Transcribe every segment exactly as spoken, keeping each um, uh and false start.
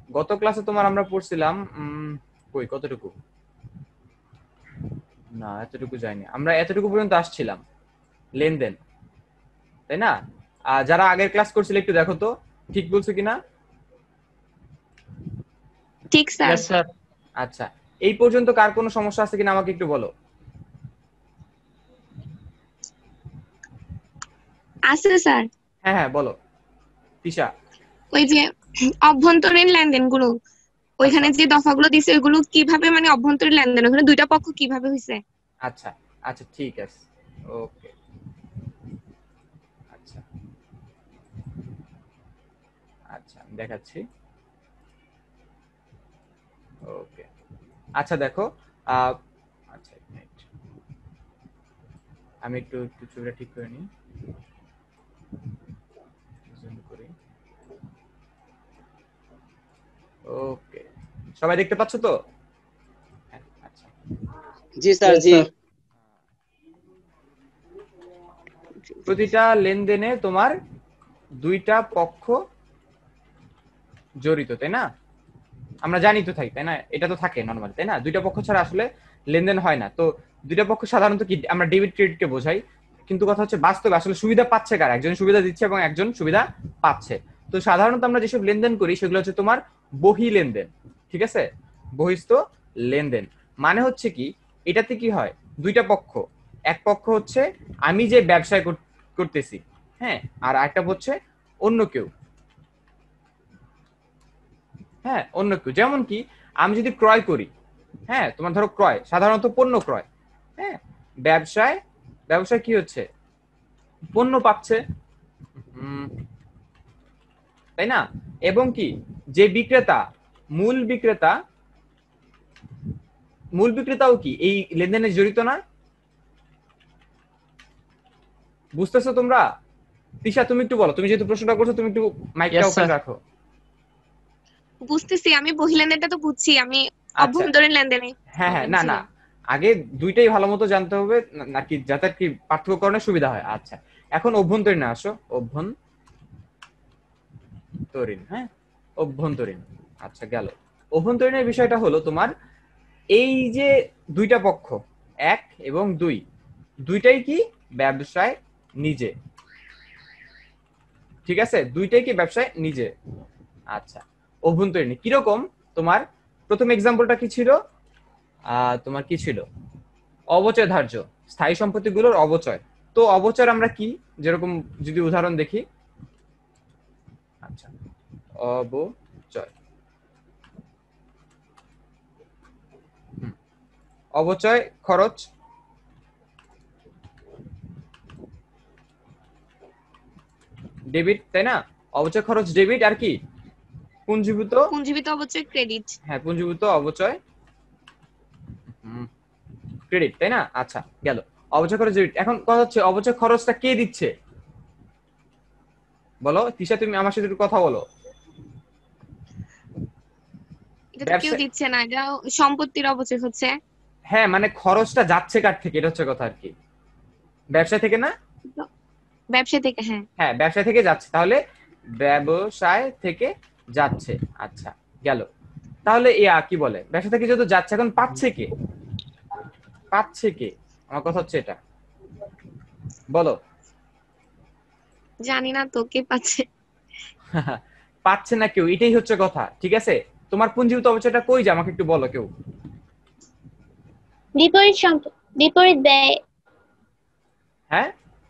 গত ক্লাসে তোমার আমরা পড়ছিলাম কই কতটুকু, না এতটুকু যায়নি, আমরা এতটুকু পর্যন্ত আসছিলাম, লেনদেন, তাই না? আর যারা আগের ক্লাস করছিল একটু দেখো তো ঠিক বলছো কিনা। ঠিক স্যার। Yes sir. আচ্ছা, এই পর্যন্ত কার কোনো সমস্যা আছে কিনা আমাকে একটু বলো। আছে স্যার। হ্যাঁ হ্যাঁ বলো তিশা। ওই যে অভ্যন্তরীণ লেনদেনগুলো, আচ্ছা ওইখানে যে দফাগুলো দিছে ওইগুলো কিভাবে, মানে অভ্যন্তরীণ লেনদেন ওখানে দুইটা পক্ষ কিভাবে হইছে? আচ্ছা আচ্ছা ঠিক আছে, ওকে। আচ্ছা আচ্ছা আমি দেখাচ্ছি, ওকে। আচ্ছা দেখো, আহ, আচ্ছা এক মিনিট, আমি একটু একটু ছবিটা ঠিক করে নিই, জুম করি। ওকে, সবাই দেখতে পাচ্ছ তো? হ্যাঁ, আচ্ছা জি স্যার জি। প্রতিটা লেনদেনে তোমার দুইটা পক্ষ জড়িত, তাই না? আমরা জানি তো থাকি, তাই না? এটা তো থাকে নরমালি, তাই না? দুইটা পক্ষ ছাড়া আসলে লেনদেন হয় না। তো দুইটা পক্ষ সাধারণত কি আমরা ডেবিট ক্রেডিটকে বোঝাই, কিন্তু কথা হচ্ছে বাস্তবে আসলে সুবিধা পাচ্ছে কারা, একজন সুবিধা দিচ্ছে এবং একজন সুবিধা পাচ্ছে। তো সাধারণত আমরা যেসব লেনদেন করি সেগুলো হচ্ছে তোমার বহি লেনদেন, ঠিক আছে? বহিস্থ লেনদেন মানে হচ্ছে কি, এটাতে কি হয়, দুইটা পক্ষ, এক পক্ষ হচ্ছে আমি যে ব্যবসায় করতেছি, হ্যাঁ, আর একটা হচ্ছে অন্য কেউ, হ্যাঁ অন্য কেউ। যেমন কি আমি যদি ক্রয় করি, হ্যাঁ তোমার ধরো ক্রয় সাধারণত পণ্য ক্রয়, হ্যাঁ, ব্যবসায় ব্যবসায় কি হচ্ছে, পণ্য পাচ্ছে, তাই না? এবং কি যে বিক্রেতা, মূল বিক্রেতা, মূল বিক্রেতাও কি এই লেনদেনে জড়িত না? বুঝতেছো তোমরা? তিশা তুমি একটু বলো, তুমি যেহেতু প্রশ্নটা করছো তুমি একটু মাইকটা Yes, ওপেন sir. রাখো। বুঝতেছি, আমি বহি লেনদেনটা তো বুঝছি, আমি আচ্ছা অভ্যন্তরীণ লেনদেনে হ্যাঁ হ্যাঁ, প্রবলেম না ছিল। না, আগে দুইটাই ভালো মতো জানতে হবে নাকি, যাতে কি পার্থক্য করণে সুবিধা হয়। আচ্ছা এখন অভ্যন্তরীণ আসো, অভ্যন্তরীণ, হ্যাঁ অভ্যন্তরীণ। আচ্ছা গেল, অভ্যন্তরীণের বিষয়টা হলো তোমার এই যে দুইটা পক্ষ, এক এবং দুই, দুইটাই কি ব্যবসায় নিজে, ঠিক আছে? দুইটাই কি ব্যবসায় নিজে। আচ্ছা অভ্যন্তরীণ কিরকম, তোমার প্রথম এক্সাম্পলটা কি ছিল, আহ তোমার কি ছিল, অবচয় ধার্য, স্থায়ী সম্পত্তিগুলোর অবচয়। তো অবচয় আমরা কি, যেরকম যদি উদাহরণ দেখি, আচ্ছা অবচয়, অবচয় খরচ, ডেবিট, তাই না? অবচয় খরচ ডেবিট, আর কি পুঞ্জীভূত, পুঞ্জীবিত অবচয় ক্রেডিট। হ্যাঁ পুঞ্জীভূত অবচয় ক্রেডিট, তাই না? আচ্ছা গেল, অবচয় খরচ ডেবিট। এখন কথা হচ্ছে অবচয় খরচটা কে দিচ্ছে বলো তিশা, তুমি আমার সাথে একটু কথা বলো। এটা তো কেউ ব্যবসা, দিচ্ছে না, এটা সম্পত্তির অবচয় হচ্ছে। হ্যাঁ মানে খরচটা যাচ্ছে কার থেকে, এটা হচ্ছে কথা আর কি, ব্যবসা থেকে না? ব্যবসা থেকে, হ্যাঁ। হ্যাঁ ব্যবসা থেকে যাচ্ছে, তাহলে ব্যবসায় থেকে যাচ্ছে। আচ্ছা গেল, তাহলে ইয়া কি বলে, ব্যবসা থেকে যেহেতু যাচ্ছে, এখন পাচ্ছে কে, পাচ্ছে কে, আমার কথা হচ্ছে এটা, বলো। জানি না তো কে পাচ্ছে। পাচ্ছে না কেউ, এটাই হচ্ছে কথা, ঠিক আছে? তোমার পুঞ্জীভূত অবচয়টা কই যায় আমাকে একটু বলো কেউ। বিপরীত সম্পত্তি, বিপরীত ব্যয়, হ্যাঁ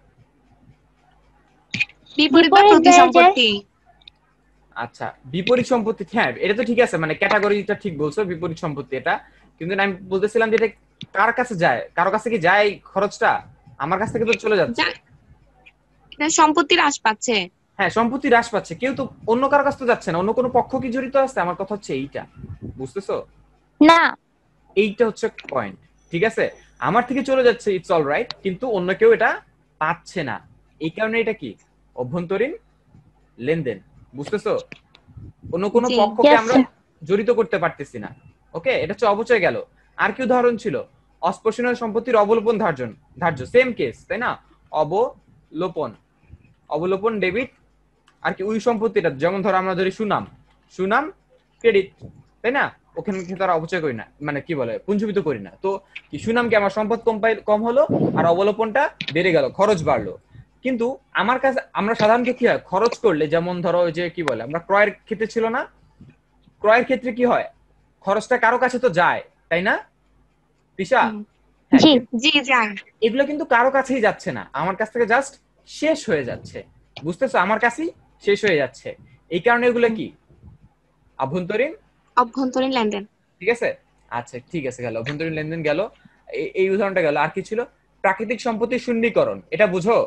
বিপরীত বা বিপরীত প্রতি ব্যয় যায়। সম্পত্তি। আচ্ছা বিপরীত সম্পত্তি, হ্যাঁ এটা তো ঠিক আছে, মানে ক্যাটাগরিটা ঠিক বলছো, বিপরীত সম্পত্তি এটা। কিন্তু আমি বলতেছিলাম যে এটা কার কাছে যায়, কারো কাছে কি যায় খরচটা, আমার কাছ থেকে তো চলে যাচ্ছে। যা- এটা সম্পত্তির হ্রাস পাচ্ছে। হ্যাঁ সম্পত্তি হ্রাস পাচ্ছে, কেউ তো অন্য কারো কাছে তো যাচ্ছে না, অন্য কোনো পক্ষ কি জড়িত আছে, আমার কথা হচ্ছে এইটা, বুঝতেছো? না, এইটা হচ্ছে পয়েন্ট, ঠিক আছে? আমার থেকে চলে যাচ্ছে, ইটস অল রাইট, কিন্তু অন্য কেউ এটা পাচ্ছে না, এই কারণে এটা কি অভ্যন্তরীণ লেনদেন, বুঝতেছো? অন্য কোনো জি। পক্ষকে yes আমরা sir. জড়িত করতে পারতেছি না। ওকে, এটা হচ্ছে অবচয় গেল। আর কি উদাহরণ ছিল, অস্পর্শনীয় সম্পত্তির অবলোপন ধার্য, ধার্য সেম কেস, তাই না? অবলোপন, অবলোপন ডেবিট। আর কি ওই সম্পত্তিটা, যেমন ধরো আমরা ধরি সুনাম, সুনাম ক্রেডিট, তাই না? ওখানে কিন্তু আর অপচয় করি না, মানে কি বলে পুঞ্জীবিত করি না। তো কি সুনাম কি আমার সম্পদ কম পাই, কম হলো, আর অবলোপনটা বেড়ে গেল, খরচ বাড়লো। কিন্তু আমার কাছে আমরা সাধারণত কি হয়, খরচ করলে যেমন ধরো ওই যে কি বলে আমরা ক্রয়ের ক্ষেত্রে ছিল না, ক্রয়ের ক্ষেত্রে কি হয়, খরচটা কারো কাছে তো যায়, তাই না তিশা? হুম। হ্যাঁ, জি কিন্তু জি যাই। এগুলো কিন্তু কারো কাছেই যাচ্ছে না, আমার কাছ থেকে জাস্ট শেষ হয়ে যাচ্ছে, বুঝতেছো? আমার কাছেই শেষ হয়ে যাচ্ছে। এই কারণে এগুলো কি আভ্যন্তরীণ, অভ্যন্তরীণ লেনদেন। ঠিক আছে? আচ্ছা ঠিক আছে, গেল অভ্যন্তরীণ লেনদেন গেল, এই- এই উদাহরণটা গেল। আর কি ছিল? প্রাকৃতিক সম্পত্তির শূন্যীকরণ, এটা বুঝো?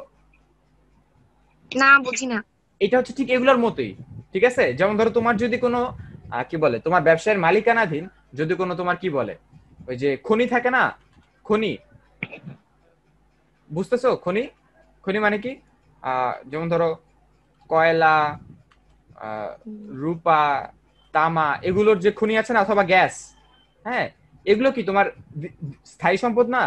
না বুঝি না। এটা হচ্ছে ঠিক এগুলোর মতোই, ঠিক আছে? যেমন ধরো তোমার যদি কোনো আহ, কি বলে তোমার ব্যবসায়ের মালিকানাধীন যদি কোনো তোমার কি বলে ওই যে খনি থাকে না, খনি, বুঝতেছো? খনি, খনি মানে কি? আহ, যেমন ধরো কয়লা, আহ, রূপা, তামা, এগুলোর যে খনি আছে না, অথবা গ্যাস, হ্যাঁ, এগুলো কি তোমার দি- স্থায়ী সম্পদ না?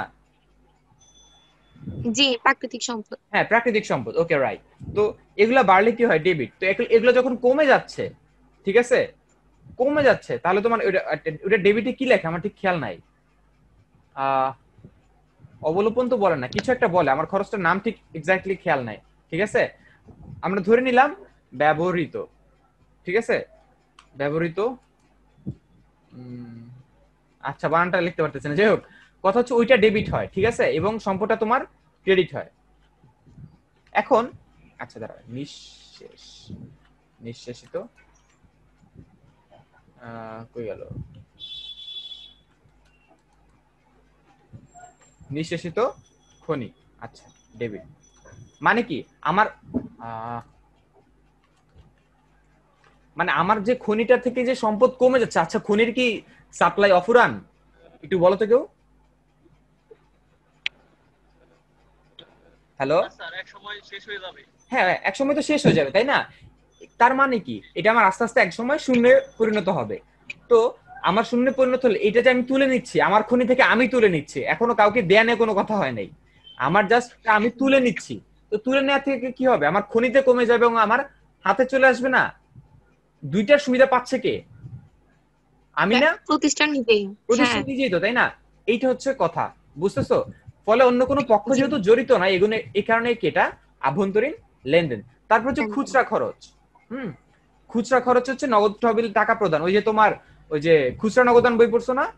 জি প্রাকৃতিক সম্পদ। হ্যাঁ, প্রাকৃতিক সম্পদ, ওকে রাইট। তো এগুলা বাড়লে কি হয়, ডেবিট। তো এগুলো এগুলো যখন কমে যাচ্ছে, ঠিক আছে, কমে যাচ্ছে, তাহলে তোমার ওটা ওটা ডেবিটে কি লেখা আমার ঠিক খেয়াল নাই। আহ অবলোপন তো বলে না, কিছু একটা বলে, আমার খরচটার নাম ঠিক এক্স্যাক্টলি খেয়াল নাই, ঠিক আছে? আমরা ধরে নিলাম ব্যবহৃত, ঠিক আছে, ব্যবহৃত, উম, আচ্ছা বানানটা লিখতে পারতেছে না, যাই হোক, কথা হচ্ছে ওইটা ডেবিট হয়, ঠিক আছে, এবং সম্পদটা তোমার ক্রেডিট হয়। এখন আচ্ছা দাঁড়া, নিঃশেষ, নিঃশেষিত, আহ কই গেল, নিঃশেষিত খনি, আচ্ছা ডেবিট মানে কি আমার আহ, মানে আমার যে খনিটা থেকে যে সম্পদ কমে যাচ্ছে, আচ্ছা খনির কি সাপ্লাই অফুরান, একটু বলো তো কেউ। হ্যালো, স্যার এক সময় শেষ হয়ে যাবে। হ্যাঁ এক সময় তো শেষ হয়ে যাবে, তাই না? তার মানে কি এটা আমার আস্তে আস্তে এক সময় শূন্যে পরিণত হবে। তো আমার শূন্যে পরিণত হলে এটা যে আমি তুলে নিচ্ছি, আমার খনি থেকে আমি তুলে নিচ্ছি, এখনো কাউকে দেয়া নিয়ে কোনো কথা হয় নাই, আমার জাস্ট আমি তুলে নিচ্ছি। তো তুলে নেওয়া থেকে কি হবে, আমার খনিতে কমে যাবে এবং আমার হাতে চলে আসবে না। দুইটার সুবিধা পাচ্ছে কে? আমি না? প্রতিষ্ঠান নিজেই। প্রতিষ্ঠান হ্যাঁ নিজেই তো, তাই না? এইটা হচ্ছে কথা, বুঝতেছো? ফলে অন্য কোনো পক্ষ জি। যেহেতু জড়িত না, এগুলো এই কারণে কি এটা আভ্যন্তরীণ লেনদেন। তারপর হচ্ছে খুচরা খরচ। হুম, খুচরা খরচ হচ্ছে নগদ তহবিল টাকা প্রদান, ওই যে তোমার ওই যে খুচরা নগদান বই পড়ছো না?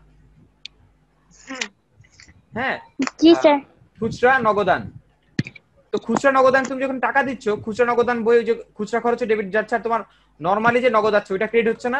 হ্যাঁ হ্যাঁ, জি আহ, স্যার। খুচরা নগদান। তো খুচরা নগদান তুমি যখন টাকা দিচ্ছ, খুচরা নগদান বই ওই যে খুচরা খরচে ডেবিট যাচ্ছে, আর তোমার নরমালি যে নগদ আছে ওইটা ক্রেডিট হচ্ছে না,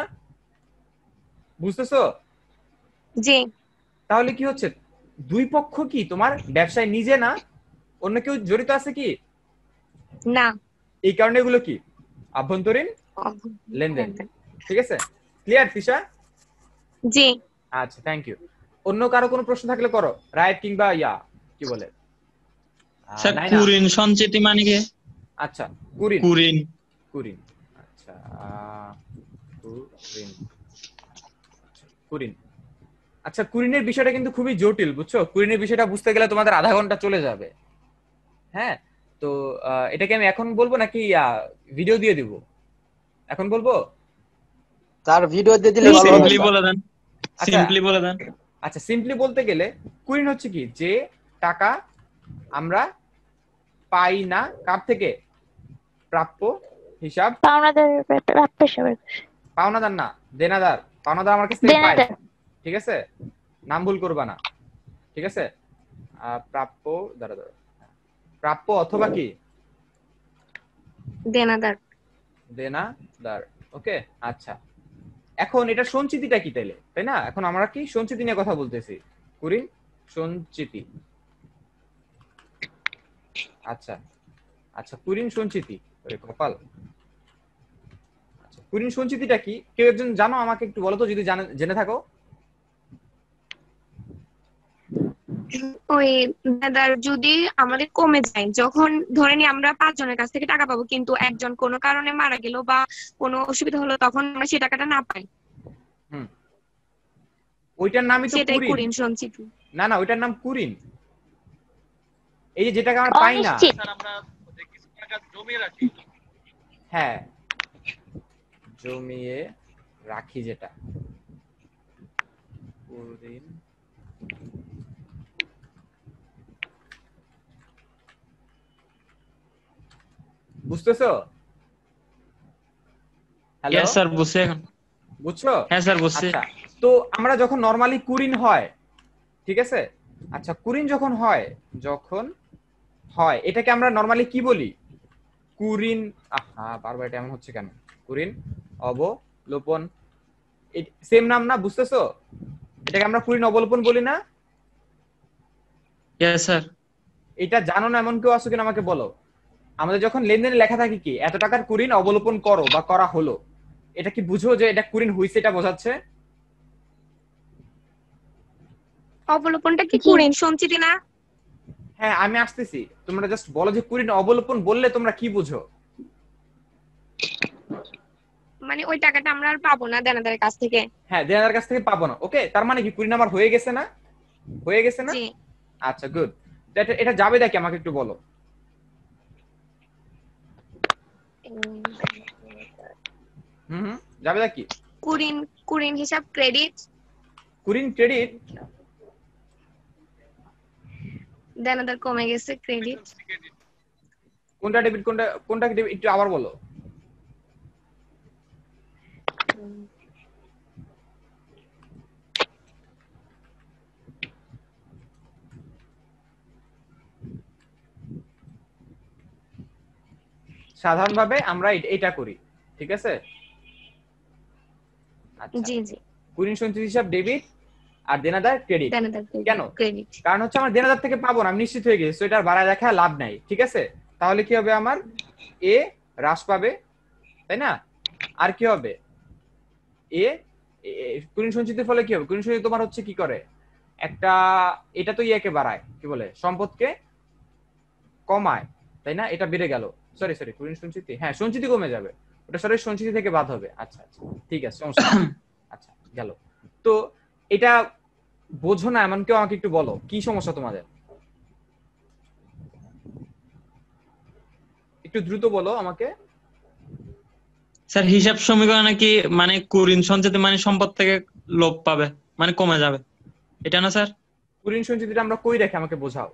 বুঝতেছো? জি। তাহলে কি হচ্ছে, দুই পক্ষ কি তোমার ব্যবসায় নিজে না, অন্য কেউ জড়িত আছে কি? না। এই কারণে এগুলো কি আভ্যন্তরীণ অভ্যন্তরীণ লেনদেন, লেনদেন। ঠিক আছে? ক্লিয়ার তিশা? জি। আচ্ছা থ্যাংক ইউ। অন্য কারো কোনো প্রশ্ন থাকলে করো, রাইট কিংবা ইয়া কি বলে আহ, স্যার নাই না? কুরিন সঞ্চিতি মানে কি? আচ্ছা কুরিন, কুরিন কুরিন, আচ্ছা আহ, কুরিন, আচ্ছা, কুরিন, আচ্ছা কুরিনের বিষয়টা কিন্তু খুবই জটিল, বুঝছো? কুরিনের বিষয়টা বুঝতে গেলে তোমাদের আধা ঘন্টা চলে যাবে। হ্যাঁ, তো আহ, এটাকে আমি এখন বলবো নাকি ভিডিও দিয়ে দিব? এখন বলবো? তার ভিডিও দিয়ে দিলে ভালো হবে সিম্পলি স্যার। বলে দেন, আচ্ছা সিম্পলি বলে দেন। আচ্ছা সিম্পলি বলতে গেলে কুইন হচ্ছে কি, যে টাকা আমরা পাই না কার থেকে, প্রাপ্য হিসাব, পাওনাদার প্রাপ্য হিসাবের পাওনাদার না, দেনাদার, পাওনাদার আমার কাছ থেকে পাই, দেনাদার। ঠিক আছে, নাম ভুল করবা না, ঠিক আছে? আহ, প্রাপ্য, দাঁড়া দাঁড়া, প্রাপ্য অথবা কি দেনাদার। দেনাদার, ওকে। আচ্ছা এখন এটা সঞ্চিতিটা কি তাইলে, তাই না? এখন আমরা কি সঞ্চিতি নিয়ে কথা বলতেছি, কুরিন সঞ্চিতি, আচ্ছা আচ্ছা কুরিন সঞ্চিতি, ওরে কপাল। আচ্ছা কুরিন সঞ্চিতিটা কি, কেউ একজন জানো আমাকে একটু বলো তো, যদি জানে জেনে থাকো। ওই দেনাদার যদি আমাদের কমে যায়, যখন ধরে নি আমরা পাঁচজনের কাছ থেকে টাকা পাবো কিন্তু একজন কোনো কারণে মারা গেল বা কোনো অসুবিধা হলো, তখন আমরা সেই টাকাটা না পাই, হুম, ওইটার নামই তো সেটাই কুরিন। কুরিন সঞ্চিতি। না না, ওইটার নাম কুরিন, এই যে যেটাকে আমরা পাই না। অনিশ্চিত। স্যার আমরা কিছু টাকা জমিয়ে রাখি। হ্যাঁ, জমিয়ে রাখি যেটা কুরিন বুঝতেছো? হ্যালো, ইয়েস স্যার, বুঝছি এখন। বুঝছো? হ্যাঁ স্যার, বুঝছি। আচ্ছা, তো আমরা যখন নরমালি কুরিন হয়, ঠিক আছে, আচ্ছা কুরিন যখন হয়, যখন হয় এটাকে আমরা নরমালি কি বলি? কুরিন, আহা বারবার এটা এমন হচ্ছে কেন? কুরিন অবলোপন, সেম নাম না? বুঝতেছো? এটাকে আমরা কুরিন অবলোপন বলি না? Yes sir. এটা জানো না এমন কেউ আছে কিনা আমাকে বলো। আমাদের যখন লেনদেনে লেখা থাকে কি এত টাকার কুরিন অবলোপন করো বা করা হলো, এটা কি বুঝো যে এটা কুরিন হইছে, এটা বোঝাচ্ছে? অবলোপনটা কি কুরিন সঞ্চিতি না? হ্যাঁ আমি আসতেছি, তোমরা জাস্ট বলো যে কুরিন অবলোপন বললে তোমরা কি বুঝো? মানে ওই টাকাটা আমরা আর পাবো না দেনাদারের কাছ থেকে। হ্যাঁ, দেনাদার কাছ থেকে পাবো না। ওকে, তার মানে কি কুরিন আমার হয়ে গেছে না? হয়ে গেছে না? জি। আচ্ছা গুড। এটা এটা যাবে দেখি আমাকে একটু বলো। উম, হুম হুম, যাবে দেখি। কুরিন কুরিন হিসাব ক্রেডিট, কুরিন ক্রেডিট, দেনাদার কমে গেছে ক্রেডিট। কোনটা ডেবিট কোনটা কোনটা ডেবিট একটু আবার বলো। সাধারণভাবে আমরা এ- এটা করি, ঠিক আছে? আচ্ছা, জি জি, কুরিন সঞ্চিত হিসাব ডেবিট আর দেনাদার ক্রেডিট। দেনাদার কেন? ক্রেডিট। কারণ হচ্ছে আমার দেনাদার থেকে পাবো না, আমি নিশ্চিত হয়ে গেছি, তো এটা বাড়ায় দেখা লাভ নাই, ঠিক আছে? তাহলে কি হবে, আমার এ হ্রাস পাবে, তাই না? আর কি হবে, এ এ- কুরিন সঞ্চিতির ফলে কি হবে, কুরিন সঞ্চিতি তোমার হচ্ছে কি করে, একটা এটা তো ইয়েকে বাড়ায়, কি বলে, সম্পদকে কমায়, তাই না? এটা বেড়ে গেল, সরি সরি কুরিন সঞ্চিতি, হ্যাঁ সঞ্চিতি কমে যাবে, ওটা সরি সঞ্চিতি থেকে বাদ হবে। আচ্ছা আচ্ছা ঠিক আছে, সমস্যা নেই। আচ্ছা গেল। তো এটা বোঝো না এমন কেউ আমাকে একটু বলো, কি সমস্যা তোমাদের? একটু দ্রুত বলো আমাকে। স্যার হিসাব সমীকরণে কি মানে কুরিন সঞ্চিতি মানে সম্পদ থেকে লোপ পাবে, মানে কমে যাবে, এটা না স্যার? কুরিন সঞ্চিতিটা আমরা কই রেখে আমাকে বোঝাও।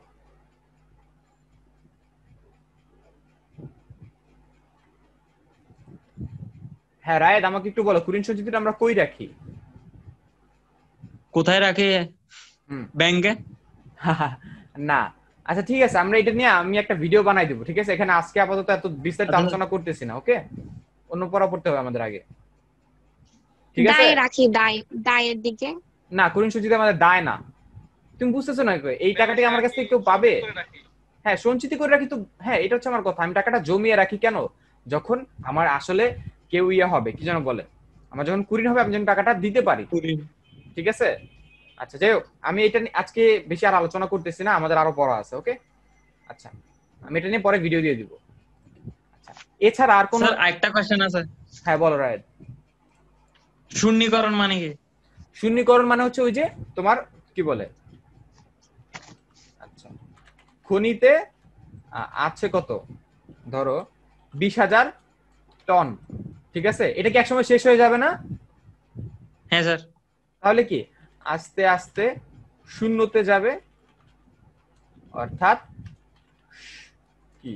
হ্যাঁ রায়েদ, আমাকে একটু বলো কুরিন সঞ্চিতিটা আমরা কই রাখি? কোথায় রাখে? হুম ব্যাংকে। না, আচ্ছা ঠিক আছে, আমরা এটা নিয়ে আমি একটা ভিডিও বানাই দেবো, ঠিক আছে? এখানে আজকে আপাতত এত বিস্তারিত আচ্ছা। আলোচনা করতেছি না, ওকে? অন্য পড়া পড়তে হবে আমাদের আগে, ঠিক আছে? দায় রাখি, দায় দায়ের দিকে। না, কুরিন সঞ্চিতি আমাদের দায় না, তুমি বুঝতেছো না, এই টাকাটাকে আমার কাছ থেকে কেউ পাবে? হ্যাঁ সঞ্চিতি করে রাখি তো, হ্যাঁ এটা হচ্ছে আমার কথা, আমি টাকাটা জমিয়ে রাখি কেন, যখন আমার আসলে কেউ ইয়ে হবে, কি যেন বলে, আমার যখন কুরিন হবে আমি যেন টাকাটা দিতে পারি, কুরিন। ঠিক আছে? আচ্ছা যাই হোক, আমি এটা নিয়ে আজকে বেশি আর আলোচনা করতেছি না, আমাদের আরো পড়া আছে, ওকে? আচ্ছা আমি এটা নিয়ে পরে ভিডিও দিয়ে দিব। আচ্ছা এছাড়া আর কোন? স্যার আরেকটা কোশ্চেন আছে। হ্যাঁ বলো রায়ত। শূন্যীকরণ মানে কি? শূন্যীকরণ মানে হচ্ছে ওই যে তোমার কি বলে, আচ্ছা খনিতে আ- আছে কত, ধরো বিশ হাজার টন, ঠিক আছে? এটা কি একসময় শেষ হয়ে যাবে না? হ্যাঁ স্যার। তাহলে কি আস্তে আস্তে শূন্যতে যাবে, অর্থাৎ কি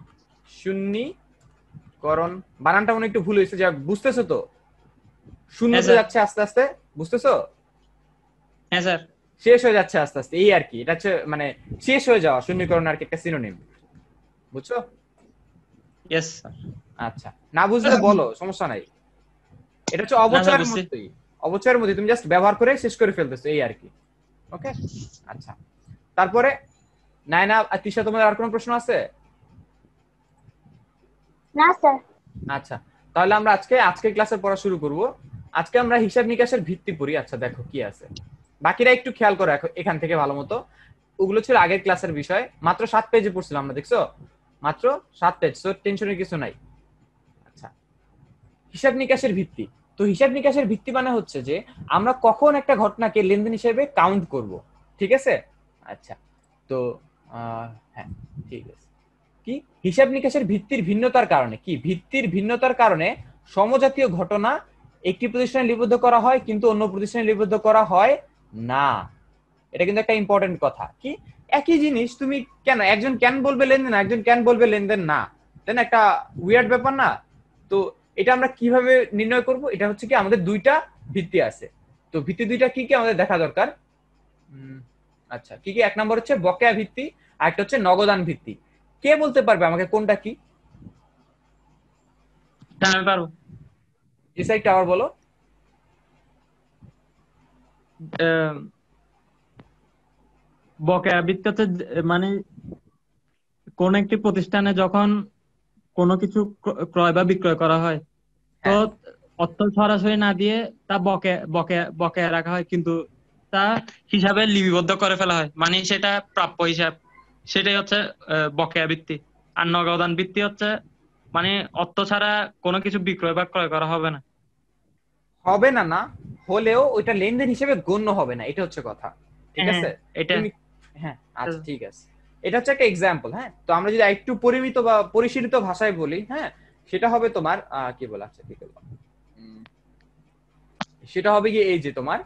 শূন্যীকরণ, বানানটা মনে একটু ভুল হয়েছে, যা বুঝতেছো তো? শূন্যতে স্যার। যাচ্ছে আস্তে আস্তে, বুঝতেছো? হ্যাঁ স্যার। শেষ হয়ে যাচ্ছে আস্তে আস্তে, এই আর কি, এটা হচ্ছে মানে শেষ হয়ে যাওয়া, শূন্যীকরণ আর কি একটা সিনোনিম, বুঝছো? Yes sir. আচ্ছা না বুঝলে বলো, সমস্যা নাই। এটা হচ্ছে অবচয়ের বুঝছি। মতোই, অবচয়ের মধ্যে তুমি জাস্ট ব্যবহার করে শেষ করে ফেলতেছো, এই আর কি, ওকে? আচ্ছা তারপরে নায়না আর তিশা, তোমাদের আর কোনো প্রশ্ন আছে? না স্যার। আচ্ছা তাহলে আমরা আজকে আজকে ক্লাসের পড়া শুরু করব। আজকে আমরা হিসাব নিকাশের ভিত্তি পড়ি। আচ্ছা দেখো কি আছে, বাকিরা একটু খেয়াল করো এখান থেকে ভালো মতো, ওগুলো ছিল আগের ক্লাসের বিষয়, মাত্র সাত পেজে পড়ছিলাম আমরা, দেখছো? মাত্র সাত পেজ, তো টেনশনের কিছু নাই। আচ্ছা হিসাব নিকাশের ভিত্তি, তো হিসাব নিকাশের ভিত্তি মানে হচ্ছে যে আমরা কখন একটা ঘটনাকে লেনদেন হিসেবে কাউন্ট করব, ঠিক আছে? আচ্ছা তো হ্যাঁ ঠিক আছে, কি হিসাব নিকাশের ভিত্তির ভিন্নতার কারণে, কি ভিত্তির ভিন্নতার কারণে সমজাতীয় ঘটনা একটি প্রতিষ্ঠানে লিপিবদ্ধ করা হয় কিন্তু অন্য প্রতিষ্ঠানে লিপিবদ্ধ করা হয় না। এটা কিন্তু একটা ইম্পর্টেন্ট কথা। কি একই জিনিস তুমি কেন একজন কেন বলবে লেনদেন, একজন কেন বলবে লেনদেন না, তাই না? একটা উইয়ার্ড ব্যাপার না? তো এটা আমরা কিভাবে নির্ণয় করব? এটা হচ্ছে কি আমাদের দুইটা ভিত্তি আছে। তো ভিত্তি দুইটা কি কি আমাদের দেখা দরকার। আচ্ছা কি কি? এক নম্বর হচ্ছে বকেয়া ভিত্তি, আর একটা হচ্ছে নগদান ভিত্তি। কে বলতে পারবে আমাকে কোনটা কি? আমি পারবো। ডিসাইড আবার বলো। আহ, বকেয়া ভিত্তি হচ্ছে যে- মানে কোন একটি প্রতিষ্ঠানে যখন কোনো কিছু ক্র- ক্রয় বা বিক্রয় করা হয়, তো হ্যাঁ। অর্থ সরাসরি না দিয়ে তা বকেয়া বকেয়া বকেয়া রাখা হয়, কিন্তু তা হিসাবে লিপিবদ্ধ করে ফেলা হয়, মানে সেটা প্রাপ্য হিসাব। সেটাই হচ্ছে আহ, বকেয়া ভিত্তি। আর নগদান ভিত্তি হচ্ছে মানে অর্থ ছাড়া কোনো কিছু বিক্রয় বা ক্রয় করা হবে না। হবে না না হলেও ওইটা লেনদেন হিসেবে গণ্য হবে না, এটা হচ্ছে কথা। ঠিক হ্যাঁ, আছে? এটা তুমি হ্যাঁ আচ্ছা ঠিক আছে, এটা হচ্ছে একটা এক্সাম্পল। হ্যাঁ, তো আমরা যদি একটু পরিমিত বা পরিশীলিত ভাষায় বলি, হ্যাঁ সেটা হবে তোমার আহ, কি বলা আচ্ছা কি বলবো উম, সেটা হবে কি এই যে তোমার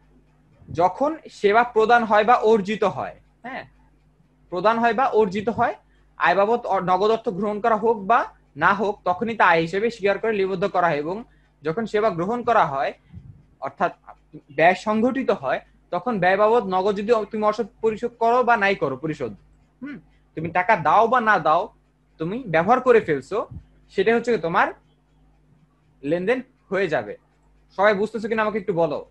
যখন সেবা প্রদান হয় বা অর্জিত হয়, হ্যাঁ প্রদান হয় বা অর্জিত হয়, আয় বাবদ অ- নগদ অর্থ গ্রহণ করা হোক বা না হোক, তখনই তা আয় হিসেবে স্বীকার করে লিপিবদ্ধ করা হয়। এবং যখন সেবা গ্রহণ করা হয় অর্থাৎ ব্যয় সংঘটিত হয়, তখন ব্যয় বাবদ নগদ যদি তুমি অসৎ পরিশোধ করো বা নাই করো পরিশোধ, হুম তুমি টাকা দাও বা না দাও, তুমি ব্যবহার করে ফেলছো, সেটা হচ্ছে তোমার লেনদেন হয়ে যাবে। সবাই বুঝতেছো কিনা আমাকে একটু বলো।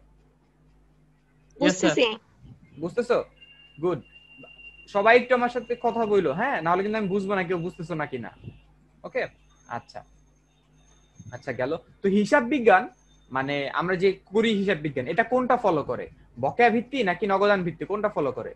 Yes, sir. বুঝতেছি। বুঝতেছো? গুড। সবাই একটু আমার সাথে কথা বইলো, হ্যাঁ নাহলে কিন্তু আমি বুঝবো না কেউ বুঝতেছো না কিনা। ওকে আচ্ছা আচ্ছা গেল। তো হিসাব বিজ্ঞান মানে আমরা যে করি হিসাব বিজ্ঞান, এটা কোনটা ফলো করে? বকেয়া ভিত্তি নাকি নগদান ভিত্তি, কোনটা ফলো করে?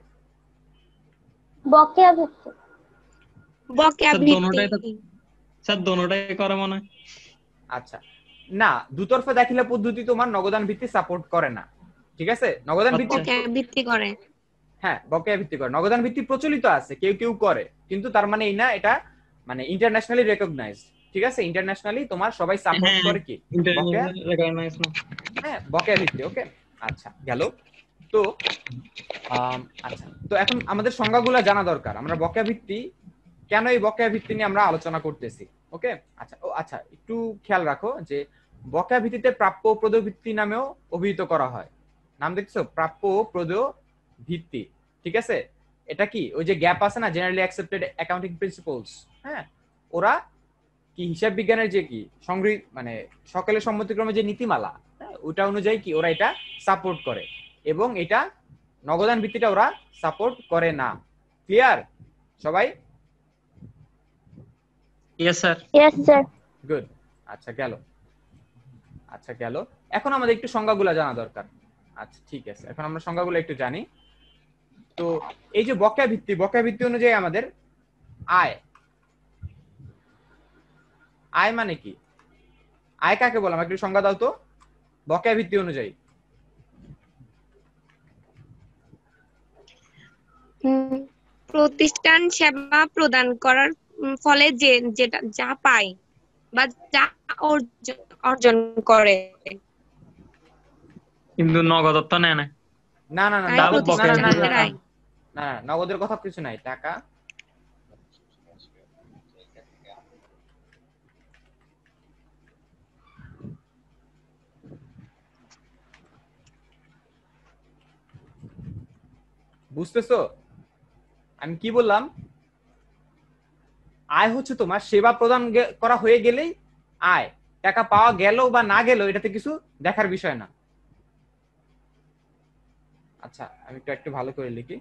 বকেয়া ভিত্তি। বকেয়া স্যার ভিত্তি। দোনোটাই তো স্যার দোনোটাই করে মনে হয়। আচ্ছা না, দুতরফা দাখিলা পদ্ধতি তোমার নগদান ভিত্তি সাপোর্ট করে না। ঠিক আছে, নগদান ভিত্তি আচ্ছা। বকেয়া ভিত্তি করে। হ্যাঁ বকেয়া ভিত্তি করে, নগদান ভিত্তি প্রচলিত আছে, কেউ কেউ করে, কিন্তু তার মানে এই না এটা মানে ইন্টারন্যাশনালি রেকগনাইজড। ঠিক আছে, ইন্টারন্যাশনালি তোমার সবাই সাপোর্ট হ্যাঁ, করে কি বকেয়া, ইন্টারন্যাশনাল রেকগনাইজ না। হ্যাঁ বকেয়া ভিত্তি। ওকে আচ্ছা গেল। তো আম, আচ্ছা তো এখন আমাদের সংজ্ঞাগুলো জানা দরকার। আমরা বকেয়া ভিত্তি কেন এই বকেয়া ভিত্তি নিয়ে আমরা আলোচনা করতেছি। ওকে আচ্ছা ও আচ্ছা একটু খেয়াল রাখো যে বকেয়া ভিত্তিতে প্রাপ্য ও প্রদেয় ভিত্তি নামেও অভিহিত করা হয়। নাম দেখছো, প্রাপ্য ও প্রদেয় ভিত্তি। ঠিক আছে, এটা কি ওই যে গ্যাপ আছে না, জেনারেলি অ্যাকসেপ্টেড অ্যাকাউন্টিং প্রিন্সিপলস, হ্যাঁ ওরা কি হিসাব বিজ্ঞানের যে কি সংগৃহীত মানে সকলের সম্মতিক্রমে যে নীতিমালা, হ্যাঁ ওটা অনুযায়ী কি ওরা এটা সাপোর্ট করে, এবং এটা নগদান ভিত্তিটা ওরা সাপোর্ট করে না। ক্লিয়ার সবাই? Yes sir. Yes sir. Good. আচ্ছা গেল আচ্ছা গেল এখন আমাদের একটু সংজ্ঞাগুলো জানা দরকার। আচ্ছা ঠিক আছে, এখন আমরা সংজ্ঞাগুলো একটু জানি। তো এই যে বকেয়া ভিত্তি, বকেয়া ভিত্তি অনুযায়ী আমাদের আয়, আয় মানে কি? আয় কাকে বলে আমাকে একটু সংজ্ঞা দাও তো বকেয়া ভিত্তি অনুযায়ী। উম, প্রতিষ্ঠান সেবা প্রদান করার উম, ফলে যে যেটা যা পায় বা যা অর্জন অর্জন করে কিন্তু নগদ অর্থ নেয় না। না না না তাই না তাহলে না না বকেয়া না ভিত্তি। না প্রতিষ্ঠানের না, আয়। না, না, নগদের কথা কিছু নাই, টাকা বুঝতেছো আমি কি বললাম? আয় হচ্ছে তোমার সেবা প্রদান গে- করা হয়ে গেলেই আয়, টাকা পাওয়া গেল বা না গেল এটাতে কিছু দেখার বিষয় না। আচ্ছা আমি একটু একটু ভালো করে লিখি।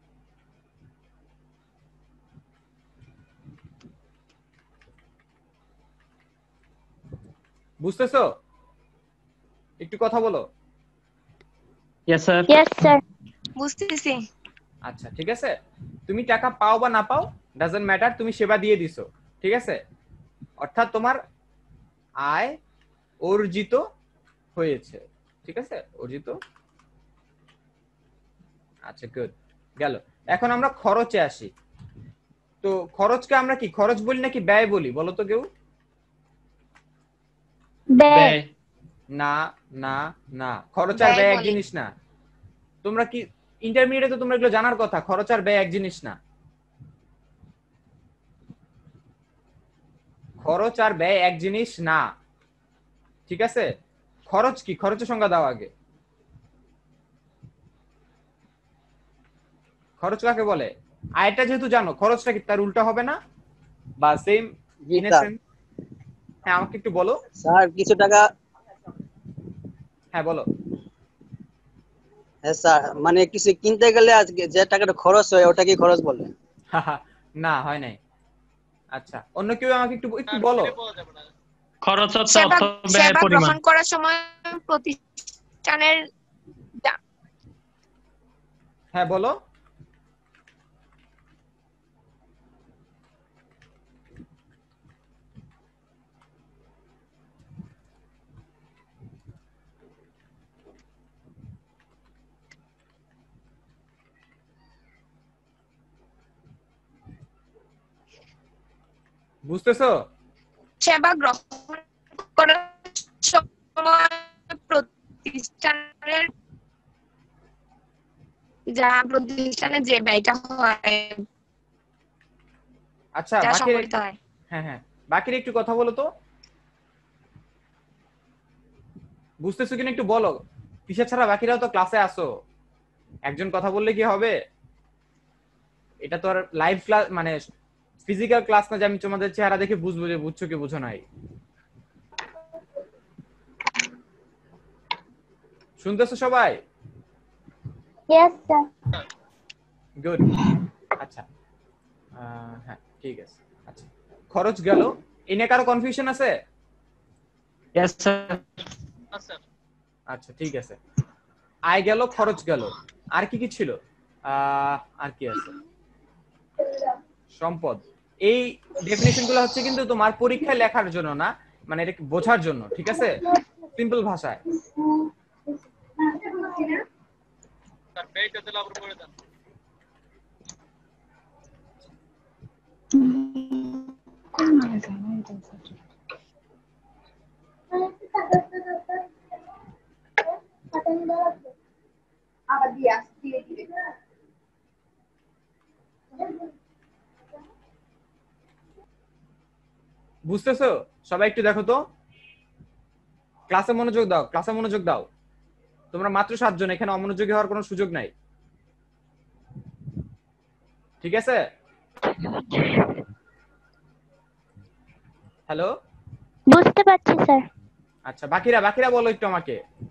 বুঝতেছো? একটু কথা বলো। Yes sir. Yes sir. বুঝতেছি। আচ্ছা ঠিক আছে, তুমি টাকা পাও বা না পাও ডাজন্ট ম্যাটার, তুমি সেবা দিয়ে দিছো। ঠিক আছে, অর্থাৎ তোমার আয় অর্জিত হয়েছে। ঠিক আছে, অর্জিত। আচ্ছা গুড গেল। এখন আমরা খরচে আসি। তো খরচকে আমরা কি খরচ বলি নাকি ব্যয় বলি বলো তো কেউ? ব্যয়। ব্যয়। না না না, খরচ আর ব্যয় ব্যয় এক বলে। জিনিস না। তোমরা কি ইন্টারমিডিয়েটে তো তোমরা এগুলো জানার কথা, খরচ আর ব্যয় এক জিনিস না। খরচ আর ব্যয় এক জিনিস না, ঠিক আছে? খরচ কি, খরচের সংজ্ঞা দাও আগে। খরচ কাকে বলে? আয়টা যেহেতু জানো, খরচটা কি তার উল্টা হবে না, বা সেম জি ইন এ স্যার। সেন্স? হ্যাঁ, আমাকে একটু বলো। স্যার কিছু টাকা, হ্যাঁ বলো। হ্যাঁ স্যার, মানে কিছু কিনতে গেলে আজকে যে টাকাটা খরচ হয় ওটাকে খরচ বলে। না, হয় নাই। আচ্ছা, অন্য কেউ আমাকে একটু একটু বলো। খরচ হচ্ছে সেবা অর্থ ব্যয়ের সেবা পরিমাণ। গ্রহণ করার সময় প্রতিষ্ঠানের যা- হ্যাঁ বলো। বুঝতেছো? সেবা গ্রহণ করার সময় প্রতিষ্ঠানের যা প্রতিষ্ঠানে যে ব্যয়টা হয়, আচ্ছা, যা বাকির সংগঠিত হয়। হ্যাঁ হ্যাঁ, বাকির একটু কথা বলো তো। বুঝতেছো কিনা একটু বলো। তিশা ছাড়া বাকিরাও তো ক্লাসে আসো, একজন কথা বললে কি হবে? এটা তো আর লাইভ ক্লাস, মানে ফিজিক্যাল ক্লাস না যে আমি তোমাদের চেহারা দেখে বুঝবো যে বুঝছো কি বুঝো নাই। শুনতেছো সবাই? Yes sir. গুড। আচ্ছা, আহ, হ্যাঁ ঠিক আছে। আচ্ছা, খরচ গেল, এই নিয়ে কারো কনফিউশন আছে? Yes, sir. আচ্ছা ঠিক আছে। আয় গেল, খরচ গেল, আর কি কি ছিল? আহ আর কি আছে? সম্পদ। এই ডেফিনিশন গুলো হচ্ছে কিন্তু তোমার পরীক্ষায় লেখার জন্য না, মানে এটা বোঝার জন্য, ঠিক আছে? সিম্পল ভাষায়। বুঝতেছো? সবাই একটু দেখো তো, ক্লাসে মনোযোগ দাও, ক্লাসে মনোযোগ দাও। তোমরা মাত্র সাতজন, এখানে অমনোযোগী হওয়ার কোনো সুযোগ নাই, ঠিক আছে? হ্যালো। বুঝতে পারছি স্যার। আচ্ছা, বাকিরা বাকিরা বলো একটু আমাকে।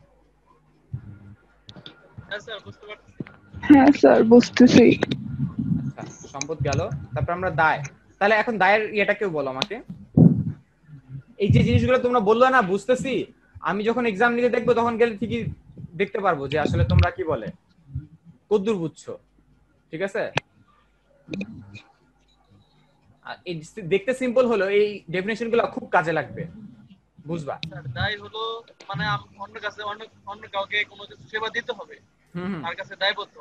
হ্যাঁ স্যার বুঝতেছি। আচ্ছা, সম্পদ গেল, তারপর আমরা দায়। তাহলে এখন দায়ের ইয়েটা কেউ বলো আমাকে। এই যে জিনিসগুলো তোমরা বললো না বুঝতেছি, আমি যখন এক্সাম নিতে দেখবো তখন গেলে ঠিকই দেখতে পারবো যে আসলে তোমরা কি বলে, কদ্দূর বুঝছো, ঠিক আছে? আর এই দেখতে সিম্পল হলো, এই ডেফিনেশন গুলো খুব কাজে লাগবে, বুঝবা? দায় হলো মানে আম- অন্য কাছে অন্য অন্য কাউকে কোনো কিছু সেবা দিতে হবে, হুম হুম। তার কাছে দায়বদ্ধ।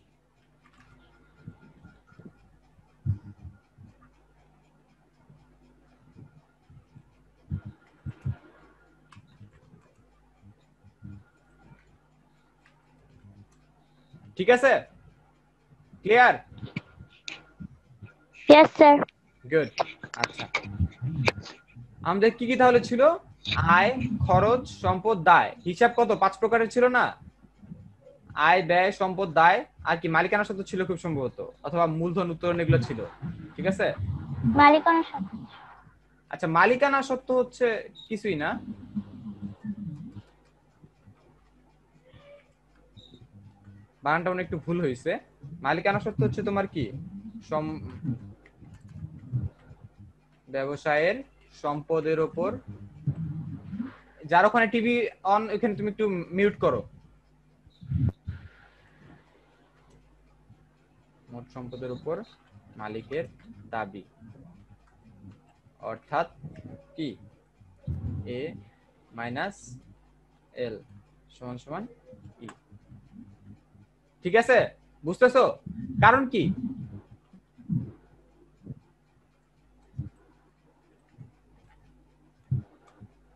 ঠিক আছে, ক্লিয়ার? Yes sir. গুড। আচ্ছা, আমাদের কি কি তাহলে ছিল? আয়, খরচ, সম্পদ, দায়। হিসাব কত? পাঁচ প্রকারের ছিল না? আয়, ব্যয়, সম্পদ, দায়, আর কি মালিকানা সত্ত্ব ছিল খুব সম্ভবত, অথবা মূলধন, উত্তোলন, এগুলো ছিল, ঠিক আছে? মালিকানা সত্ত্ব। আচ্ছা, মালিকানা সত্ত্ব হচ্ছে কিছুই না, বানানটা মনে একটু ভুল হয়েছে। মালিকানা সত্ত্ব হচ্ছে তোমার কি, ব্যবসায়ের সম্পদের উপর, যার ওখানে টিভি অন, ওখানে তুমি একটু মিউট করো। মোট সম্পদের উপর মালিকের দাবি, অর্থাৎ কি এ মাইনাস এল সমান সমান ই, ঠিক আছে? বুঝতেছো? কারণ কি,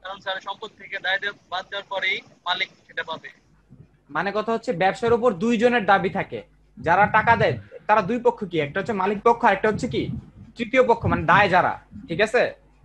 কারণ স্যার সম্পদ থেকে দায় দেওয়া- বাদ দেওয়ার পরেই মালিক সেটা পাবে। মানে কথা হচ্ছে ব্যবসার উপর দুইজনের দাবি থাকে, যারা টাকা দেয় তারা দুই পক্ষ, কি একটা হচ্ছে মালিক পক্ষ আর একটা হচ্ছে কি তৃতীয় পক্ষ, মানে দায় যারা, ঠিক আছে।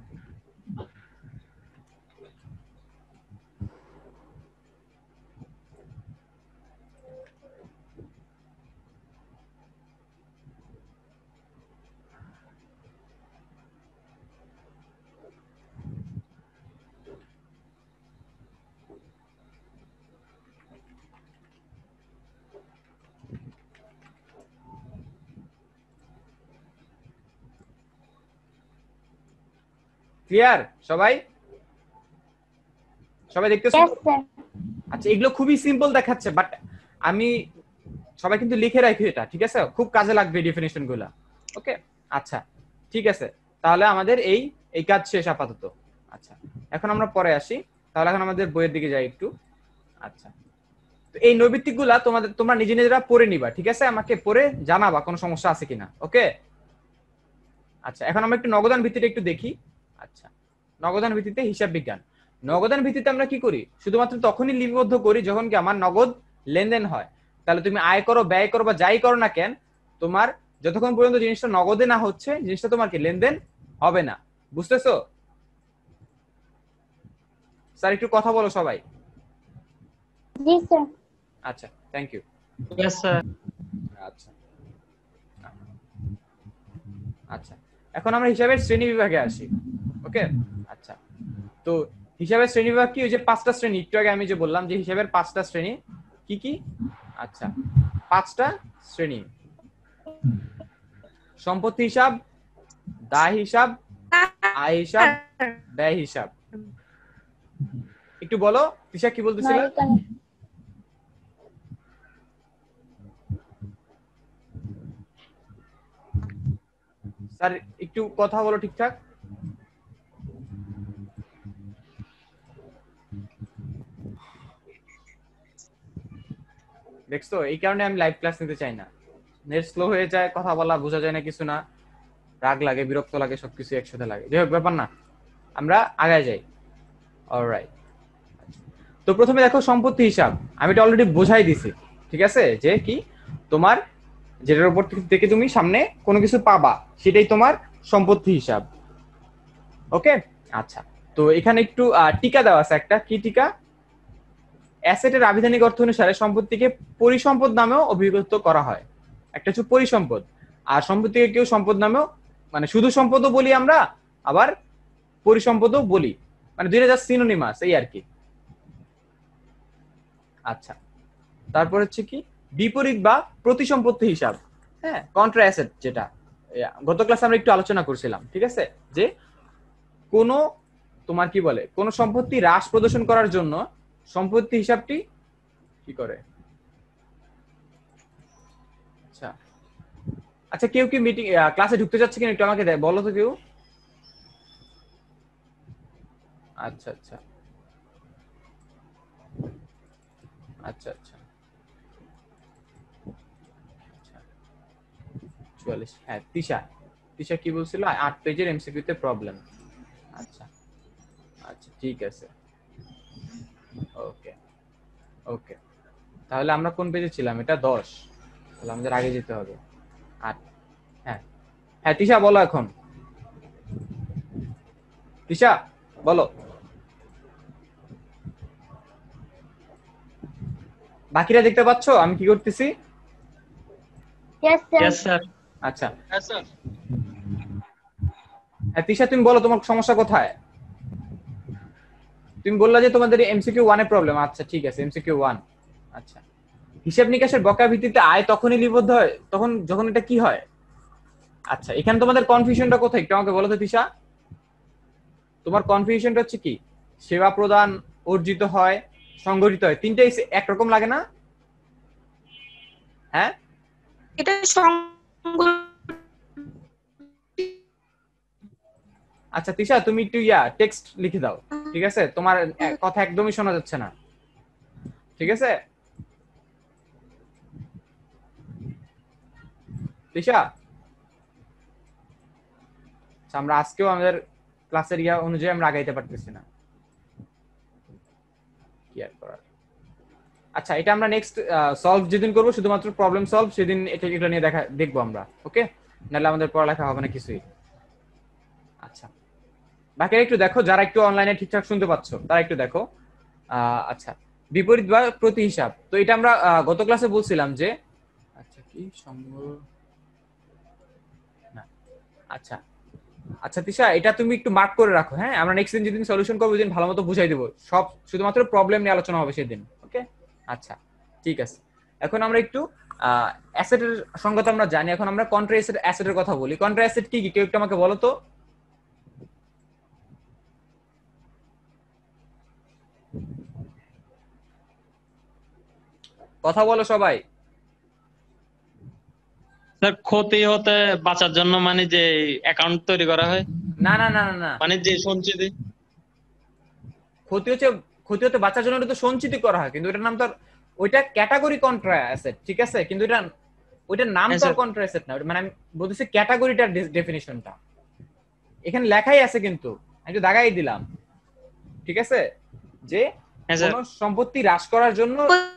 ক্লিয়ার সবাই? সবাই দেখতেছো? Yes, sir. আচ্ছা, এগুলো খুবই সিম্পল দেখাচ্ছে, বাট আমি সবাই কিন্তু লিখে রাখি এটা, ঠিক আছে, খুব কাজে লাগবে ডেফিনিশন গুলা। ওকে, আচ্ছা ঠিক আছে, তাহলে আমাদের এই এই কাজ শেষ আপাতত। আচ্ছা, এখন আমরা পরে আসি, তাহলে এখন আমাদের বইয়ের দিকে যাই একটু। আচ্ছা, তো এই নৈবিত্তিক গুলা তোমাদের তোমরা নিজে নিজেরা পড়ে নিবা, ঠিক আছে, আমাকে পড়ে জানাবা কোনো সমস্যা আছে কিনা। ওকে, আচ্ছা এখন আমরা একটু নগদান ভিত্তিটা একটু দেখি। আচ্ছা, নগদান ভিত্তিতে হিসাব বিজ্ঞান। নগদান ভিত্তিতে আমরা কি করি, শুধুমাত্র তখনই লিপিবদ্ধ করি যখন কি আমার নগদ লেনদেন হয়। তাহলে তুমি আয় করো, ব্যয় করো বা যাই করো না কেন, তোমার যতক্ষণ পর্যন্ত জিনিসটা নগদে না হচ্ছে, জিনিসটা তোমার কি লেনদেন হবে না। বুঝতেছো স্যার? একটু কথা বলো সবাই। জি স্যার। আচ্ছা, থ্যাংক ইউ। Yes sir. আচ্ছা আচ্ছা, এখন আমরা হিসাবের শ্রেণী বিভাগে আসি। ওকে, আচ্ছা, তো হিসাবের শ্রেণী বিভাগ কি, ওই যে পাঁচটা শ্রেণী, একটু আগে আমি যে বললাম যে হিসাবের পাঁচটা শ্রেণী কি কি। আচ্ছা, পাঁচটা শ্রেণী: সম্পত্তি হিসাব, দায় হিসাব, আয় হিসাব, ব্যয় হিসাব। একটু বলো তিশা, কি বলতেছিলে? মালিকানা। স্যার একটু কথা বলো ঠিকঠাক। দেখছো, এই কারণে আমি লাইভ ক্লাস নিতে চাই না, নেট স্লো হয়ে যায়, কথা বলা বোঝা যায় না, কিছু না, রাগ লাগে, বিরক্ত লাগে, সবকিছু একসাথে লাগে। যাই হোক, ব্যাপার না, আমরা আগায় যাই। অলরাইট, তো প্রথমে দেখো সম্পত্তি হিসাব, আমি এটা অলরেডি বোঝাই দিছি, ঠিক আছে, যে কি তোমার যেটার উপর থেকে তুমি সামনে কোনো কিছু পাবা সেটাই তোমার সম্পত্তি হিসাব। ওকে, আচ্ছা, তো এখানে একটু টিকা দেওয়া আছে, একটা কি টিকা, অ্যাসেটের আবিধানিক অর্থ অনুসারে সম্পত্তিকে পরিসম্পদ নামেও অভিহিত করা হয়। একটা হচ্ছে পরিসম্পদ, আর সম্পত্তিকে কেউ সম্পদ নামেও, মানে শুধু সম্পদও বলি আমরা, আবার পরিসম্পদও বলি, মানে দুইটা জাস্ট সিনোনিমাস, এই আর কি। আচ্ছা, তারপর হচ্ছে কি বিপরীত বা প্রতিসম্পত্তি হিসাব, হ্যাঁ, কন্ট্রা অ্যাসেট, যেটা গত ক্লাসে আমরা একটু আলোচনা করছিলাম, ঠিক আছে, যে কোন তোমার কি বলে কোন সম্পত্তি হ্রাস প্রদর্শন করার জন্য সম্পত্তি হিসাবটি কি করে। আচ্ছা আচ্ছা, কেউ কি মিটিং ক্লাসে ঢুকতে যাচ্ছে কিনা একটু আমাকে দেয়, বলো তো কেউ। আচ্ছা আচ্ছা আচ্ছা আচ্ছা চুয়াল্লিশ, হ্যাঁ, তিশা তিশা কি বলছিল, আট পেজের এমসিকিউ তে প্রবলেম। আচ্ছা আচ্ছা, ঠিক আছে, ওকে ওকে, তাহলে আমরা কোন পেজে ছিলাম, এটা দশ, তাহলে আমাদের আগে যেতে হবে। আট, হ্যাঁ হ্যাঁ, তিশা বলো এখন, তিশা বলো। বাকিরা দেখতে পাচ্ছো আমি কি করতেছি? Yes, sir. Yes sir. আচ্ছা, হ্যাঁ স্যার। হ্যাঁ তিশা, তুমি বলো তোমার সমস্যা কোথায়। তুমি বললা যে তোমাদের এমসিকিউ ওয়ান এ প্রবলেম। আচ্ছা ঠিক আছে, এমসিকিউ ওয়ান। আচ্ছা, হিসাব নিকাশের বকেয়া ভিত্তিতে আয় তখনই লিপিবদ্ধ হয় তখন যখন এটা কি হয়। আচ্ছা, এখানে তোমাদের কনফিউশনটা কোথায় একটু আমাকে বলো তো তিশা। তোমার কনফিউশনটা হচ্ছে কি, সেবা প্রদান, অর্জিত হয়, সংগঠিত হয়, তিনটাই একরকম লাগে না? হ্যাঁ, এটা সঙ্গ আচ্ছা তিশা, তুমি একটু ইয়া টেক্সট লিখে দাও, ঠিক আছে, তোমার এক- কথা একদমই শোনা যাচ্ছে না, ঠিক আছে তিশা। আচ্ছা, আমরা আজকেও আমাদের ক্লাসের ইয়া অনুযায়ী আমরা আগাইতে পারতেছি না। কেয়ার করার। আচ্ছা, এটা আমরা নেক্সট সলভ যেদিন করব, শুধুমাত্র প্রবলেম সলভ, সেদিন এটা এটা নিয়ে দেখা দেখবো আমরা। ওকে, নাহলে আমাদের পড়ালেখা হবে না কিছুই। আচ্ছা, বাকি একটু দেখো, যারা একটু অনলাইনে ঠিকঠাক শুনতে পাচ্ছ তারা একটু দেখো। আহ, আচ্ছা, বিপরীত বা প্রতি হিসাব, তো এটা আমরা আহ, গত ক্লাসে বলছিলাম যে, আচ্ছা কি সঙ্গ না, আচ্ছা আচ্ছা তিশা, এটা তুমি একটু মার্ক করে রাখো। হ্যাঁ, আমরা নেক্সট দিন যেদিন সলিউশন করবো ওই দিন ভালো মতো বুঝাই দেবো সব, শুধুমাত্র প্রবলেম নিয়ে আলোচনা হবে সেদিন। ওকে, আচ্ছা ঠিক আছে। এখন আমরা একটু অ্যাসেটের সংগত আমরা জানি, এখন আমরা কন্ট্রা অ্যাসেটের কথা বলি। কন্ট্রা অ্যাসেট কি কি কেউ একটু আমাকে বলো তো। কথা বলো সবাই। স্যার ক্ষতি হতে বাঁচার জন্য মানে যে অ্যাকাউন্ট তৈরি করা হয়, না না না না না, মানে যে সঞ্চিতি। ক্ষতি হচ্ছে, ক্ষতি হতে বাঁচার জন্য এটা তো সঞ্চিতি করা হয়, কিন্তু এটার নাম তো আর- ওইটা ক্যাটাগরি কন্ট্রা অ্যাসেট, ঠিক আছে, কিন্তু এটা ওইটার নাম তো আর কন্ট্রা অ্যাসেট না। মানে আমি বলতেছি ক্যাটাগরিটার ডেফিনিশনটা এখানে লেখাই আছে, কিন্তু আমি তো দাগাই দিলাম, ঠিক আছে, যে কোন সম্পত্তি হ্রাস করার জন্য।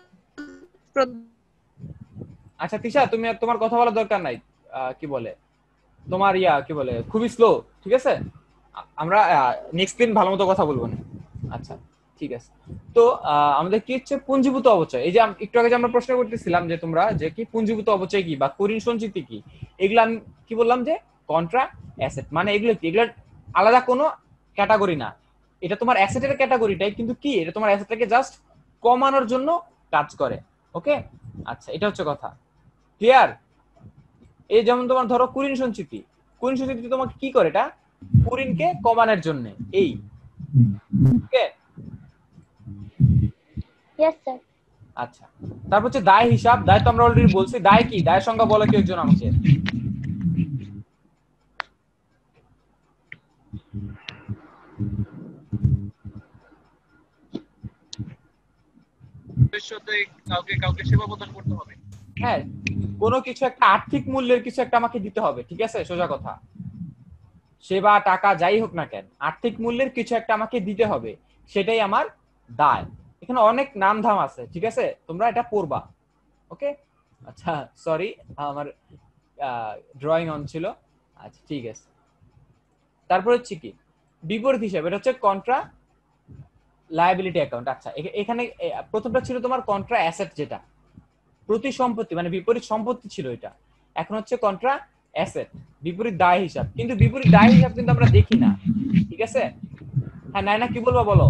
আচ্ছা তিশা, তুমি আর তোমার কথা বলার দরকার নাই, আহ, কি বলে তোমার ইয়া কি বলে খুবই স্লো, ঠিক আছে, আ- আমরা নেক্সট দিন ভালো মতো কথা বলবো না। আচ্ছা ঠিক আছে। তো আহ, আমাদের কি হচ্ছে পুঞ্জীভূত অবচয়, এই যে আম- একটু আগে যে আমরা প্রশ্ন করতেছিলাম যে তোমরা যে কি পুঞ্জীভূত অবচয় কি বা কুঋণ সঞ্চিতি কি, এগুলো আমি কি বললাম যে কন্ট্রা অ্যাসেট, মানে এগুলো কি, এগুলো আলাদা কোনো ক্যাটাগরি না, এটা তোমার অ্যাসেটের ক্যাটাগরিটাই, কিন্তু কি এটা তোমার অ্যাসেটটাকে জাস্ট কমানোর জন্য কাজ করে। ওকে, আচ্ছা এটা হচ্ছে কথা, ক্লিয়ার। এই যেমন তোমার ধরো কুঋণ সঞ্চিতি, কুঋণ সঞ্চিতি তোমাকে কি করে, এটা কুঋণকে কমানোর জন্য। এই ওকে, Yes, sir. আচ্ছা, তারপর হচ্ছে দায় হিসাব। দায় তো আমরা অলরেডি বলছি, দায় কি, দায় সংজ্ঞা বলো কেউ একজন আমাকে। ভবিষ্যতে কাউকে কাউকে সেবা প্রদান করতে হবে। হ্যাঁ, কোনো কিছু একটা আর্থিক মূল্যের কিছু একটা আমাকে দিতে হবে, ঠিক আছে, সোজা কথা, সেবা টাকা যাই হোক না কেন, আর্থিক মূল্যের কিছু একটা আমাকে দিতে হবে, সেটাই আমার দায়। এখানে অনেক নাম ধাম আছে, ঠিক আছে, তোমরা এটা পড়বা। ওকে, আচ্ছা সরি, আমার ড্রয়িং অন ছিল। আচ্ছা ঠিক আছে, তারপর হচ্ছে কি বিপরীত হিসাব, এটা হচ্ছে কন্ট্রা লায়াবিলিটি অ্যাকাউন্ট। আচ্ছা, এ- এখানে এ, প্রথমটা ছিল তোমার কন্ট্রা অ্যাসেট, যেটা প্রতি সম্পত্তি মানে বিপরীত সম্পত্তি ছিল এটা। এখন হচ্ছে কন্ট্রা অ্যাসেট, বিপরীত দায় হিসাব, কিন্তু বিপরীত দায় হিসাব কিন্তু আমরা দেখি না, ঠিক আছে। হ্যাঁ নাইনা কি বলবো বলো।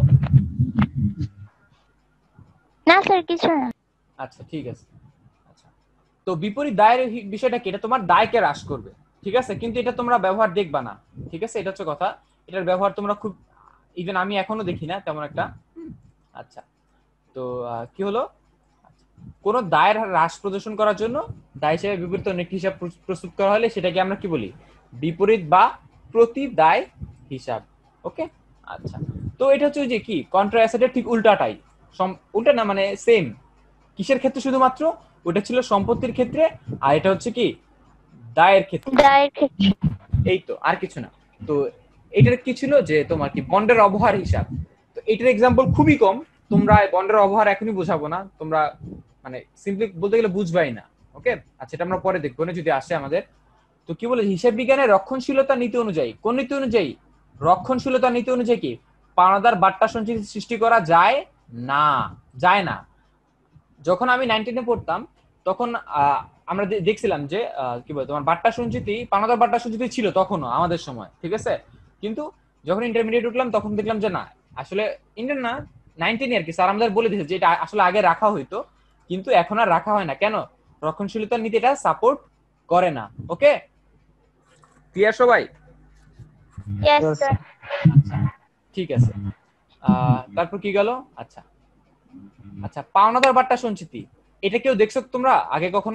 না স্যার কিছু না। আচ্ছা ঠিক আছে। আচ্ছা, তো বিপরীত দায়ের হি- বিষয়টা কি, এটা তোমার দায়কে হ্রাস করবে, ঠিক আছে, কিন্তু এটা তোমরা ব্যবহার দেখবা না, ঠিক আছে, এটা হচ্ছে কথা, এটার ব্যবহার তোমরা খুব, ইভেন আমি এখনো দেখি না তেমন একটা। আচ্ছা, তো আহ, কি হলো, কোন দায়ের হ্রাস প্রদর্শন করার জন্য দায় হিসেবে বিপরীত অন্য একটি হিসাব প্রস- প্রস্তুত করা হলে সেটাকে আমরা কি বলি, বিপরীত বা প্রতি দায় হিসাব। ওকে, আচ্ছা, তো এটা হচ্ছে ওই যে কি কন্ট্রা অ্যাসেটের ঠিক উল্টাটাই, সম- উল্টা না মানে সেম, কিসের ক্ষেত্রে শুধুমাত্র, ওটা ছিল সম্পত্তির ক্ষেত্রে, আর এটা হচ্ছে কি দায়ের ক্ষেত্রে, দায়ের ক্ষেত্রে। এই তো, আর কিছু না। তো এটার কি ছিল যে তোমার কি বন্ডের অবহার হিসাব, তো এটার এক্সাম্পল খুবই কম, তোমরা বন্ডের অবহার এখনই বোঝাবো না, তোমরা মানে সিম্পলি বলতে গেলে বুঝবাই না। ওকে, আচ্ছা এটা আমরা পরে দেখবো না যদি আসে আমাদের। তো কি বলে হিসাব বিজ্ঞানের রক্ষণশীলতা নীতি অনুযায়ী, কোন নীতি অনুযায়ী, রক্ষণশীলতা নীতি অনুযায়ী কি পাওনাদার বাট্টা সঞ্চিতি সৃষ্টি করা যায় না, যায় না। যখন আমি নাইনটিনে পড়তাম তখন আহ, আমরা দে- দেখছিলাম যে আহ, কি বলে তোমার বাট্টা সঞ্চিতি, পাওনাদার বাট্টা সঞ্চিতি ছিল তখনও আমাদের সময়, ঠিক আছে, কিন্তু যখন ইন্টারমিডিয়েট উঠলাম তখন দেখলাম যে না, আসলে ইন্টার না নাইনটিনে আর কি স্যার আমাদের বলে দিয়েছে যে এটা আসলে আগে রাখা হইতো, কিন্তু এখন আর রাখা হয় না, কেন, রক্ষণশীলতার নীতি এটা সাপোর্ট করে না। ওকে, ক্লিয়ার সবাই। Yes, sir. আচ্ছা ঠিক আছে, আহ, তারপর কি গেল, আচ্ছা আচ্ছা পাওনাদার বাট্টা সঞ্চিতি, এটা কেউ দেখছো তোমরা আগে কখনো,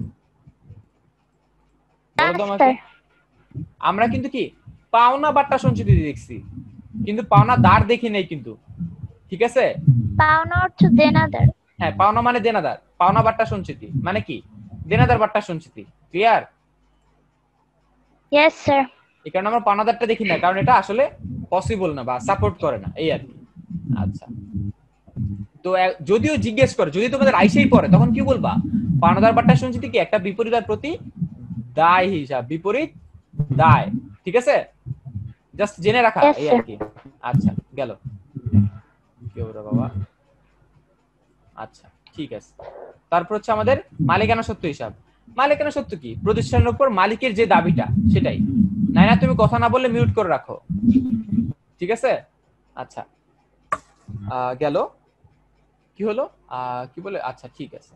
বলো তো না, আমাকে। স্যার। আমরা কিন্তু কি পাওনা বাট্টা সঞ্চিতি দেখছি, কিন্তু পাওনা দার দেখি নাই কিন্তু, ঠিক আছে। পাওনা অর্থ দেনাদার। হ্যাঁ, পাওনা মানে দেনাদার, পাওনা বাট্টা সঞ্চিতি মানে কি দেনাদার বাট্টা সঞ্চিতি, ক্লিয়ার। Yes, sir. এই কারণে আমরা পাওনাদারটা দেখি না, কারণ এটা আসলে পসিবল না বা সাপোর্ট করে না, এই আর কি। আচ্ছা তো এ- যদিও জিজ্ঞেস করে, যদি তোমাদের আইসেই পড়ে, তখন কি বলবা? পাওনাদার বাট্টা সঞ্চিতি কি একটা বিপরীত আর প্রতি দায় হিসাব, বিপরীত দায়। ঠিক আছে, জাস্ট জেনে রাখা Yes, এই sir. আর কি। আচ্ছা গেল, কি হলো বাবা? আচ্ছা ঠিক আছে। তারপর হচ্ছে আমাদের মালিকানা সত্ত্ব হিসাব। মালিকানা সত্ত্ব কি? প্রতিষ্ঠানের উপর মালিকের যে দাবিটা সেটাই। নাই না তুমি কথা না বললে মিউট করে রাখো, ঠিক আছে? আচ্ছা আহ, গেল, কি হলো আহ, কি বলে, আচ্ছা ঠিক আছে।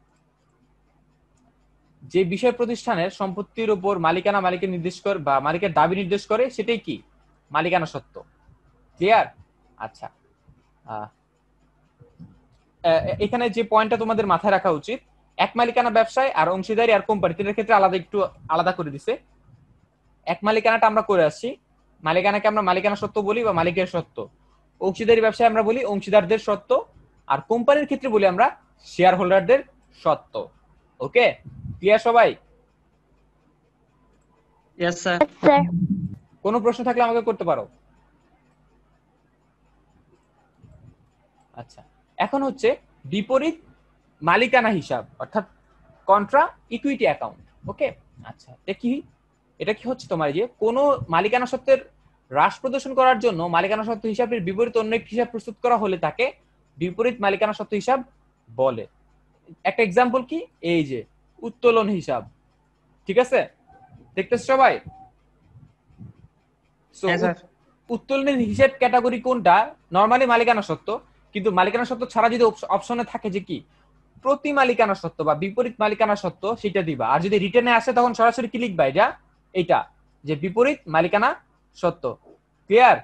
যে বিষয় প্রতিষ্ঠানের সম্পত্তির উপর মালিকানা মালিকের নির্দেশ করে বা মালিকের দাবি নির্দেশ করে সেটাই কি? মালিকানা সত্ত্ব। ক্লিয়ার? আচ্ছা আহ, আহ, এখানে যে পয়েন্টটা তোমাদের মাথায় রাখা উচিত, এক মালিকানা ব্যবসায় আর অংশীদারি আর কোম্পানি তিনের ক্ষেত্রে আলাদা, একটু আলাদা করে দিছে। এক মালিকানাটা আমরা করে আসছি, মালিকানাকে আমরা মালিকানা সত্ত্ব বলি বা মালিকের সত্ত্ব। অংশীদারি ব্যবসায় আমরা বলি অংশীদারদের সত্ত্ব, আর কোম্পানির ক্ষেত্রে বলি আমরা শেয়ার হোল্ডারদের সত্ত্ব। ওকে, ক্লিয়ার সবাই? Yes sir. Yes, sir. কোনো প্রশ্ন থাকলে আমাকে করতে পারো। আচ্ছা, এখন হচ্ছে বিপরীত মালিকানা হিসাব, অর্থাৎ কন্ট্রা ইকুইটি অ্যাকাউন্ট। ওকে, আচ্ছা এটা কি? এটা কি হচ্ছে তোমার যে কোনো মালিকানা সত্ত্বের হ্রাস প্রদর্শন করার জন্য মালিকানা সত্ত্ব হিসাবের বিপরীত অন্য একটি হিসাব প্রস্তুত করা হলে তাকে বিপরীত মালিকানা সত্ত্ব হিসাব বলে। একটা এক্সাম্পল কি? এই যে উত্তোলন হিসাব। ঠিক আছে, দেখতেছ সবাই? So, হ্যাঁ স্যার। উত্তোলনের হিসাব ক্যাটাগরি কোনটা? নরমালি মালিকানা সত্ত্ব, কিন্তু মালিকানা সত্ত্ব ছাড়া যদি অপশনে থাকে যে কি প্রতি মালিকানা সত্ত্ব বা বিপরীত মালিকানা সত্ত্ব, সেটা দিবা। আর যদি রিটেনে আসে তখন সরাসরি কি লিখবা? এটা এইটা যে বিপরীত মালিকানা সত্ত্ব। ক্লিয়ার?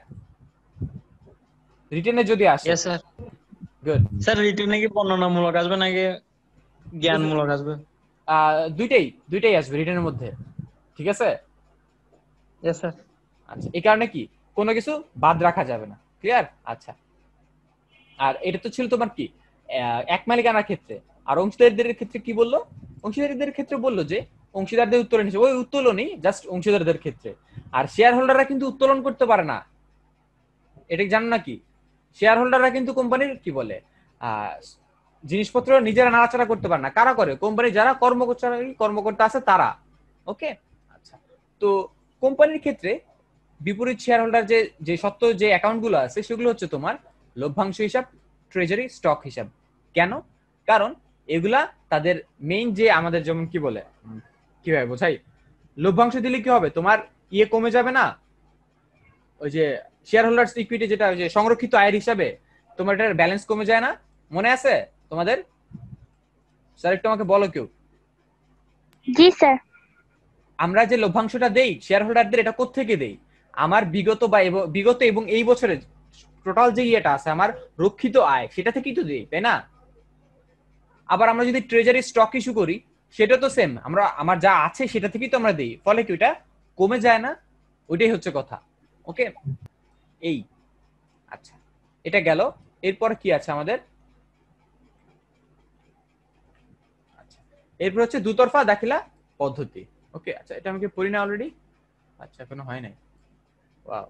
রিটেনে যদি আসে। Yes sir. গুড। স্যার রিটেনে কি বর্ণনামূলক আসবে নাকি জ্ঞানমূলক আসবে? দুইটাই দুইটাই আসবে রিটেনের মধ্যে। ঠিক আছে? Yes sir. আচ্ছা, এই কারণে কি কোনো কিছু বাদ রাখা যাবে না। ক্লিয়ার? আচ্ছা, আর এটা তো ছিল তোমার কি আহ, এক মালিকানার ক্ষেত্রে। আর অংশীদারদের ক্ষেত্রে কি বললো? অংশীদারদের ক্ষেত্রে বললো যে অংশীদারদের উত্তোলন হিসেবে, ওই উত্তোলনই জাস্ট অংশীদারদের ক্ষেত্রে। আর শেয়ার হোল্ডাররা কিন্তু উত্তোলন করতে পারে না, এটা জানো নাকি? শেয়ার হোল্ডাররা কিন্তু কোম্পানির কি বলে আহ জিনিসপত্র নিজেরা নাড়াচাড়া করতে পারে না। কারা করে? কোম্পানি যারা কর্মচারী কর্মকর্তা আছে তারা। ওকে, আচ্ছা। তো কোম্পানির ক্ষেত্রে বিপরীত শেয়ার হোল্ডার যে যে সত্ত্ব যে অ্যাকাউন্ট গুলো আছে সেগুলো হচ্ছে তোমার লভ্যাংশ হিসাব, ট্রেজারি, স্টক হিসাব। কেন? কারণ এগুলা তাদের মেইন যে আমাদের যেমন কি বলে কিভাবে বোঝাই, লভ্যাংশ দিলে কি হবে? তোমার ইয়ে কমে যাবে না? ওই যে শেয়ার হোল্ডার্স ইকুইটি যেটা ওই যে সংরক্ষিত আয়ের হিসাবে তোমার এটার ব্যালেন্স কমে যায় না? মনে আছে তোমাদের? স্যার একটু আমাকে বলো কেউ। জি স্যার। আমরা যে লভ্যাংশটা দেই শেয়ার হোল্ডারদের, এটা কোত্থেকে দেই? আমার বিগত বা বিগত এবং এই বছরের টোটাল যে ইয়েটা আছে আমার রক্ষিত আয়, সেটা থেকেই তো দেই, তাই না? আবার আমরা যদি ট্রেজারি স্টক ইস্যু করি সেটা তো সেম, আমরা আমার যা আছে সেটা থেকেই তো আমরা দেই, ফলে কি ওটা কমে যায় না? ওইটাই হচ্ছে কথা। ওকে, এই আচ্ছা এটা গেল। এরপর কি আছে আমাদের? আচ্ছা, এরপর হচ্ছে দুতরফা দাখিলা পদ্ধতি। ওকে, আচ্ছা এটা আমাকে পড়ি না অলরেডি? আচ্ছা এখনো হয় নাই। ওয়াও,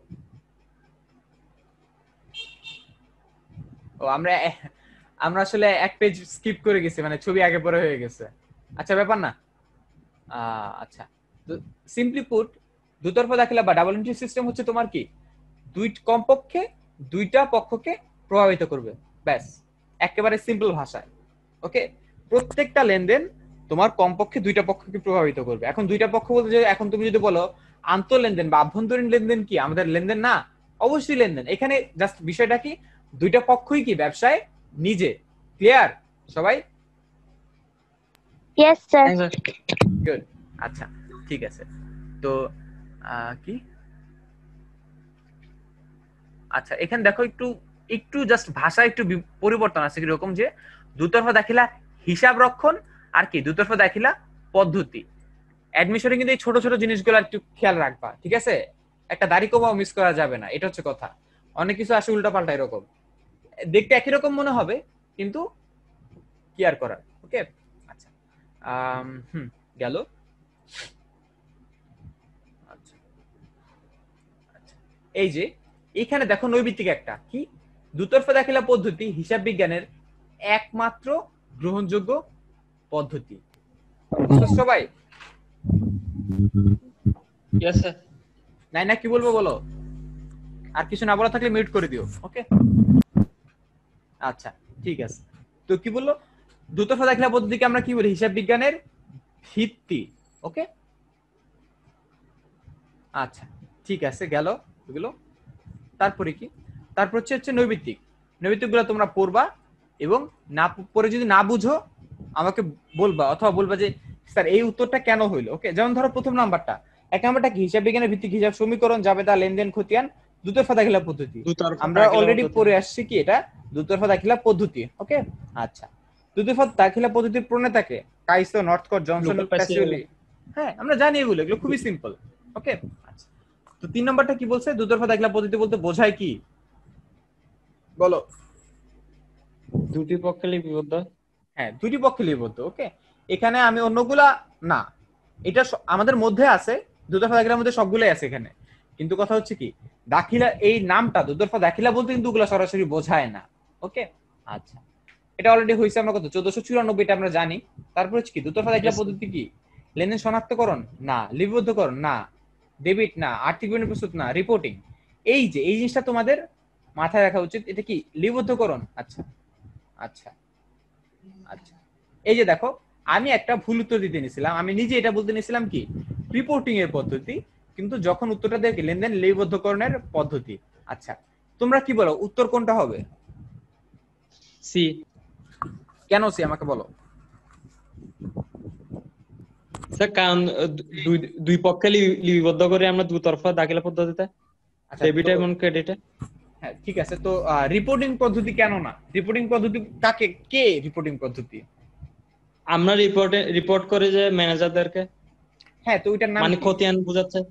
ও আমরা আমরা আসলে এক পেজ স্কিপ করে গেছি, মানে ছবি আগে পরে হয়ে গেছে। আচ্ছা ব্যাপার না। আহ, আচ্ছা, সিম্পলি পুট দুতরফা দাখিলা বা ডাবল এন্ট্রি সিস্টেম হচ্ছে তোমার কি দুই কমপক্ষে দুইটা পক্ষকে প্রভাবিত করবে, ব্যাস, একেবারে সিম্পল ভাষায়। ওকে, প্রত্যেকটা লেনদেন তোমার কমপক্ষে দুইটা পক্ষকে প্রভাবিত করবে। এখন দুইটা পক্ষ বলতে যে এখন তুমি যদি বলো আন্তঃ লেনদেন বা আভ্যন্তরীণ লেনদেন কি আমাদের লেনদেন না? অবশ্যই লেনদেন। এখানে জাস্ট বিষয়টা কি দুইটা পক্ষই কি ব্যবসায় নিজে। ক্লিয়ার সবাই? Yes, sir. হ্যাঁ স্যার। গুড, আচ্ছা ঠিক আছে। তো আহ, কি আচ্ছা এখানে দেখো একটু একটু জাস্ট ভাষা একটু বি- পরিবর্তন আছে, কিরকম যে দুতরফা দাখিলা হিসাব রক্ষণ আর কি দুতরফা দাখিলা পদ্ধতি। অ্যাডমিশনে কিন্তু এই ছোট ছোট জিনিসগুলো একটু খেয়াল রাখবা, ঠিক আছে? একটা দাড়ি কমাও মিস করা যাবে না, এটা হচ্ছে কথা। অনেক কিছু আসে উল্টা পাল্টা এরকম, দেখতে একই রকম মনে হবে কিন্তু কি আর করার। ওকে, আচ্ছা আম, হুম গেল। আচ্ছা আচ্ছা, এই যে এখানে দেখো নৈবিত্তিক একটা কি দুতরফা দাখিলা পদ্ধতি হিসাব বিজ্ঞানের একমাত্র গ্রহণযোগ্য পদ্ধতি। বুঝছো সবাই? Yes sir. নাই না কি বলবো বলো, আর কিছু না বলা থাকলে মিউট করে দিও। ওকে আচ্ছা ঠিক আছে। তো কি বললো, দুতরফা দাখিলা পদ্ধতিকে আমরা কি বলি, হিসাব বিজ্ঞানের ভিত্তি। ওকে আচ্ছা ঠিক আছে গেল এগুলো। তারপরে কি, তারপর হচ্ছে হচ্ছে নৈমিত্তিক। নৈমিত্তিকগুলো তোমরা পড়বা এবং না পড়ে যদি না বুঝো আমাকে বলবা, অথবা বলবা যে স্যার এই উত্তরটা কেন হইলো। ওকে যেমন ধরো প্রথম নাম্বারটা, এক নাম্বারটা কি, হিসাব বিজ্ঞানের ভিত্তিক হিসাব সমীকরণ, জাবেদা, লেনদেন, খতিয়ান, দুতরফা দাখিলা পদ্ধতি। দুতরফা আমরা দাখিলা অলরেডি পদ্ধতি। পড়ে আসছি কি এটা দুতরফা দাখিলা পদ্ধতি। ওকে আচ্ছা, দুতরফা দাখিলা পদ্ধতির প্রণেতাকে কাইসো, Northcott, Johnson, Luca Pacioli. Pacioli. হ্যাঁ আমরা জানি এগুলো, এগুলো খুবই সিম্পল। ওকে আচ্ছা, তো তিন নম্বরটা কি বলছে, দুতরফা দাখিলা পদ্ধতি বলতে বোঝায় কি বলো। দুটি পক্ষে লিপিবদ্ধ। হ্যাঁ দুটি পক্ষে লিপিবদ্ধ। ওকে এখানে আমি অন্যগুলা না, এটা স- আমাদের মধ্যে আছে, দুতরফা দাখিলার মধ্যে সবগুলাই আছে এখানে, কিন্তু কথা হচ্ছে কি দাখিলা এই নামটা দুতরফা দাখিলা বলতে কিন্তু ওগুলা সরাসরি বোঝায় না। ওকে আচ্ছা, এটা অলরেডি হয়েছে আমরা কত চোদ্দশো চুরানব্বই এটা আমরা জানি। তারপর হচ্ছে কি দুতরফা দাখিলা Yes. পদ্ধতি কি, লেনদেন শনাক্তকরণ না, লিপিবদ্ধকরণ না, ডেবিট না, আর্থিক বিবরণী প্রস্তুত না, রিপোর্টিং। এই যে এই জিনিসটা তোমাদের মাথায় রাখা উচিত, এটা কি লিপিবদ্ধকরণ। আচ্ছা আচ্ছা আচ্ছা, এই যে দেখো আমি একটা ভুল উত্তর দিতে নিছিলাম, আমি নিজে এটা বলতে নিছিলাম কি রিপোর্টিং এর পদ্ধতি, কিন্তু যখন উত্তরটা দেখি লেনদেন লিপিবদ্ধকরণের পদ্ধতি। আচ্ছা তোমরা কি বলো উত্তর কোনটা হবে? সি। কেন সি আমাকে বলো। স্যার কারণ আহ, দুই দুই পক্ষে লি- লিপিবদ্ধ করে আমরা দুতরফা দাখিলা পদ্ধতিতে, আচ্ছা ডেবিট তো- এবং ক্রেডিটে। হ্যাঁ ঠিক আছে, তো রিপোর্টিং পদ্ধতি কেন না, রিপোর্টিং পদ্ধতি কাকে, কে রিপোর্টিং পদ্ধতি? আমরা রিপোর্টে রিপোর্ট করে যে ম্যানেজারদেরকে, হ্যাঁ তো ওইটার নাম মানে কি? খতিয়ান বোঝাচ্ছে।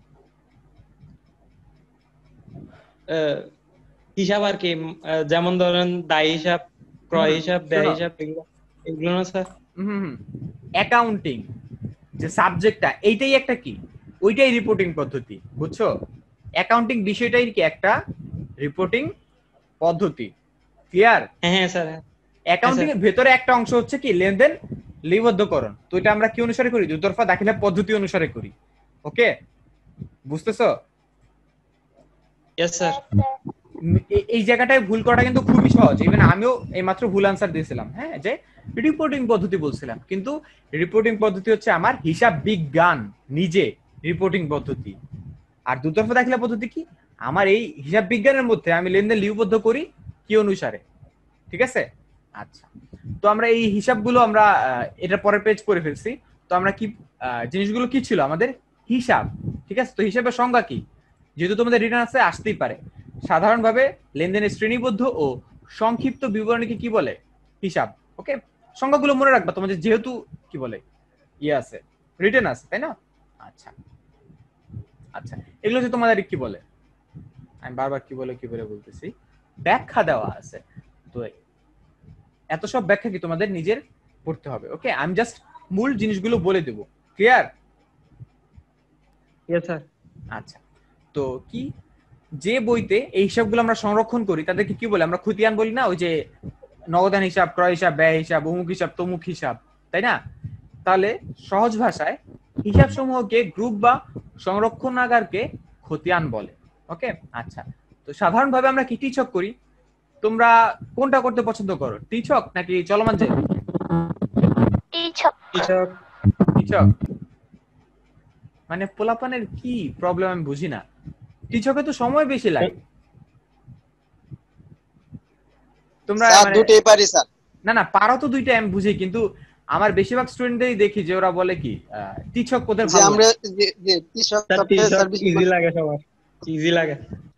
আহ, হিসাব আর কি, আহ, যেমন ধরেন দায় হিসাব, ক্রয় হুম, হিসাব, ব্যয় শোনো। হিসাব, এগুলো এগুলো না স্যার? হুম অ্যাকাউন্টিং যে সাবজেক্টটা এইটাই একটা কি, ওইটাই রিপোর্টিং পদ্ধতি। বুঝছো, অ্যাকাউন্টিং বিষয়টাই কি একটা রিপোর্টিং পদ্ধতি। ক্লিয়ার? হ্যাঁ হ্যাঁ স্যার, হ্যাঁ। অ্যাকাউন্টিং এর ভেতরে একটা অংশ হচ্ছে কি লেনদেন লিপিবদ্ধকরণ, তো এটা আমরা কি অনুসারে করি, দুতরফা দাখিলা পদ্ধতি অনুসারে করি। ওকে বুঝতেছো? Yes sir. উম, এ- এই জায়গাটায় ভুল করাটা কিন্তু খুবই সহজ, ইভেন আমিও এইমাত্র ভুল আনসার দিয়েছিলাম। হ্যাঁ যে রিপোর্টিং পদ্ধতি বলছিলাম, কিন্তু রিপোর্টিং পদ্ধতি হচ্ছে আমার হিসাব বিজ্ঞান নিজে রিপোর্টিং পদ্ধতি। আর দুতরফা দাখিলা পদ্ধতি কি, আমার এই হিসাব বিজ্ঞানের মধ্যে আমি লেনদেন লিপিবদ্ধ করি কি অনুসারে। ঠিক আছে আচ্ছা, তো আমরা এই হিসাবগুলো আমরা আহ, এটার পরের পেজ করে ফেলছি। তো আমরা কি আহ, জিনিসগুলো কি ছিল আমাদের হিসাব। ঠিক আছে, তো হিসাবের সংজ্ঞা কি, যেহেতু তোমাদের রিটার্ন আছে আসতেই পারে। সাধারণভাবে লেনদেনের শ্রেণীবদ্ধ ও সংক্ষিপ্ত বিবরণীকে কি বলে, হিসাব। ওকে সংজ্ঞাগুলো মনে রাখবা তোমাদের, যেহেতু কি বলে ইয়ে আছে রিটার্ন আছে তাই না। আচ্ছা আচ্ছা, এগুলো হচ্ছে তোমাদের কি বলে, আমি বারবার কি বলে কি বলে বলতেছি, ব্যাখ্যা দেওয়া আছে। তো এত সব ব্যাখ্যা কি তোমাদের নিজের পড়তে হবে। ওকে আমি জাস্ট মূল জিনিসগুলো বলে দেব। ক্লিয়ার? Yes sir. আচ্ছা, তো কি যে বইতে এই হিসাবগুলো আমরা সংরক্ষণ করি তাদেরকে কি বলে, আমরা খতিয়ান বলি না, ওই যে নগদান হিসাব, ক্রয় হিসাব, ব্যয় হিসাব, অমুক হিসাব, তমুক হিসাব, তাই না? তাহলে সহজ ভাষায় হিসাব সমূহকে গ্রুপ বা সংরক্ষণাগারকে খতিয়ান বলে। ওকে আচ্ছা, তো সাধারণভাবে আমরা কি টিচক করি, তোমরা কোনটা করতে পছন্দ করো, টিচক নাকি চলমান যে টিচক কৃষক। টিচক? মানে পোলাপানের কি প্রবলেম আমি বুঝি না, টিচকে তো সময় বেশি লাগে। তোমরা স্যার মানে দুটোই পারি স্যার। না না পারো তো দুইটা আমি বুঝি, কিন্তু আমার বেশিরভাগ স্টুডেন্টদেরই দেখি যে ওরা বলে কি টিচক ওদের যে ভালো আমরা লাগে। যে যে কৃষক স্যার সপ্তাহে কৃষক সার্ভিস ইজি লাগে, সবার ইজি লাগে।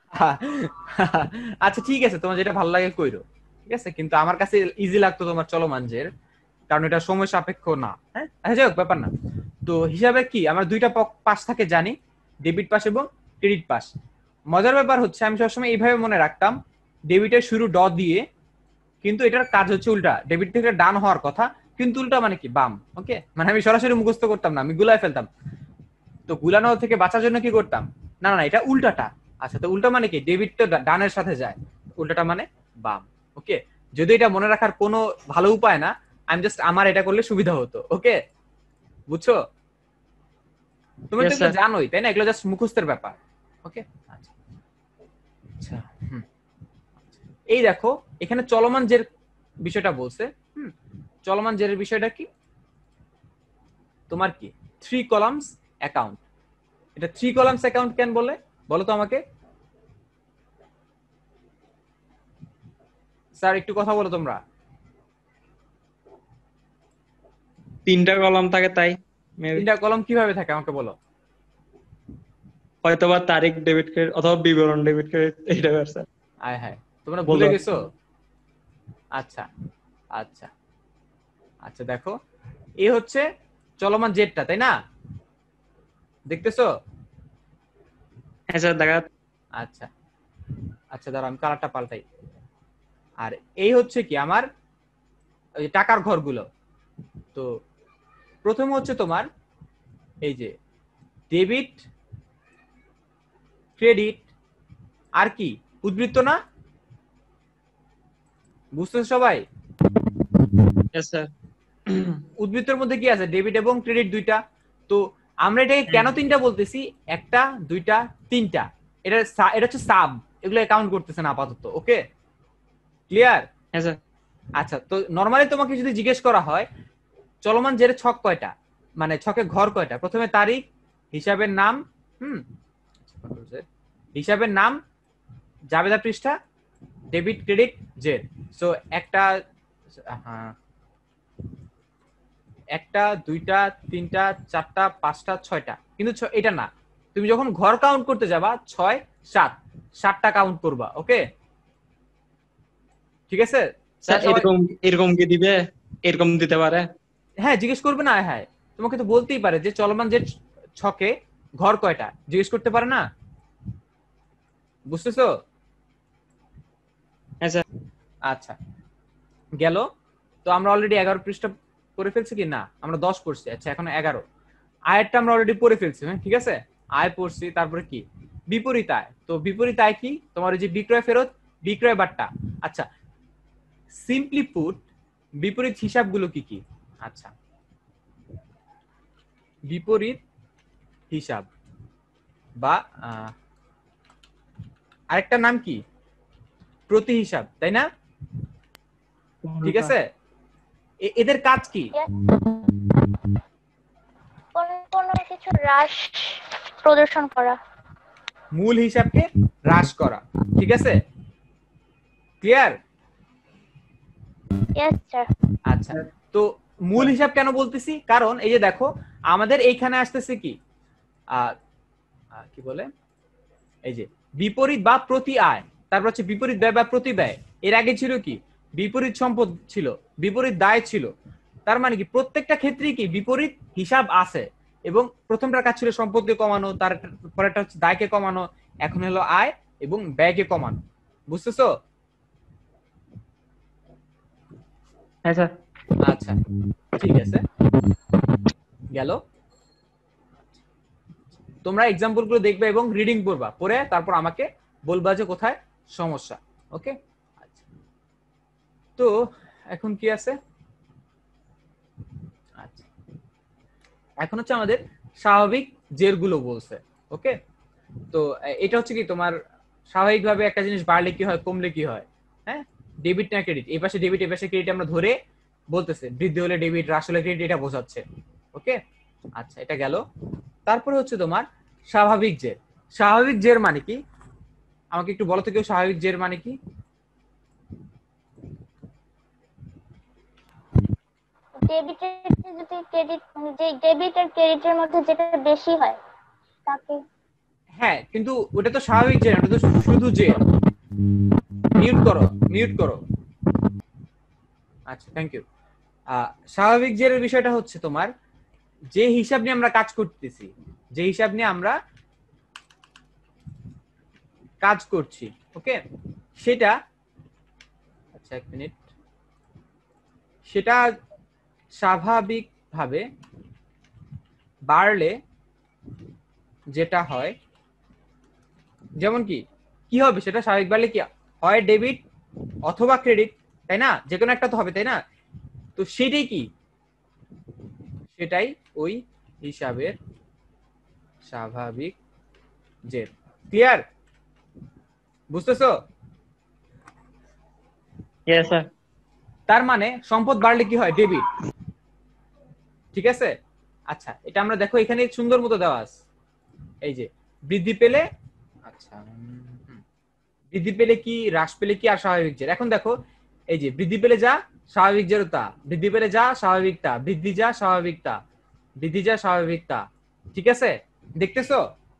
আচ্ছা ঠিক আছে, তোমার যেটা ভালো লাগে কইরো, ঠিক আছে, কিন্তু আমার কাছে ইজি লাগতো তোমার চলমান জের, কারণ এটা সময় সাপেক্ষ না। হ্যাঁ আচ্ছা যাই হোক ব্যাপার না। তো হিসাবে কি আমার দুইটা পক- পাশ থাকে জানি, ডেবিট পাশ এবং ক্রেডিট পাশ। মজার ব্যাপার হচ্ছে আমি সবসময় এইভাবে মনে রাখতাম, ডেবিটের শুরু ড দিয়ে, কিন্তু এটার কাজ হচ্ছে উল্টা, ডেবিট থেকে ডান হওয়ার কথা, কিন্তু উল্টা মানে কি বাম। ওকে মানে আমি সরাসরি মুখস্থ করতাম না, আমি গুলায় ফেলতাম। তো গুলানো থেকে বাঁচার জন্য কি করতাম, না না এটা উল্টাটা। আচ্ছা তো উল্টা মানে কি, ডেবিট তো ডা- ডানের সাথে যায়, উল্টাটা মানে বাম। ওকে যদি এটা মনে রাখার কোনো ভালো উপায় না, আমি জাস্ট আমার এটা করলে সুবিধা হতো। ওকে, বুঝছো? তুমি তো Yes, এগুলো sir. জানোই, তাই না? এগুলো জাস্ট মুখস্থের ব্যাপার। ওকে, আচ্ছা আচ্ছা হুম। এই দেখো এখানে চলমান জের বিষয়টা বলছে। হুম, চলমান জেরের বিষয়টা কি? তোমার কি থ্রি কলামস অ্যাকাউন্ট। এটা থ্রি কলামস অ্যাকাউন্ট কেন বলে বলো তো আমাকে। স্যার একটু কথা বলো তোমরা। তিনটা কলাম থাকে তাই maybe। তিনটা কলাম কিভাবে থাকে আমাকে বলো। হয়তোবা তারিখ ডেবিট ক্রেডিট অথবা বিবরণ ডেবিট ক্রেডিট এইটা স্যার। আয় হায়, তোমরা ভুলে বলো। গেছো। আচ্ছা আচ্ছা আচ্ছা, দেখো এ হচ্ছে চলমান জেটটা, তাই না? দেখতেছো? হ্যাঁ স্যার দেখা। আচ্ছা আচ্ছা, দাঁড়াও আমি কালারটা পাল্টাই। আর এই হচ্ছে কি আমার ওই টাকার ঘরগুলো। তো প্রথম হচ্ছে তোমার এই যে ডেবিট ক্রেডিট আর কি উদ্বৃত্ত না? বুঝতেছো সবাই? Yes, sir. উদ্বৃত্তের মধ্যে কি আছে? ডেবিট এবং ক্রেডিট দুইটা। তো আমরা এটাকে কেন তিনটা বলতেছি? একটা, দুইটা, তিনটা। এটা সা- এটা হচ্ছে সাব, এগুলো কাউন্ট করতেছে না আপাতত। Okay, clear? হ্যাঁ স্যার। আচ্ছা, তো নরমালি তোমাকে যদি জিজ্ঞেস করা হয় চলমান জেরে ছক কয়টা, মানে ছকে ঘর কয়টা, প্রথমে তারিখ, হিসাবের নাম, হুম, হিসাবের নাম, জাবেদা পৃষ্ঠা, ডেবিট ক্রেডিট জের। সো একটা, হ্যাঁ, একটা, দুইটা, তিনটা, চারটা, পাঁচটা, ছয়টা, কিন্তু ছ- এটা না। তুমি যখন ঘর কাউন্ট করতে যাবা ছয়, সাত, সাতটা কাউন্ট করবা। ওকে, ঠিক আছে? স্যার স্যার সবাই- এরকম এরকম কি দিবে? এরকম দিতে পারে? হ্যাঁ জিজ্ঞেস করবে না। হ্যাঁ, তোমাকে তো বলতেই পারে যে চলমান যে ছকে ঘর কয়টা, জিজ্ঞেস করতে পারে না? বুঝতেছো? হ্যাঁ স্যার। আচ্ছা, গেল। তো আমরা অলরেডি এগারো পৃষ্ঠা করে ফেলছি কি না? আমরা দশ পড়ছি। আচ্ছা, এখন এগারো। আয়েরটা আমরা অলরেডি পড়ে ফেলছি। হ্যাঁ ঠিক আছে, আয় পড়ছি। তারপরে কি বিপরীত আয়। তো বিপরীত আয় কি? তোমার ওই যে বিক্রয় ফেরত, বিক্রয় বাট্টা। আচ্ছা, সিম্পলি পুট বিপরীত হিসাবগুলো কি কি? আচ্ছা, বিপরীত হিসাব বা আহ, আরেকটা নাম কি? প্রতি হিসাব, তাই না? ঠিক আছে, এ- এদের কাজ কি? কোন কোন কিছু হ্রাস প্রদর্শন করা। মূল হিসাবকে হ্রাস করা। ঠিক আছে, ক্লিয়ার? Yes sir. আচ্ছা, তো মূল হিসাব কেন বলতেছি? কারণ এই যে দেখো আমাদের এইখানে আসতেছে কি আহ, আহ, কি বলে, এই যে বিপরীত বা প্রতি আয়, তারপর হচ্ছে বিপরীত ব্যয় বা প্রতি ব্যয়। এর আগে ছিল কি বিপরীত সম্পদ ছিল, বিপরীত দায় ছিল। তার মানে কি প্রত্যেকটা ক্ষেত্রেই কি বিপরীত হিসাব আছে। এবং প্রথমটার কাজ ছিল সম্পদকে কমানো, তার পরেরটা হচ্ছে দায়কে কমানো, এখন হলো আয় এবং ব্যয়কে কমানো। বুঝতেছো? হ্যাঁ স্যার। আচ্ছা ঠিক আছে, গেল। তোমরা এক্সাম্পল গুলো দেখবে এবং রিডিং করবা, পরে তারপর আমাকে বলবা যে কোথায় সমস্যা। ওকে, আচ্ছা, তো এখন কি আছে? আচ্ছা, এখন হচ্ছে আমাদের স্বাভাবিক জেরগুলো বলছে। ওকে, তো এ- এটা হচ্ছে কি তোমার স্বাভাবিকভাবে একটা জিনিস বাড়লে কি হয়, কমলে কি হয়। হ্যাঁ, ডেবিট না ক্রেডিট, এই পাশে ডেবিট এই পাশে ক্রেডিট আমরা ধরে বলতেছে, বৃদ্ধি হলে ডেবিট, হ্রাস হলে ক্রেডিট, এটা বোঝাচ্ছে। ওকে, আচ্ছা, এটা গেল। তারপরে হচ্ছে তোমার স্বাভাবিক জের। স্বাভাবিক জের মানে কি আমাকে একটু বলো তো কেউ, স্বাভাবিক জের মানে কি? ডেবিটের যদি ক্রেডিট যে ডেবিট আর ক্রেডিটের মধ্যে যেটা বেশি হয় তাকে। হ্যাঁ, কিন্তু ওটা তো স্বাভাবিক জের, ওটা তো শুধু জের। মিউট করো, মিউট করো। আচ্ছা, থ্যাংক ইউ। স্বাভাবিক জেরের বিষয়টা হচ্ছে তোমার যে হিসাব নিয়ে আমরা কাজ করতেছি, যে হিসাব নিয়ে আমরা কাজ করছি, ওকে, সেটা, আচ্ছা এক মিনিট, সেটা স্বাভাবিকভাবে বাড়লে যেটা হয়, যেমন কি কি হবে সেটা স্বাভাবিক বাড়লে কি হয়, ডেবিট অথবা ক্রেডিট, তাই না? যে কোনো একটা তো হবে, তাই না? তো সেটাই কি, সেটাই ওই হিসাবের স্বাভাবিক জের। ক্লিয়ার? বুঝতেছো? Yes sir. তার মানে সম্পদ বাড়লে কি হয়? ডেবিট। ঠিক আছে? আচ্ছা, এটা আমরা দেখো এখানে সুন্দর মতো দেওয়া আছে, এই যে বৃদ্ধি পেলে, আচ্ছা বৃদ্ধি পেলে কি, হ্রাস পেলে কি, আর স্বাভাবিক জের। এখন দেখো এই যে বৃদ্ধি পেলে যা, স্বাভাবিক জেরও তা, বৃদ্ধি পেলে যা, স্বাভাবিক তা, বৃদ্ধি যা, স্বাভাবিক তা, বৃদ্ধি যা, স্বাভাবিক তা। ঠিক আছে? দেখতেছো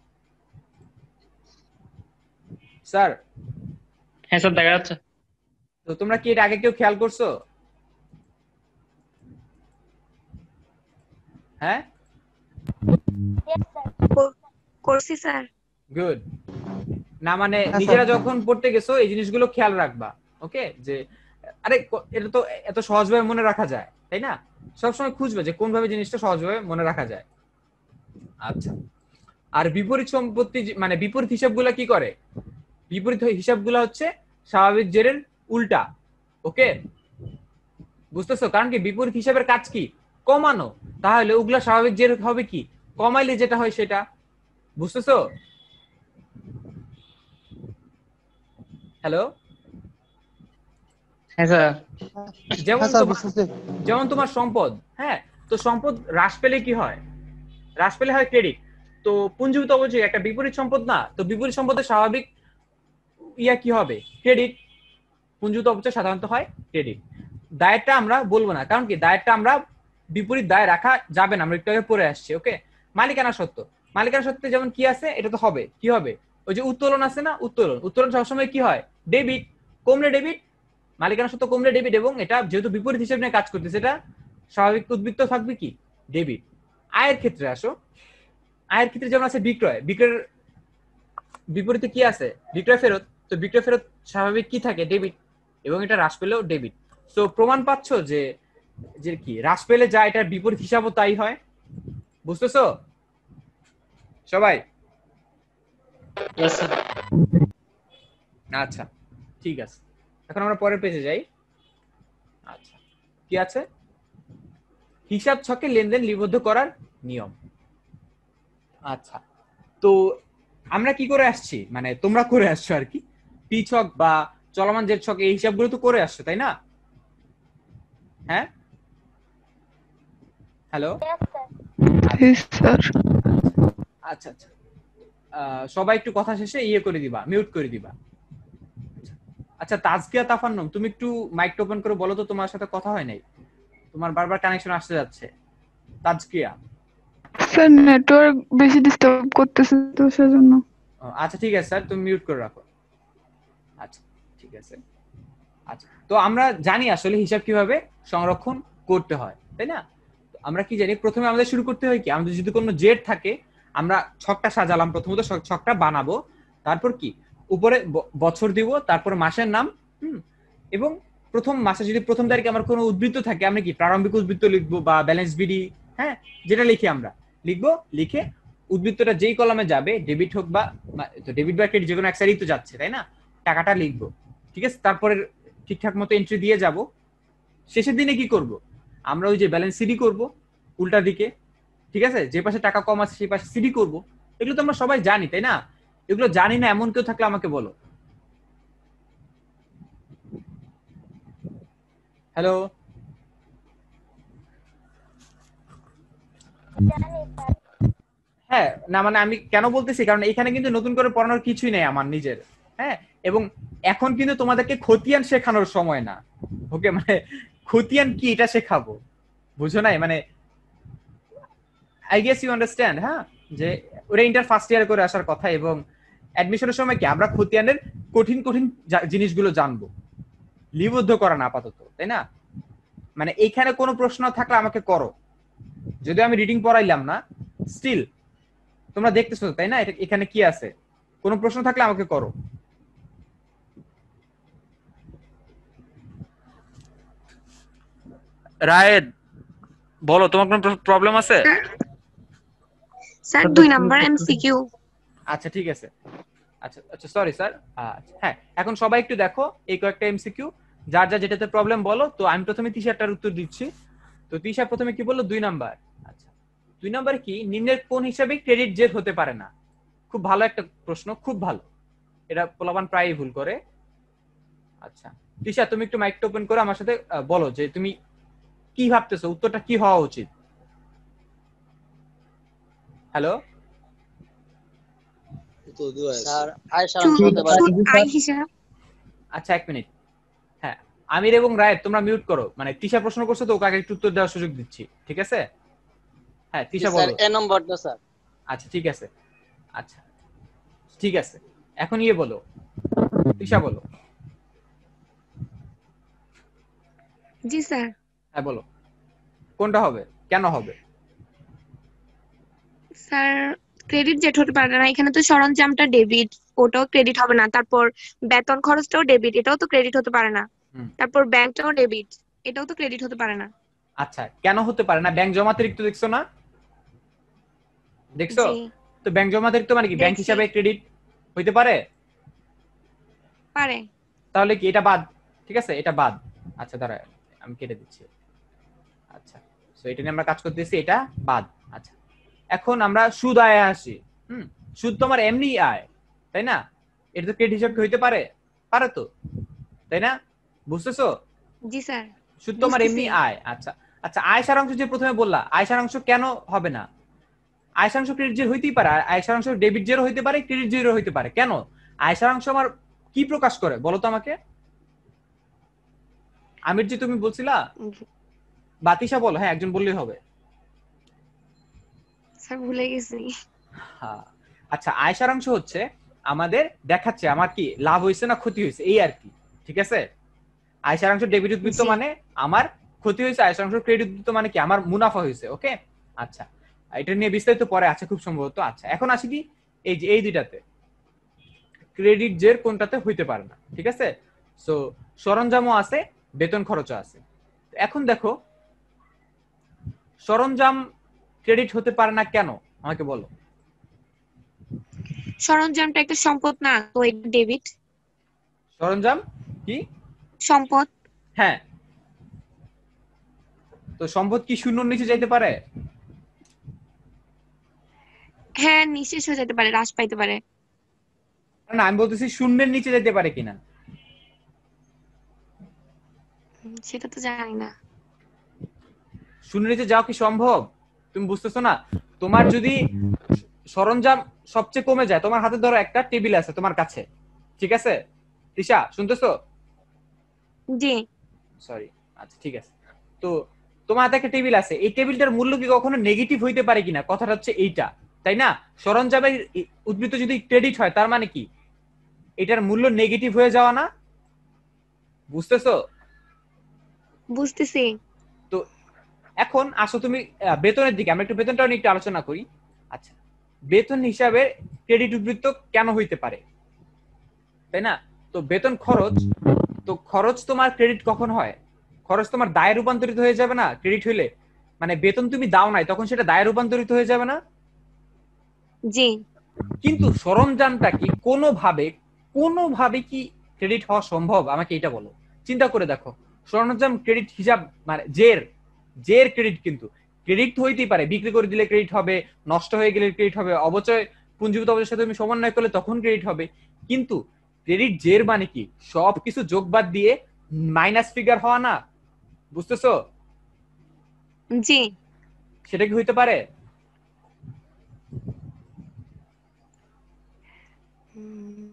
স্যার? হ্যাঁ স্যার, দেখা যাচ্ছে। তো তোমরা কি এটা আগে কেউ খেয়াল করছো? হ্যাঁ, Yes, sir. করছি স্যার। গুড। না মানে হ্যাঁ, নিজেরা স্যার। যখন পড়তে গেছো এই জিনিসগুলো খেয়াল রাখবা, ওকে? যে আরে ক- এটা তো এত সহজভাবে মনে রাখা যায়, তাই না? সবসময় খুঁজবে যে কোন ভাবে জিনিসটা সহজভাবে মনে রাখা যায়। আচ্ছা, আর বিপরীত সম্পত্তি যে- মানে বিপরীত হিসাবগুলো কি করে? বিপরীত হিসাবগুলো হচ্ছে স্বাভাবিক জেরের উল্টা, ওকে? বুঝতেছো? কারণ কি বিপরীত হিসাবের কাজ কি? কমানো। তাহলে ওগুলা স্বাভাবিক জের হবে কি? কমাইলে যেটা হয় সেটা। বুঝতেছো? হ্যালো, হ্যাঁ স্যার। যেমন হ্যাঁ স্যার, তোমার বুঝতেছি। যেমন তোমার সম্পদ, হ্যাঁ, তো সম্পদ হ্রাস পেলে কি হয়? হ্রাস পেলে হয় ক্রেডিট। তো পুঞ্জীভূত অবশ্যই একটা বিপরীত সম্পদ না, তো বিপরীত সম্পদের স্বাভাবিক ইয়া কি হবে? ক্রেডিট। পুঞ্জীভূত অবচয় সাধারণত হয় ক্রেডিট। দায়েরটা আমরা বলবো না, কারণ কি দায়েরটা আমরা বিপরীত দায় রাখা যাবে না, আমরা একটু আগে পড়ে আসছি, ওকে? মালিকানা সত্ত্ব, মালিকানা সত্ত্বে যেমন কি আছে, এটা তো হবে কি হবে? ওই যে উত্তোলন আছে না, উত্তোলন, উত্তোলন সবসময় কি হয়? ডেবিট। কমলে ডেবিট, মালিকানা সত্ত্ব কমলে ডেবিট, এবং এটা যেহেতু বিপরীত হিসেবে নিয়ে কাজ করতেছে, এটা স্বাভাবিক উদ্বৃত্ত থাকবে কি? ডেবিট। আয়ের ক্ষেত্রে আসো, আয়ের ক্ষেত্রে যেমন আছে বিক্রয়, বিক্রয়ের বিপরীতে কি আছে? বিক্রয় ফেরত। তো বিক্রয় ফেরত স্বাভাবিক কি থাকে? ডেবিট, এবং এটা হ্রাস পেলেও ডেবিট। তো প্রমাণ পাচ্ছ যে যে কি হ্রাস পেলে যা, এটার বিপরীত হিসাবও তাই হয়। বুঝতেছো সবাই? Yes sir. আচ্ছা, ঠিক আছে, এখন আমরা পরের পেজে যাই। আচ্ছা, কি আছে? হিসাব ছকে লেনদেন লিপিবদ্ধ করার নিয়ম। আচ্ছা, তো আমরা কি করে আসছি, মানে তোমরা করে আসছো আর কি, পি ছক বা চলমান জের ছক, এই হিসাবগুলো তো করে আসছো, তাই না? হ্যাঁ, হ্যালো, Yes, sir. আচ্ছা আচ্ছা, আহ, সবাই একটু কথা শেষে ইয়ে করে দিবা, মিউট করে দিবা। আচ্ছা, তাজকিয়া তাফান্নুম, তুমি একটু মাইকটা ওপেন করে বলো তো, তোমার সাথে কথা হয় নাই, তোমার বারবার কানেকশন আসতে যাচ্ছে। তাজকিয়া। স্যার নেটওয়ার্ক বেশি ডিস্টার্ব করতেছে তো সেজন্য। ও, আচ্ছা ঠিক আছে স্যার, তুমি মিউট করে রাখো। আচ্ছা ঠিক আছে। আচ্ছা, তো আমরা জানি আসলে হিসাব কিভাবে সংরক্ষণ করতে হয়, তাই না? তো আমরা কি জানি, প্রথমে আমাদের শুরু করতে হয় কি, আমাদের যদি কোনো জেড থাকে, আমরা ছকটা সাজালাম, প্রথমত ছ- ছকটা বানাবো, তারপর কি উপরে ব- বছর দিব, তারপর মাসের নাম, হুম, এবং প্রথম মাসে যদি প্রথম তারিখে আমার কোনো উদ্বৃত্ত থাকে, আমরা কি প্রারম্ভিক উদ্বৃত্ত লিখবো বা ব্যালেন্স বিডি, হ্যাঁ, যেটা লিখি আমরা লিখবো, লিখে উদ্বৃত্তটা যেই কলামে যাবে, ডেবিট হোক বা ডেবিট বা ক্রেডিট, যে কোনো এক সাইডেই তো যাচ্ছে, তাই না? টাকাটা লিখবো, ঠিক আছে? তারপরে ঠিকঠাক মতো এন্ট্রি দিয়ে যাব। শেষের দিনে কি করব? আমরা ওই যে ব্যালেন্স সিডি করব উল্টা দিকে, ঠিক আছে? যে পাশে টাকা কম আছে সেই পাশে সিডি করব। এগুলো তো আমরা সবাই জানি, তাই না? এগুলো জানি না এমন কেউ থাকলে আমাকে বলো। হ্যালো, হ্যাঁ, না মানে আমি কেন বলতেছি, কারণ এখানে কিন্তু নতুন করে পড়ানোর কিছুই নেই আমার নিজের, হ্যাঁ, এবং এখন কিন্তু তোমাদেরকে খতিয়ান শেখানোর সময় না, ওকে? মানে খতিয়ান কি এটা শেখাবো, বুঝো নাই? মানে আই গেস ইউ আন্ডারস্ট্যান্ড, হ্যাঁ, যে ওরা ইন্টার ফার্স্ট ইয়ার করে আসার কথা, এবং অ্যাডমিশনের সময় কি আমরা খতিয়ানের কঠিন কঠিন জা- জিনিসগুলো জানবো, লিপিবদ্ধ করা না আপাতত, তাই না? মানে এইখানে কোনো প্রশ্ন থাকলে আমাকে করো, যদিও আমি রিডিং পড়াইলাম না, স্টিল তোমরা দেখতেছো, তাই না? এটা এখানে কি আছে, কোনো প্রশ্ন থাকলে আমাকে করো। রায়েদ, বলো, তোমার কোনো প্রবলেম আছে? স্যার দুই নাম্বার এমসিকিউ। আচ্ছা ঠিক আছে, আচ্ছা আচ্ছা, সরি স্যার। আচ্ছা হ্যাঁ, এখন সবাই একটু দেখো এই কয়েকটা এমসিকিউ, যার যা যেটাতে প্রবলেম বলো। তো আমি প্রথমে তিশারটার উত্তর দিচ্ছি। তো তিশা প্রথমে কি বললো? দুই নাম্বার। আচ্ছা, দুই নাম্বার কি, নিম্নের কোন হিসাবে ক্রেডিট জের হতে পারে না? খুব ভালো একটা প্রশ্ন, খুব ভালো। এটা পোলাপান প্রায়ই ভুল করে। আচ্ছা তিশা, তুমি একটু মাইকটা ওপেন করে আমার সাথে আহ, বলো যে তুমি কি ভাবতেছো, উত্তরটা কি হওয়া উচিত? হ্যালো, স্যার আয় সারাংশ সুদ হতে পারে। সুদ আয় হিসাব। আচ্ছা এক মিনিট। হ্যাঁ, আমির এবং রায় তোমরা মিউট করো। মানে তিশা প্রশ্ন করছো তো ওকে আগে একটু উত্তর দেওয়ার সুযোগ দিচ্ছি, ঠিক আছে? হ্যাঁ তিশা স্যার বলো। এ নম্বরটা স্যার। আচ্ছা ঠিক আছে। আচ্ছা ঠিক আছে, এখন ইয়ে বলো, তিশা বলো। জি স্যার। হ্যাঁ বলো, কোনটা হবে, কেন হবে? স্যার ক্রেডিট জেট হতে পারে না, এখানে তো সরঞ্জামটা ডেবিট, ওটাও ক্রেডিট হবে না। তারপর বেতন খরচটাও ডেবিট, এটাও তো ক্রেডিট হতে পারে না। হুম। তারপর ব্যাংকটাও ডেবিট, এটাও তো ক্রেডিট হতে পারে না। আচ্ছা কেন হতে পারে না? ব্যাংক জমাতিরিক্ত দেখছো না? দেখছো? জি তো ব্যাংক জমাতিরিক্ত মানে কি, ব্যাংক দেখছি। হিসাবে ক্রেডিট হইতে পারে? পারে। তাহলে কি এটা বাদ? ঠিক আছে, এটা বাদ। আচ্ছা দাঁড়া, আমি কেটে দিচ্ছি। আচ্ছা, সো এটা নিয়ে আমরা কাজ করতেছি, এটা বাদ। আচ্ছা, এখন আমরা সুদ আয়ে আসি। হুম, সুদ তোমার এমনি আয়, তাই না? এটা তো ক্রেডিট হিসাবে হইতে পারে? পারে তো, তাই না? বুঝতেছো? জি স্যার। সুদ তোমার বুঝতেছি। এমনি আয়। আচ্ছা আচ্ছা, আয় সারাংশ যে প্রথমে বললা, আয় সারাংশ কেন হবে না? আয় সারাংশ ক্রেডিট জের হইতেই পারে, আয় সারাংশ ডেবিট জেরও হইতে পারে, ক্রেডিট জেরও হইতে পারে। কেন? আয় সারাংশ আমার কি প্রকাশ করে বলো তো আমাকে? আমির জি তুমি বলছিলা, বাতিশা বলো। হ্যাঁ একজন বললেই হবে। স্যার ভুলে গেছি। হ্যাঁ, আচ্ছা, আয় সারাংশ হচ্ছে আমাদের দেখাচ্ছে আমার কি লাভ হয়েছে না ক্ষতি হয়েছে, এই আর কি। ঠিক আছে, আয় সারাংশ ডেবিট উদ্বৃত্ত জি। মানে আমার ক্ষতি হয়েছে, আয় সারাংশ ক্রেডিট উদ্বৃত্ত মানে কি আমার মুনাফা হয়েছে। ওকে, আচ্ছা এটা নিয়ে বিস্তারিত পরে আছে খুব সম্ভবত। আচ্ছা এখন আসি কি, এই যে এই দুইটাতে ক্রেডিট জের কোনটাতে হইতে পারে না। ঠিক আছে, সো সরঞ্জামও আছে, বেতন খরচও আছে। এখন দেখো সরঞ্জাম ক্রেডিট হতে পারে না কেন, আমাকে বলো। সরঞ্জামটা একটা সম্পদ না, তো এটা ডেবিট। সরঞ্জাম কি সম্পদ। হ্যাঁ, তো সম্পদ কি শূন্যর নিচে যাইতে পারে? হ্যাঁ নিঃশেষ হয়ে যেতে পারে, হ্রাস পাইতে পারে। না আমি বলতেছি শূন্যের নিচে যেতে পারে কিনা। উম, সেটা তো জানি না। শূন্যের নিচে যাওয়া কি সম্ভব? তুমি বুঝতেছো না? তোমার যদি সরঞ্জাম সবচেয়ে কমে যায়, তোমার হাতে ধরো একটা টেবিল আছে তোমার কাছে, ঠিক আছে তিশা, শুনতেছো? জি। সরি, আচ্ছা ঠিক আছে। তো তোমার হাতে একটা টেবিল আছে, এই টেবিলটার মূল্য কি কখনো নেগেটিভ হইতে পারে কিনা, কথাটা হচ্ছে এইটা, তাই না? সরঞ্জামের উদ্বৃত্ত যদি ক্রেডিট হয় তার মানে কি এটার মূল্য নেগেটিভ হয়ে যাওয়া না? বুঝতেছো? বুঝতেছি। তো এখন আসো তুমি আহ, বেতনের দিকে, আমরা একটু বেতনটাও নিয়ে একটু আলোচনা করি। আচ্ছা, বেতন হিসাবে ক্রেডিট উদ্বৃত্ত কেন হইতে পারে, তাই না? তো বেতন খরচ, তো খরচ তোমার ক্রেডিট কখন হয়? খরচ তোমার দায়ে রূপান্তরিত হয়ে যাবে না ক্রেডিট হইলে? মানে বেতন তুমি দাও নাই তখন সেটা দায়ে রূপান্তরিত হয়ে যাবে না? জি। কিন্তু সরঞ্জামটা কি কোনোভাবে কোনোভাবে কি ক্রেডিট হওয়া সম্ভব, আমাকে এটা বলো। চিন্তা করে দেখো, সরঞ্জাম ক্রেডিট হিসাব মানে জের জের ক্রেডিট, কিন্তু ক্রেডিট হইতেই পারে, বিক্রি করে দিলে ক্রেডিট হবে, নষ্ট হয়ে গেলে ক্রেডিট হবে, অবচয় পুঞ্জীভূত অবস্থার সাথে তুমি সমন্বয় করলে তখন ক্রেডিট হবে। কিন্তু ক্রেডিট জের মানে কি সবকিছু যোগ বাদ দিয়ে মাইনাস ফিগার হওয়া না? বুঝতেছো? জি। সেটা কি হইতে পারে? উম,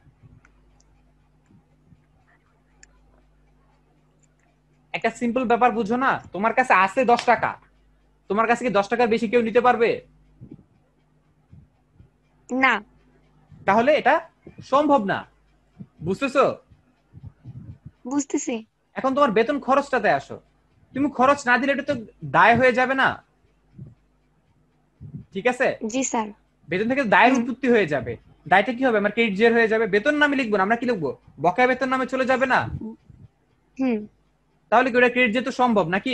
একটা সিম্পল ব্যাপার বুঝো না, তোমার কাছে আছে দশ টাকা, তোমার কাছে কি দশ টাকার বেশি কেউ নিতে পারবে? না। তাহলে এটা সম্ভব না। বুঝতেছো? বুঝতেছি। এখন তোমার বেতন খরচটাতে আসো, তুমি খরচ না দিলে এটা তো দায় হয়ে যাবে না? ঠিক আছে, জি স্যার। বেতন থেকে দায়ের হুম। উৎপত্তি হয়ে যাবে। দায়টা কি হবে, আমার ক্রেডিট জের হয়ে যাবে। বেতন নামে লিখবো না, আমরা কি লিখবো, বকেয়া বেতন নামে চলে যাবে না? হুম। তাহলে কি ওটা ক্রেডিট জের তো সম্ভব নাকি?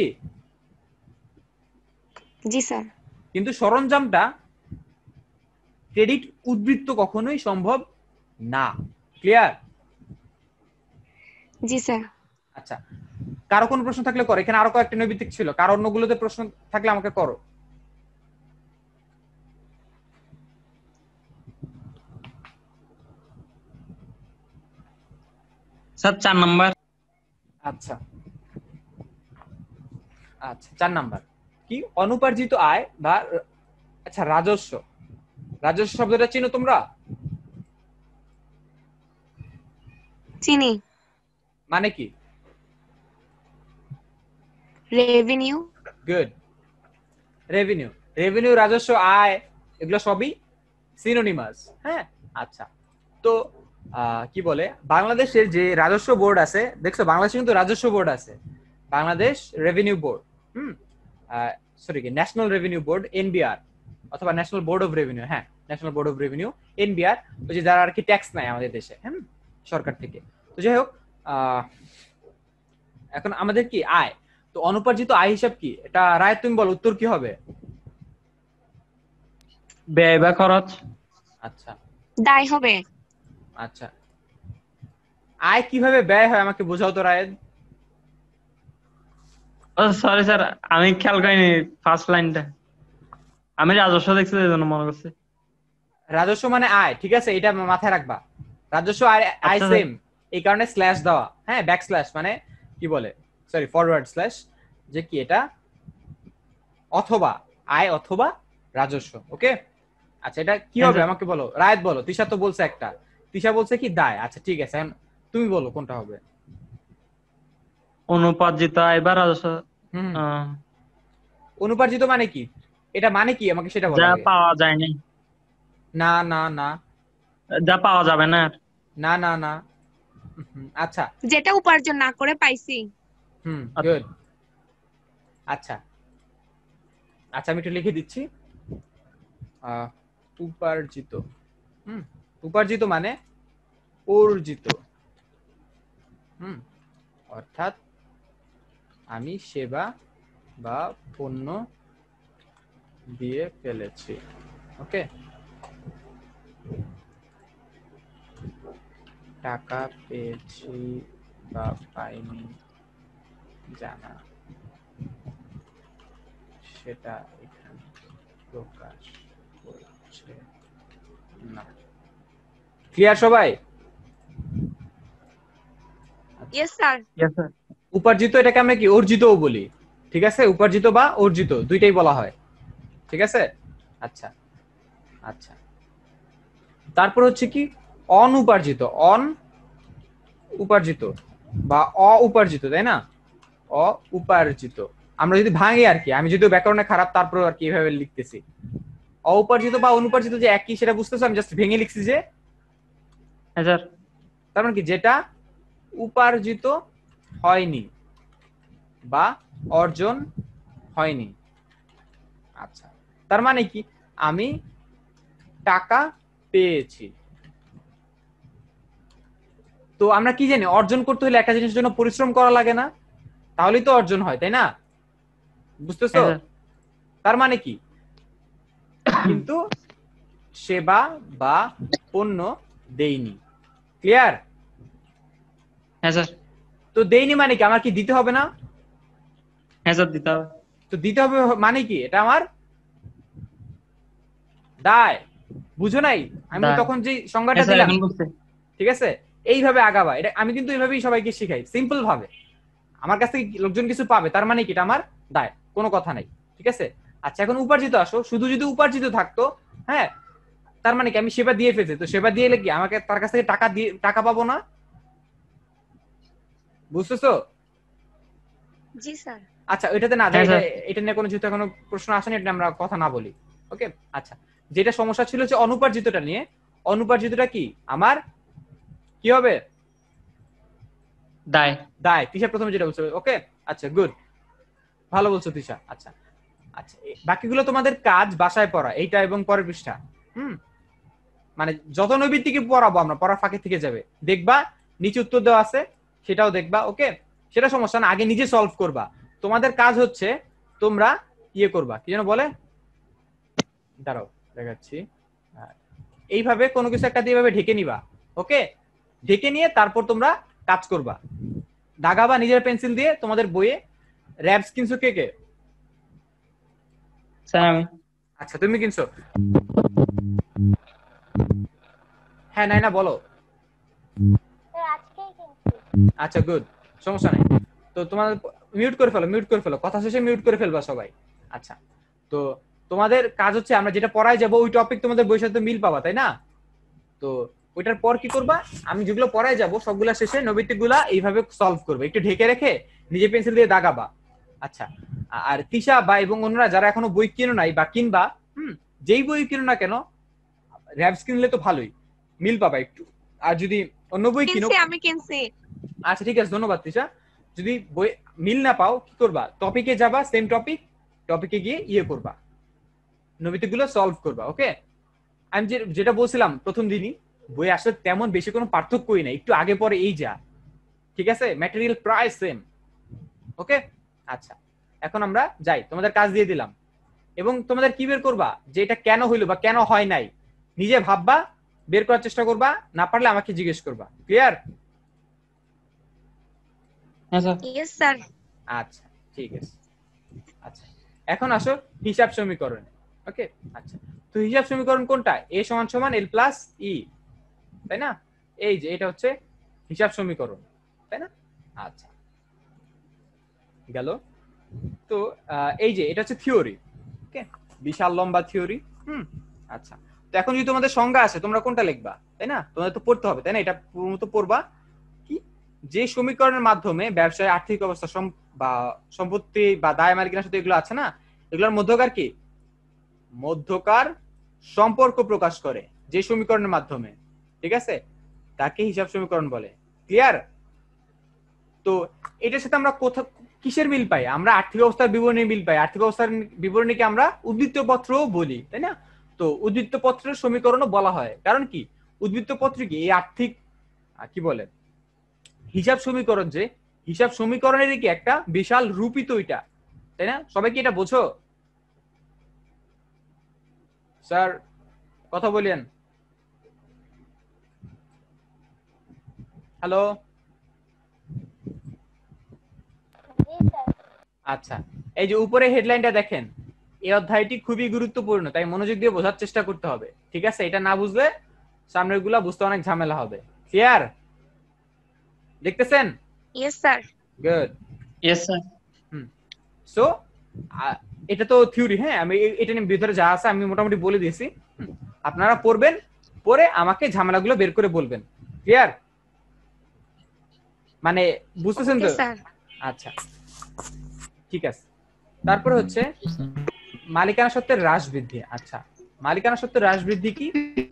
জি স্যার। কিন্তু সরঞ্জামটা ক্রেডিট উদ্বৃত্ত কখনোই সম্ভব না। ক্লিয়ার? জি স্যার। আচ্ছা, কারো কোনো প্রশ্ন থাকলে করো। এখানে আরো কয়েকটা নৈবিত্তিক ছিল, কারো অন্যগুলোতে প্রশ্ন থাকলে আমাকে করো। স্যার চার নাম্বার। আচ্ছা আচ্ছা চার নাম্বার কি? অনুপার্জিত আয় বা আচ্ছা রাজস্ব। রাজস্ব শব্দটা চিনো তোমরা? চিনি। মানে কি? রেভিনিউ। গুড। রেভিনিউ, রেভিনিউ, রাজস্ব, আয়, এগুলো সবই সিনোনিমাস। হ্যাঁ, আচ্ছা। তো আহ, কি বলে, বাংলাদেশের যে রাজস্ব বোর্ড আছে, দেখছো বাংলাদেশে কিন্তু রাজস্ব বোর্ড আছে, Bangladesh revenue board, hmm sorry কি ন্যাশনাল রেভিনিউ বোর্ড, এনবিআর, অথবা ন্যাশনাল বোর্ড অফ রেভিনিউ। হ্যাঁ, national board of revenue, NBR, ওই যে যারা আর কি ট্যাক্স নেয় আমাদের দেশে, হ্যাঁ, সরকার থেকে। তো যাই হোক, আহ, এখন আমাদের কি আয়, তো অনুপার্জিত আয় হিসাব কি এটা রায় তুমি বল, উত্তর কি হবে? ব্যয় বা খরচ। আচ্ছা দায় হবে। আচ্ছা, আয় কিভাবে ব্যয় হয় আমাকে বোঝাও তো রায়। ও সরি স্যার, আমি খেয়াল করিনি ফার্স্ট লাইনটা, আমি রাজস্ব দেখছি এই জন্য মনে করছি। রাজস্ব মানে আয়, ঠিক আছে, এটা মাথায় রাখবা। রাজস্ব আর আয় আচ্ছা, সেম, এই কারণে স্ল্যাশ দেওয়া। হ্যাঁ, ব্যাক স্ল্যাশ মানে কি বলে, সরি ফরওয়ার্ড স্ল্যাশ, যে কি এটা অথবা আয় অথবা রাজস্ব। ওকে, আচ্ছা এটা কি হ্যাঁ, হবে স্যার। আমাকে বলো। রায়ত বলো, তিশা তো বলছে একটা, তিশা বলছে কি দায়। আচ্ছা ঠিক আছে, এখন তুমি বলো কোনটা হবে। অনুপার্জিত আয় বা রাজস্ব। হুম, আহ, অনুপার্জিত মানে কি, এটা মানে কি আমাকে সেটা বলো যা আগে। পাওয়া যায়নি, না না না যা পাওয়া যাবে না আর। না না না হুম, আচ্ছা যেটা উপার্জন না করে পাইছি। হুম আচ্ছা। গুড। আচ্ছা আচ্ছা আমি একটু লিখে দিচ্ছি। আহ, উপার্জিত, হুম উপার্জিত মানে অর্জিত, হুম অর্থাৎ আমি সেবা বা পণ্য দিয়ে ফেলেছি। ওকে, টাকা পেয়েছি বা পাইনি জানা, সেটা এখানে প্রকাশ করছে না। ক্লিয়ার সবাই? Yes sir. Yes, sir. উপার্জিত এটাকে আমরা কি অর্জিতও বলি, ঠিক আছে, উপার্জিত বা অর্জিত দুইটাই বলা হয়, ঠিক আছে। আচ্ছা আচ্ছা, তারপর হচ্ছে কি অনুপার্জিত, অন উপার্জিত বা অউপার্জিত, তাই না? অউপার্জিত আমরা যদি ভাঙি আর কি, আমি যদিও ব্যাকরণে খারাপ, তারপর আর কি এভাবে লিখতেছি। অউপার্জিত বা অনুপার্জিত যে একই সেটা বুঝতেছো, আমি জাস্ট ভেঙে লিখছি যে। হ্যাঁ স্যার। তার মানে কি, যেটা উপার্জিত হয়নি বা অর্জন হয়নি। আচ্ছা, তার মানে কি আমি টাকা পেয়েছি। তো আমরা কি জানি, অর্জন করতে হলে একটা জিনিসের জন্য পরিশ্রম করা লাগে না, তাহলেই তো অর্জন হয়, তাই না? বুঝতেছো? হ্যাঁ, স্যার। তার মানে কি, কিন্তু সেবা বা পণ্য দেইনি। ক্লিয়ার? হ্যাঁ স্যার। তো দেইনি মানে কি, আমার কি দিতে হবে না? হ্যাঁ স্যার, দিতে হবে। তো দিতে হবে মানে কি, এটা আমার দায়। বুঝো নাই আমি দায়। তখন যে সংজ্ঞাটা হ্যাঁ স্যার, দিলাম? এখন বুঝছি। ঠিক আছে, এইভাবে আগাবা। এটা আমি কিন্তু এইভাবেই সবাইকে শিখাই, সিম্পল ভাবে। আমার কাছ থেকে লোকজন কিছু পাবে, তার মানে কি এটা আমার দায়, কোনো কথা নাই, ঠিক আছে। আচ্ছা, এখন উপার্জিত আসো। শুধু যদি উপার্জিত থাকতো, হ্যাঁ, তার মানে কি আমি সেবা দিয়ে ফেলছি, তো সেবা দিয়ে এলে কি আমাকে তার কাছ থেকে টাকা দিয়ে টাকা পাবো না? বুঝতেছো? জি স্যার। আচ্ছা, ওইটাতে না যাই, হ্যাঁ, এটা স্যার। এটা নিয়ে কোনো যেহেতু কোনো প্রশ্ন আসেনি, এটা আমরা কথা না বলি। ওকে, আচ্ছা, যেটা সমস্যা ছিল যে অনুপার্জিতটা নিয়ে, অনুপার্জিতটা কি আমার কি হবে? দায়। দায়। তিশা প্রথমে যেটা বলছো, ওকে, আচ্ছা গুড, ভালো বলছো তিশা। আচ্ছা আচ্ছা, এ- বাকিগুলো তোমাদের কাজ বাসায় পড়া, এইটা এবং পরের পৃষ্ঠা। হুম মানে যত নৈবিত্তিকে পড়াবো আমরা, পড়ার ফাঁকে থেকে যাবে, দেখবা নিচে উত্তর দেওয়া আছে, সেটাও দেখবা। ওকে, সেটা সমস্যা না, আগে নিজে সলভ করবা। তোমাদের কাজ হচ্ছে তোমরা ইয়ে করবা, কি যেন বলে, দাঁড়াও দেখাচ্ছি, হ্যাঁ, এইভাবে কোনো কিছু একটা দিয়ে এইভাবে ঢেকে নিবা। ওকে, ঢেকে নিয়ে তারপর তোমরা কাজ করবা। দাগাবা নিজের পেন্সিল দিয়ে তোমাদের বইয়ে। র‍্যাবস কিনছো কে কে? স্যার আমি। আচ্ছা তুমি কিনছো? হ্যাঁ নাই না বলো। স্যার আজকেই কিনছি। আচ্ছা গুড, সমস্যা নাই। তো তোমাদের মিউট করে ফেলো, মিউট করে ফেলো, কথা শেষে মিউট করে ফেলবা সবাই। আচ্ছা তো তোমাদের কাজ হচ্ছে আমরা যেটা পড়ায় যাব ওই টপিক তোমাদের বইয়ের সাথে মিল পাবা, তাই না? তো ওইটার পর কি করবা, আমি যেগুলো পড়ায় যাব সবগুলা শেষে নৈবিত্তিকগুলা এইভাবে সলভ করবে, একটু ঢেকে রেখে নিজে পেন্সিল দিয়ে দাগাবা। আচ্ছা আর তিশা বা এবং অন্যরা যারা এখনো বই কিনো নাই বা কিনবা, হুম যেই বই কিনো না কেন র‍্যাবস কিনলে তো ভালোই, মিল পাবা একটু। আর যদি অন্য বই কিনো, কিনছি, আমি কিনছি। আচ্ছা ঠিক আছে, ধন্যবাদ তিশা। যদি বই মিল না পাও কি করবা, টপিকে যাবা, সেম টপিক, টপিকে গিয়ে ইয়ে করবা, নৈবিত্তিকগুলো সলভ করবা। ওকে, আমি যেটা বলছিলাম প্রথম দিনই, বই আসলে তেমন বেশি কোনো পার্থক্যই নাই, একটু আগে পরে এই যা, ঠিক আছে, ম্যাটেরিয়াল প্রায় সেম। ওকে আচ্ছা এখন আমরা যাই, তোমাদের কাজ দিয়ে দিলাম। এবং তোমাদের কি বের করবা যে এটা কেন হইলো বা কেন হয় নাই, নিজে ভাববা, বের করার চেষ্টা করবা, না পারলে আমাকে জিজ্ঞেস করবা। ক্লিয়ার? হ্যাঁ স্যার। Yes sir. আচ্ছা ঠিক আছে। আচ্ছা এখন আসো হিসাব সমীকরণ। ওকে আচ্ছা তো হিসাব সমীকরণ কোনটা? এ সমান সমান এল প্লাস ই, তাই না? এই যে এটা হচ্ছে হিসাব সমীকরণ, তাই না? আচ্ছা গেল। তো এই যে এটা হচ্ছে থিওরি, ওকে, বিশাল লম্বা থিওরি। হুম আচ্ছা তো এখন যদি তোমাদের সংজ্ঞা আসে তোমরা কোনটা লিখবা, তাই না? তোমাদের তো পড়তে হবে, তাই না? এটা মতো পড়বা কি, যে সমীকরণের মাধ্যমে ব্যবসায় আর্থিক অবস্থা বা সম্পত্তি বা দায় মালিকানার সাথে এগুলো আছে না, এগুলোর মধ্যকার কি, মধ্যকার সম্পর্ক প্রকাশ করে যে সমীকরণের মাধ্যমে, ঠিক আছে, তাকে হিসাব সমীকরণ বলে। ক্লিয়ার? তো এটার সাথে আমরা কোথা কিসের মিল পাই? আমরা আর্থিক অবস্থার বিবরণী মিল পাই। আর্থিক অবস্থার বিবরণীকে আমরা উদ্বৃত্ত পত্রও বলি, তাই না? তো উদ্বৃত্ত পত্রের সমীকরণও বলা হয়, কারণ কি উদ্বৃত্ত পত্র কি এই আর্থিক কি বলে হিসাব সমীকরণ, যে হিসাব সমীকরণের কি একটা বিশাল রূপই তো এটা, তাই না? সবাই কি এটা বোঝো? স্যার কথা বলেন। হ্যালো জি স্যার। আচ্ছা এই যে উপরে হেডলাইনটা দেখেন, এই অধ্যায়টি খুবই গুরুত্বপূর্ণ, তাই মনোযোগ দিয়ে বোঝার চেষ্টা করতে হবে, ঠিক আছে? এটা না বুঝলে সামনের গুলা বুঝতে অনেক ঝামেলা হবে। ক্লিয়ার? দেখতেছেন? Yes sir. Good. Yes sir. Hmm so এটা তো থিওরি, হ্যাঁ আমি এটা নিয়ে ভিতরে যা আছে আমি মোটামুটি বলে দিয়েছি, আপনারা পড়বেন, পরে আমাকে ঝামেলাগুলো বের করে বলবেন। ক্লিয়ার? মানে বুঝতেছেন তো? আচ্ছা ঠিক আছে। তারপরে হচ্ছে মালিকানা সত্ত্বের হ্রাস বৃদ্ধি। আচ্ছা মালিকানা সত্ত্বের হ্রাস বৃদ্ধি কি?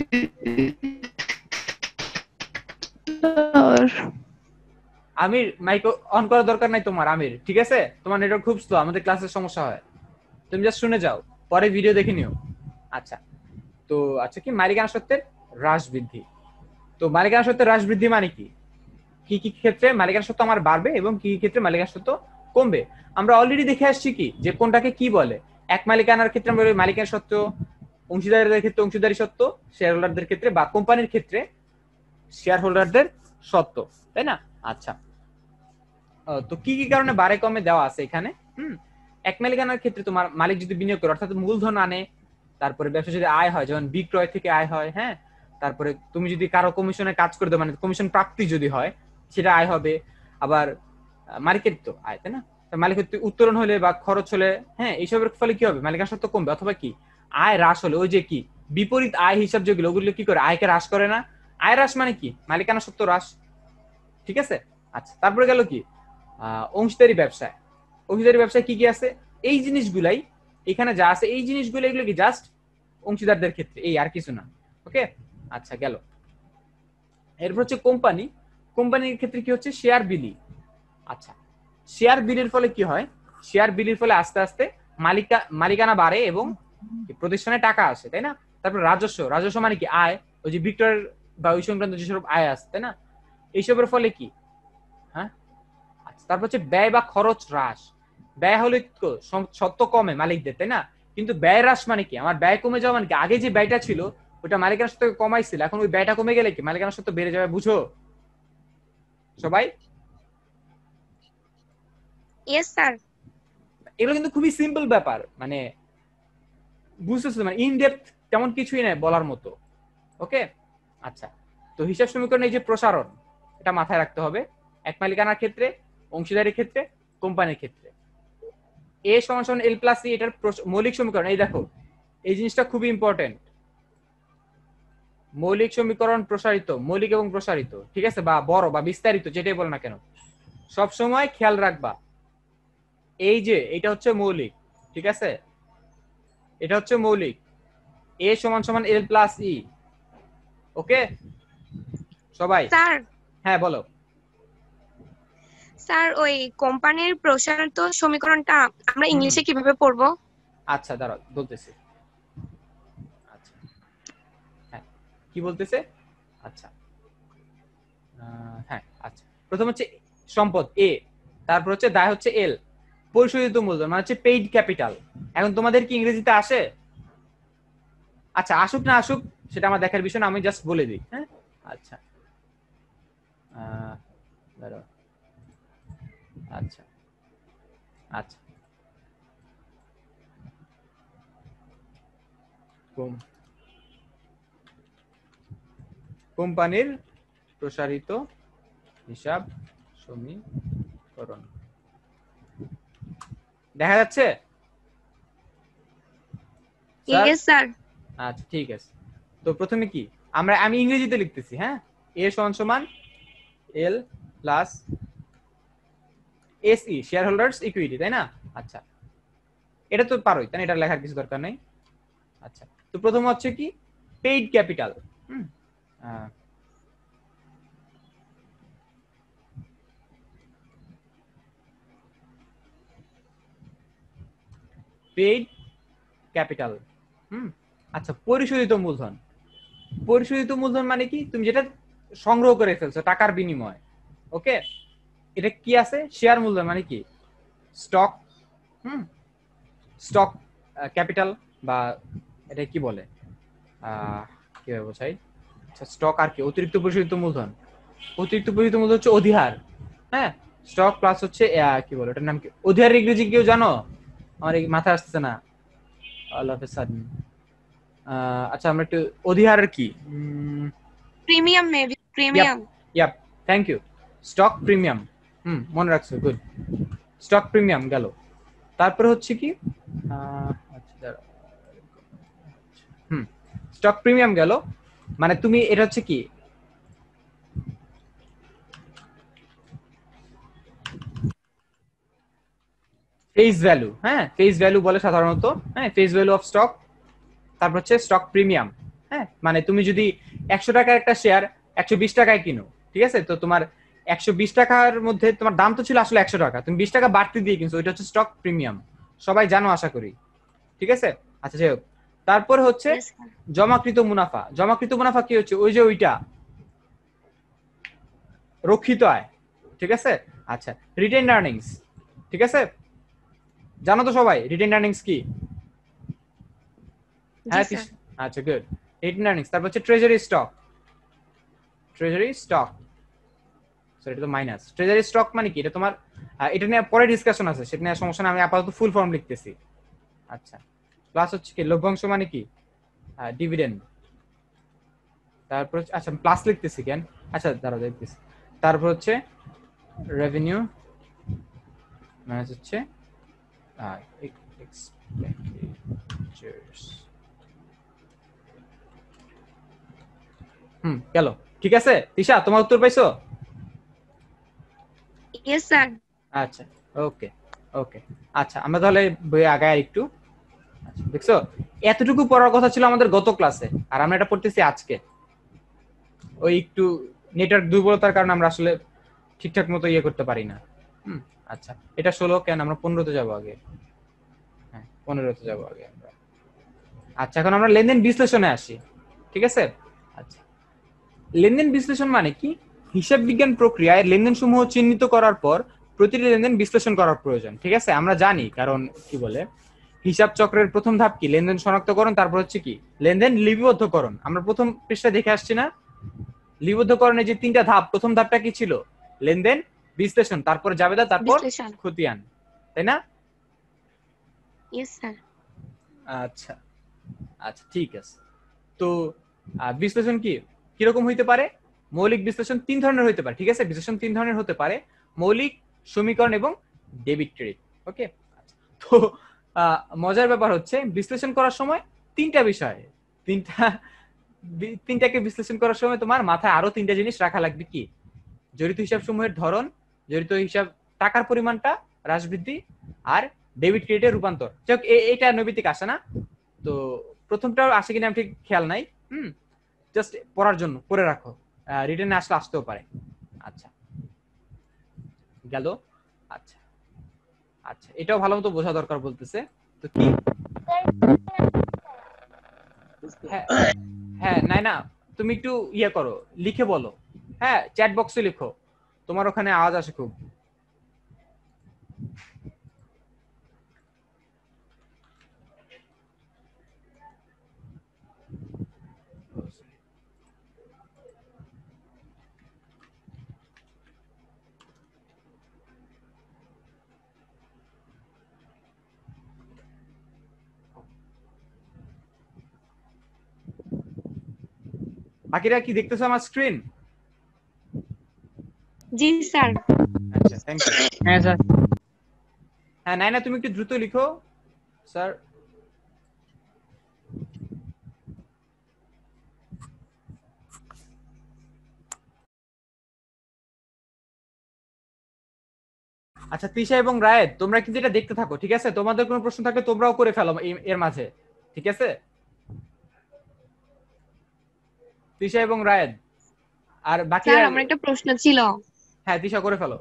আমির মাইক অন করার দরকার নাই তোমার, আমির ঠিক আছে? তোমার নেটওয়ার্ক খুব স্লো, আমাদের ক্লাসের সমস্যা হয়, তুমি জাস্ট শুনে যাও, পরে ভিডিও দেখে নিও। আচ্ছা তো আচ্ছা কি মালিকানা সত্ত্বের হ্রাস বৃদ্ধি, তো মালিকানা সত্ত্বের হ্রাস বৃদ্ধি মানে কি? কি কি ক্ষেত্রে মালিকানা সত্ত্ব আমার বাড়বে এবং কি কি ক্ষেত্রে মালিকানা সত্ত্ব কমবে? আমরা অলরেডি দেখে আসছি কি যে কোনটাকে কি বলে। এক মালিকানার ক্ষেত্রে আমরা বলি মালিকানা সত্ত্ব, অংশীদারদের ক্ষেত্রে অংশীদারি সত্ত্ব, শেয়ার হোল্ডারদের ক্ষেত্রে বা কোম্পানির ক্ষেত্রে শেয়ার হোল্ডারদের সত্ত্ব, তাই না? আচ্ছা তো কি কি কারণে বাড়ে কমে দেওয়া আছে এখানে। হুম এক মালিকানার ক্ষেত্রে তোমার মালিক যদি বিনিয়োগ করে অর্থাৎ মূলধন আনে, তারপরে ব্যবসা যদি আয় হয়, যেমন বিক্রয় থেকে আয় হয়, হ্যাঁ, তারপরে তুমি যদি কারো কমিশনে কাজ করে দাও মানে কমিশন প্রাপ্তি যদি হয় সেটা আয় হবে। আবার মালিকের তো আয়, তাই না? মালিকের উত্তোলন হলে বা খরচ হলে, হ্যাঁ, এইসবের ফলে কি হবে? মালিকানা সত্ত্ব কমবে। অথবা কি আয় হ্রাস হলে, ওই যে কি বিপরীত আয় হিসাব যেগুলো ওগুলো কি করে আয়কে হ্রাস করে না? আয় হ্রাস মানে কি মালিকানা সত্ত্ব হ্রাস, ঠিক আছে? আচ্ছা তারপরে গেল কি আহ অংশীদারি ব্যবসায়। অংশীদারি ব্যবসায় কি কি আছে? এই জিনিসগুলাই এখানে যা আছে, এই জিনিসগুলো এগুলো কি জাস্ট অংশীদারদের ক্ষেত্রে, এই আর কিছু না। ওকে আচ্ছা গেল। এরপর হচ্ছে কোম্পানি। কোম্পানির ক্ষেত্রে কি হচ্ছে? শেয়ার বিলি। আচ্ছা শেয়ার বিলির ফলে কি হয়? শেয়ার বিলির ফলে আস্তে আস্তে মালিকা মালিকানা বাড়ে এবং প্রতিষ্ঠানে টাকা আসে, তাই না? তারপর রাজস্ব। রাজস্ব মানে কি আয়, ওই যে বিক্রয়ের বা ওই সংক্রান্ত যেসব আয় আসে, তাই না? এইসবের ফলে কি, হ্যাঁ। আচ্ছা তারপর হচ্ছে ব্যয় বা খরচ হ্রাস। ব্যয় হলে সত্ত্ব কমে মালিকদের, তাই না? কিন্তু ব্যয় হ্রাস মানে কি? আমার ব্যয় কমে যাওয়া মানে কি? আগে যে ব্যয়টা ছিল ওটা মালিকানা সত্ত্ব কমাইছিল, এখন ওই ব্যয়টা কমে গেলে কি মালিকানা সত্ত্ব বেড়ে যাবে, বুঝো সবাই? Yes sir. এগুলো কিন্তু খুবই সিম্পল ব্যাপার, মানে বুঝতেছো, মানে ইন ডেপথ তেমন কিছুই নাই বলার মতো। ওকে, আচ্ছা, তো হিসাব সমীকরণ এই যে প্রসারণ, এটা মাথায় রাখতে হবে এক মালিকানার ক্ষেত্রে, অংশীদারির ক্ষেত্রে, কোম্পানির ক্ষেত্রে। এ সমান সমান এল প্লাস সি, এটার মৌলিক সমীকরণ। এই দেখো, এই জিনিসটা খুবই ইম্পর্টেন্ট। মৌলিক সমীকরণ প্রসারিত, মৌলিক এবং প্রসারিত, ঠিক আছে, বা বড় বা বিস্তারিত, যেটাই বল না কেন, সব সময় খেয়াল রাখবা এই যে এটা হচ্ছে মৌলিক, ঠিক আছে, এটা হচ্ছে মৌলিক। এ সমান সমান এল প্লাস ই। ওকে সবাই? স্যার হ্যাঁ বলো। স্যার ওই কোম্পানির প্রসারিত সমীকরণটা আমরা হুম। ইংলিশে কিভাবে পড়বো? আচ্ছা দাঁড়াও বলতেছি। আচ্ছা হ্যাঁ, কি বলতেছে? আচ্ছা আহ, হ্যাঁ আচ্ছা, প্রথম হচ্ছে সম্পদ এ, তারপর হচ্ছে দায় হচ্ছে এল, পরিশোধিত মূলধন মানে হচ্ছে পেইড ক্যাপিটাল। এখন তোমাদের কি ইংরেজিতে আসে? আচ্ছা আসুক না আসুক সেটা আমার দেখার বিষয় না, আমি জাস্ট বলে দিই। হ্যাঁ আচ্ছা আহ, দাঁড়াও। আচ্ছা আচ্ছা কোম- কোম্পানির প্রসারিত হিসাব সমীকরণ দেখা যাচ্ছে? স্যার? Yes sir. আচ্ছা ঠিক আছে, তো প্রথমে কি আমরা, আমি ইংরেজিতে লিখতেছি। হ্যাঁ, এ সমান সমান L plus S E, shareholders equity, তাই না? আচ্ছা এটা তো পারোই, তাই না? এটা লেখার কিছু দরকার নেই। আচ্ছা, তো প্রথম হচ্ছে কি paid capital. Hmm paid capital. Hmm আচ্ছা, পরিশোধিত মূলধন। পরিশোধিত মূলধন মানে কি? তুমি যেটা সংগ্রহ করে ফেলছো টাকার বিনিময়ে। ওকে, এটা কি আছে? শেয়ার মূলধন মানে কি? স্টক। হুম স্টক ক্যাপিটাল, বা এটা কি বলে, আহ কিভাবে বোঝাই? আচ্ছা স্টক আর কি? অতিরিক্ত পরিশোধিত মূলধন। অতিরিক্ত পরিশোধিত মূলধন হচ্ছে অধিহার। হ্যাঁ, স্টক প্লাস হচ্ছে আহ, কি বলে ওটার নাম কি? অধিহারের ইংরেজি কেউ জানো? আমার এই মাথায় আসছে না অল অফ এ সাডেন। আচ্ছা আমরা একটু অধিহারের কি, premium maybe, premium. Yep thank you, stock premium. Hmm মনে রাখছো, গুড। স্টক প্রিমিয়াম গেল। তারপরে হচ্ছে কি আহ, আচ্ছা দাঁড়াও। হুম স্টক প্রিমিয়াম গেল, মানে তুমি এটা হচ্ছে কি ফেস ভ্যালু। হ্যাঁ, ফেস ভ্যালু বলে সাধারণত। হ্যাঁ, ফেস ভ্যালু অফ স্টক। তারপর হচ্ছে স্টক প্রিমিয়াম। হ্যাঁ, মানে তুমি যদি একশো টাকার একটা শেয়ার একশো বিশ টাকায় কিনো, ঠিক আছে, তো তোমার একশো বিশ টাকার মধ্যে তোমার দাম তো ছিল আসলে একশো টাকা, তুমি বিশ টাকা বাড়তি দিয়ে কিনছো, ওইটা হচ্ছে স্টক প্রিমিয়াম। সবাই জানো আশা করি, ঠিক আছে? আচ্ছা যাই হোক, তারপর হচ্ছে Yes, sir. জমাকৃত মুনাফা। জমাকৃত মুনাফা কি হচ্ছে? ওই যে ওইটা রক্ষিত আয়, ঠিক আছে? আচ্ছা, রিটেইনড আর্নিংস, ঠিক আছে, জানো তো সবাই রিটেইনড আর্নিংস কি? হ্যাঁ জি, স্যার। আচ্ছা গুড, রিটেইনড আর্নিংস। তারপর হচ্ছে treasury stock. Treasury stock, sorry এটা তো মাইনাস। ট্রেজারি স্টক মানে কি? এটা তোমার আহ, এটা নিয়ে পরে ডিসকাশন আছে, সেটা নিয়ে সমস্যা না, আমি আপাতত ফুল ফর্ম লিখতেছি। আচ্ছা, প্লাস হচ্ছে কি লভ্যাংশ মানে কি? ডিভিডেন্ড। তারপর হচ্ছে- আচ্ছা প্লাস লিখতেছি কেন? আচ্ছা দাঁড়াও দেখতেছি। তারপর হচ্ছে রেভিনিউ মানে হচ্ছে expenditures। হুম গেল, ঠিক আছে? তিশা তোমার উত্তর পাইছো? Yes sir. আচ্ছা ওকে ওকে, আচ্ছা আমরা তাহলে বই আগায় একটু। আচ্ছা, দেখছো এতটুকু পড়ার কথা ছিল আমাদের গত ক্লাসে, আর আমরা এটা পড়তেছি আজকে। ওই একটু নেটওয়ার্ক দুর্বলতার কারণে আমরা আসলে ঠিকঠাক মতো ইয়ে করতে পারি না। হুম আচ্ছা, এটা ষোলো কেন, আমরা পনেরোতে যাবো আগে। হ্যাঁ পনেরোতে যাবো আগে আমরা। আচ্ছা এখন আমরা লেনদেন বিশ্লেষণে আসি, ঠিক আছে? আচ্ছা, লেনদেন বিশ্লেষণ মানে কি? হিসাব বিজ্ঞান প্রক্রিয়ায় লেনদেন সমূহ চিহ্নিত করার পর প্রতিটি লেনদেন বিশ্লেষণ করার প্রয়োজন, ঠিক আছে? আমরা জানি, কারণ কি বলে হিসাব চক্রের প্রথম ধাপ কি? লেনদেন শনাক্তকরণ। তারপর হচ্ছে কি? লেনদেন লিপিবদ্ধকরণ। আমরা প্রথম পৃষ্ঠায় দেখে আসছি না লিপিবদ্ধকরণের যে তিনটা ধাপ? প্রথম ধাপটা কি ছিল? লেনদেন বিশ্লেষণ, তারপর জাবেদা, তারপর বিশ্লেষণ। খতিয়ান। তাই না? Yes sir. আচ্ছা আচ্ছা ঠিক আছে। তো আহ, বিশ্লেষণ কি কিরকম হইতে পারে? মৌলিক বিশ্লেষণ তিন ধরনের হইতে পারে, ঠিক আছে? বিশ্লেষণ তিন ধরনের হতে পারে, মৌলিক, সমীকরণ এবং ডেবিট ক্রেডিট। ওকে, তো আহ, মজার ব্যাপার হচ্ছে বিশ্লেষণ করার সময় তিনটা বিষয়, তিনটা বি- তিনটাকে বিশ্লেষণ করার সময় তোমার মাথায় আরো তিনটা জিনিস রাখা লাগবে। কি? জড়িত হিসাব সমূহের ধরন, জড়িত হিসাব টাকার পরিমাণটা হ্রাস বৃদ্ধি, আর ডেবিট ক্রেডিটের রূপান্তর। যাই হোক, এ- এটা নৈবিত্তিক আসে না, তো প্রথমটা আসে কিনা আমি ঠিক খেয়াল নাই। হুম, জাস্ট পড়ার জন্য পড়ে রাখো, রিটেনে আসলে আসতেও পারে। আচ্ছা গেল। আচ্ছা আচ্ছা এটাও ভালো মতো বোঝা দরকার বলতেছে। তো কি? হ্যাঁ হ্যাঁ, নাই না, তুমি একটু ইয়ে করো, লিখে বলো। হ্যাঁ, চ্যাট বক্সে লিখো, তোমার ওখানে আওয়াজ আসে খুব। বাকিরা কি দেখতেছো আমার স্ক্রিন? জি স্যার। আচ্ছা থ্যাংক ইউ। হ্যাঁ স্যার। হ্যাঁ নাই না, তুমি একটু দ্রুত লিখো স্যার। আচ্ছা তৃষা এবং রায়েদ, তোমরা কিন্তু এটা দেখতে থাকো, ঠিক আছে? তোমাদের কোনো প্রশ্ন থাকলে তোমরাও করে ফেলো এ- এর মাঝে, ঠিক আছে? তৃষা এবং রায়েদ আর বাকি। স্যার আমার একটা প্রশ্ন ছিল। হ্যাঁ তৃষা করে ফেলো।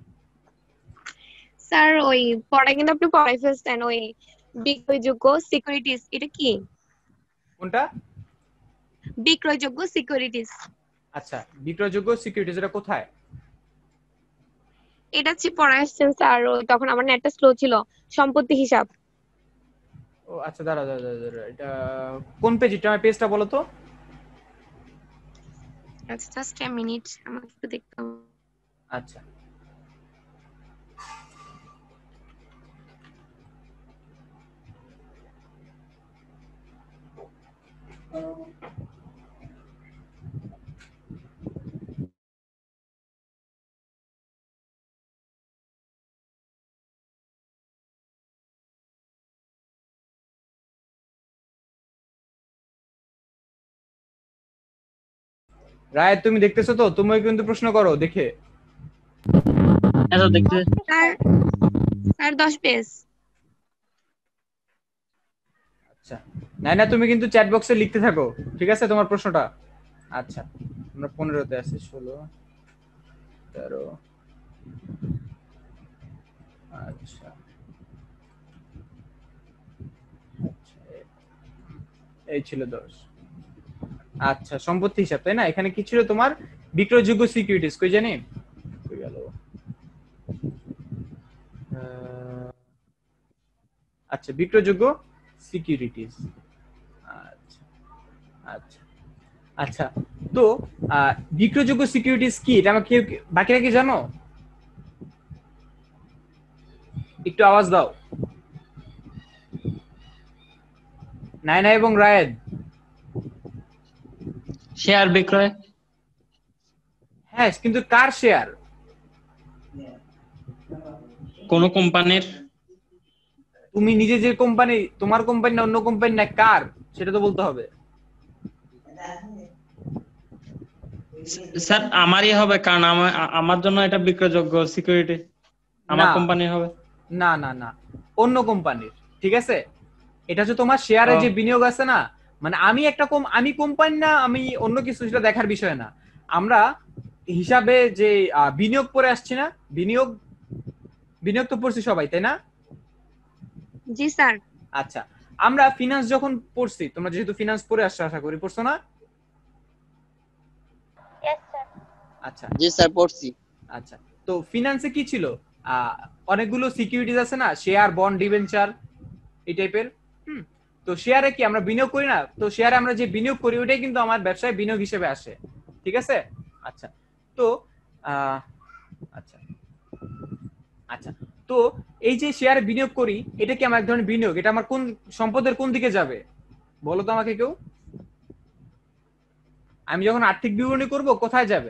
স্যার ওই পড়া কিন্তু আপনি পড়াই ফেলছেন, ওই বিক্রয়যোগ্য সিকিউরিটিজ এটা কি? কোনটা? বিক্রয়যোগ্য সিকিউরিটিজ আচ্ছা, বিক্রয়যোগ্য সিকিউরিটিজ এটা কোথায়? এটা হচ্ছে পড়ায় আসছেন স্যার, ওই তখন আমার নেটটা স্লো ছিল। সম্পত্তি হিসাব। ও আচ্ছা, দাঁড়া দাঁড়া দাঁড়া দাঁড়া, এটা কোন পেজ? এটা আমার পেজটা বলো তো। আচ্ছা জাস্ট এ মিনিট, আমাকে একটু দেখতে হবে। আচ্ছা রায়, তুমি দেখতেছো তো? তুমিও কিন্তু প্রশ্ন করো দেখে। হ্যাঁ স্যার দেখতে। স্যার স্যার দশ পেজ। আচ্ছা নাই না, তুমি কিন্তু চ্যাট বক্সে লিখতে থাকো, ঠিক আছে, তোমার প্রশ্নটা। আচ্ছা আমরা পনেরোতে আছি, ষোলো, তেরো, আচ্ছা আচ্ছা, এই ছিল দশ। আচ্ছা সম্পত্তি হিসাব, তাই না? এখানে কি ছিল তোমার? বিক্রয়যোগ্য সিকিউরিটিজ, কই জানি কই গেল। আহ, আচ্ছা বিক্রয়যোগ্য সিকিউরিটিজ। আচ্ছা আচ্ছা আচ্ছা, তো আহ, বিক্রয়যোগ্য সিকিউরিটিজ কি এটা আমাকে কেউ- বাকিরা কি জানো? একটু আওয়াজ দাও। নায়না এবং রায়েদ। শেয়ার বিক্রয়। হ্যাঁ, কিন্তু কার শেয়ার? কোন কোম্পানির। তুমি নিজে যে কোম্পানি, তোমার কোম্পানি না অন্য কোম্পানি না কার, সেটা তো বলতে হবে। স্যার আমারই হবে, কারণ আমার আমার জন্য এটা বিক্রয়যোগ্য সিকিউরিটি, আমার না কোম্পানি হবে। না না না, অন্য কোম্পানির, ঠিক আছে? এটা হচ্ছে তোমার শেয়ারে ও। যে বিনিয়োগ আছে না, মানে আমি একটা কম আমি কোম্পানি না, আমি অন্য কিছু, সেটা দেখার বিষয় না। আমরা হিসাবে যে আহ, বিনিয়োগ করে আসছি না, বিনিয়োগ বিনিয়োগ তো পড়ছি সবাই, তাই না? জি স্যার। আচ্ছা, আমরা ফিনান্স যখন পড়ছি, তোমরা যেহেতু ফিনান্স পড়ে আসছো আশা করি, পড়ছো না? Yes sir. আচ্ছা জি স্যার পড়ছি। আচ্ছা, তো ফিনান্সে কি ছিল? আহ, অনেকগুলো সিকিউরিটিজ আছে না, শেয়ার, বন্ড, ডিবেঞ্চার, এই টাইপের। হুম, তো শেয়ারে কি আমরা বিনিয়োগ করি না? তো শেয়ারে আমরা যে বিনিয়োগ করি ওইটাই কিন্তু আমার ব্যবসায় বিনিয়োগ হিসেবে আসে, ঠিক আছে? আচ্ছা, তো আহ, আচ্ছা আচ্ছা, তো এই যে শেয়ারে বিনিয়োগ করি, এটা কি আমার এক ধরনের বিনিয়োগ? এটা আমার কোন সম্পদের কোন দিকে যাবে বলো তো আমাকে কেউ? আমি যখন আর্থিক বিবরণী করব কোথায় যাবে?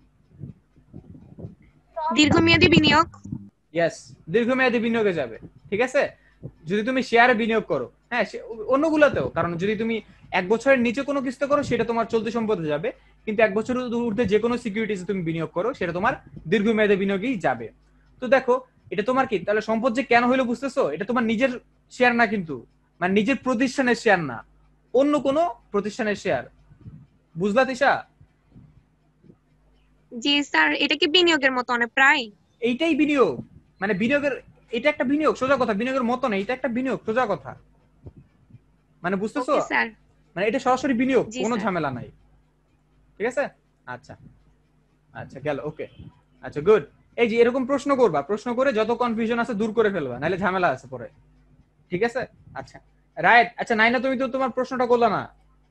দীর্ঘমেয়াদী বিনিয়োগ। ইয়েস, দীর্ঘমেয়াদী বিনিয়োগে যাবে। ঠিক আছে, যদি তুমি শেয়ারে বিনিয়োগ করো, হ্যাঁ অন্যগুলোতেও, কারণ যদি তুমি এক বছরের নিচে কোনো কিছু করো সেটা তোমার চলতি সম্পদে যাবে, কিন্তু এক বছরের ঊর্ধ্বে যে কোনো সিকিউরিটিতে তুমি বিনিয়োগ করো সেটা তোমার দীর্ঘমেয়াদী বিনিয়োগেই যাবে। তো দেখো এটা তোমার কি তাহলে সম্পদ যে কেন হইলো বুঝতেছো? এটা তোমার নিজের শেয়ার না, কিন্তু মানে নিজের প্রতিষ্ঠানের শেয়ার না, অন্য কোনো প্রতিষ্ঠানের শেয়ার। বুঝলা তিশা? জি স্যার, এটা কি বিনিয়োগের মতো অনেক প্রায়? এইটাই বিনিয়োগ, মানে বিনিয়োগের এটা একটা বিনিয়োগ, সোজা কথা। বিনিয়োগের মতো না, এটা একটা বিনিয়োগ, সোজা কথা। মানে বুঝতেছো? Okay sir. মানে এটা সরাসরি বিনিয়োগ, জি কোনো স্যার। ঝামেলা নাই। ঠিক আছে, আচ্ছা আচ্ছা গেল, ওকে আচ্ছা গুড। এই যে এরকম প্রশ্ন করবা, প্রশ্ন করে যত কনফিউশন আছে দূর করে ফেলবা, নাহলে ঝামেলা আছে পরে। ঠিক আছে, আচ্ছা রাইট। আচ্ছা নাইনা, তুমি তো তোমার প্রশ্নটা করলা না।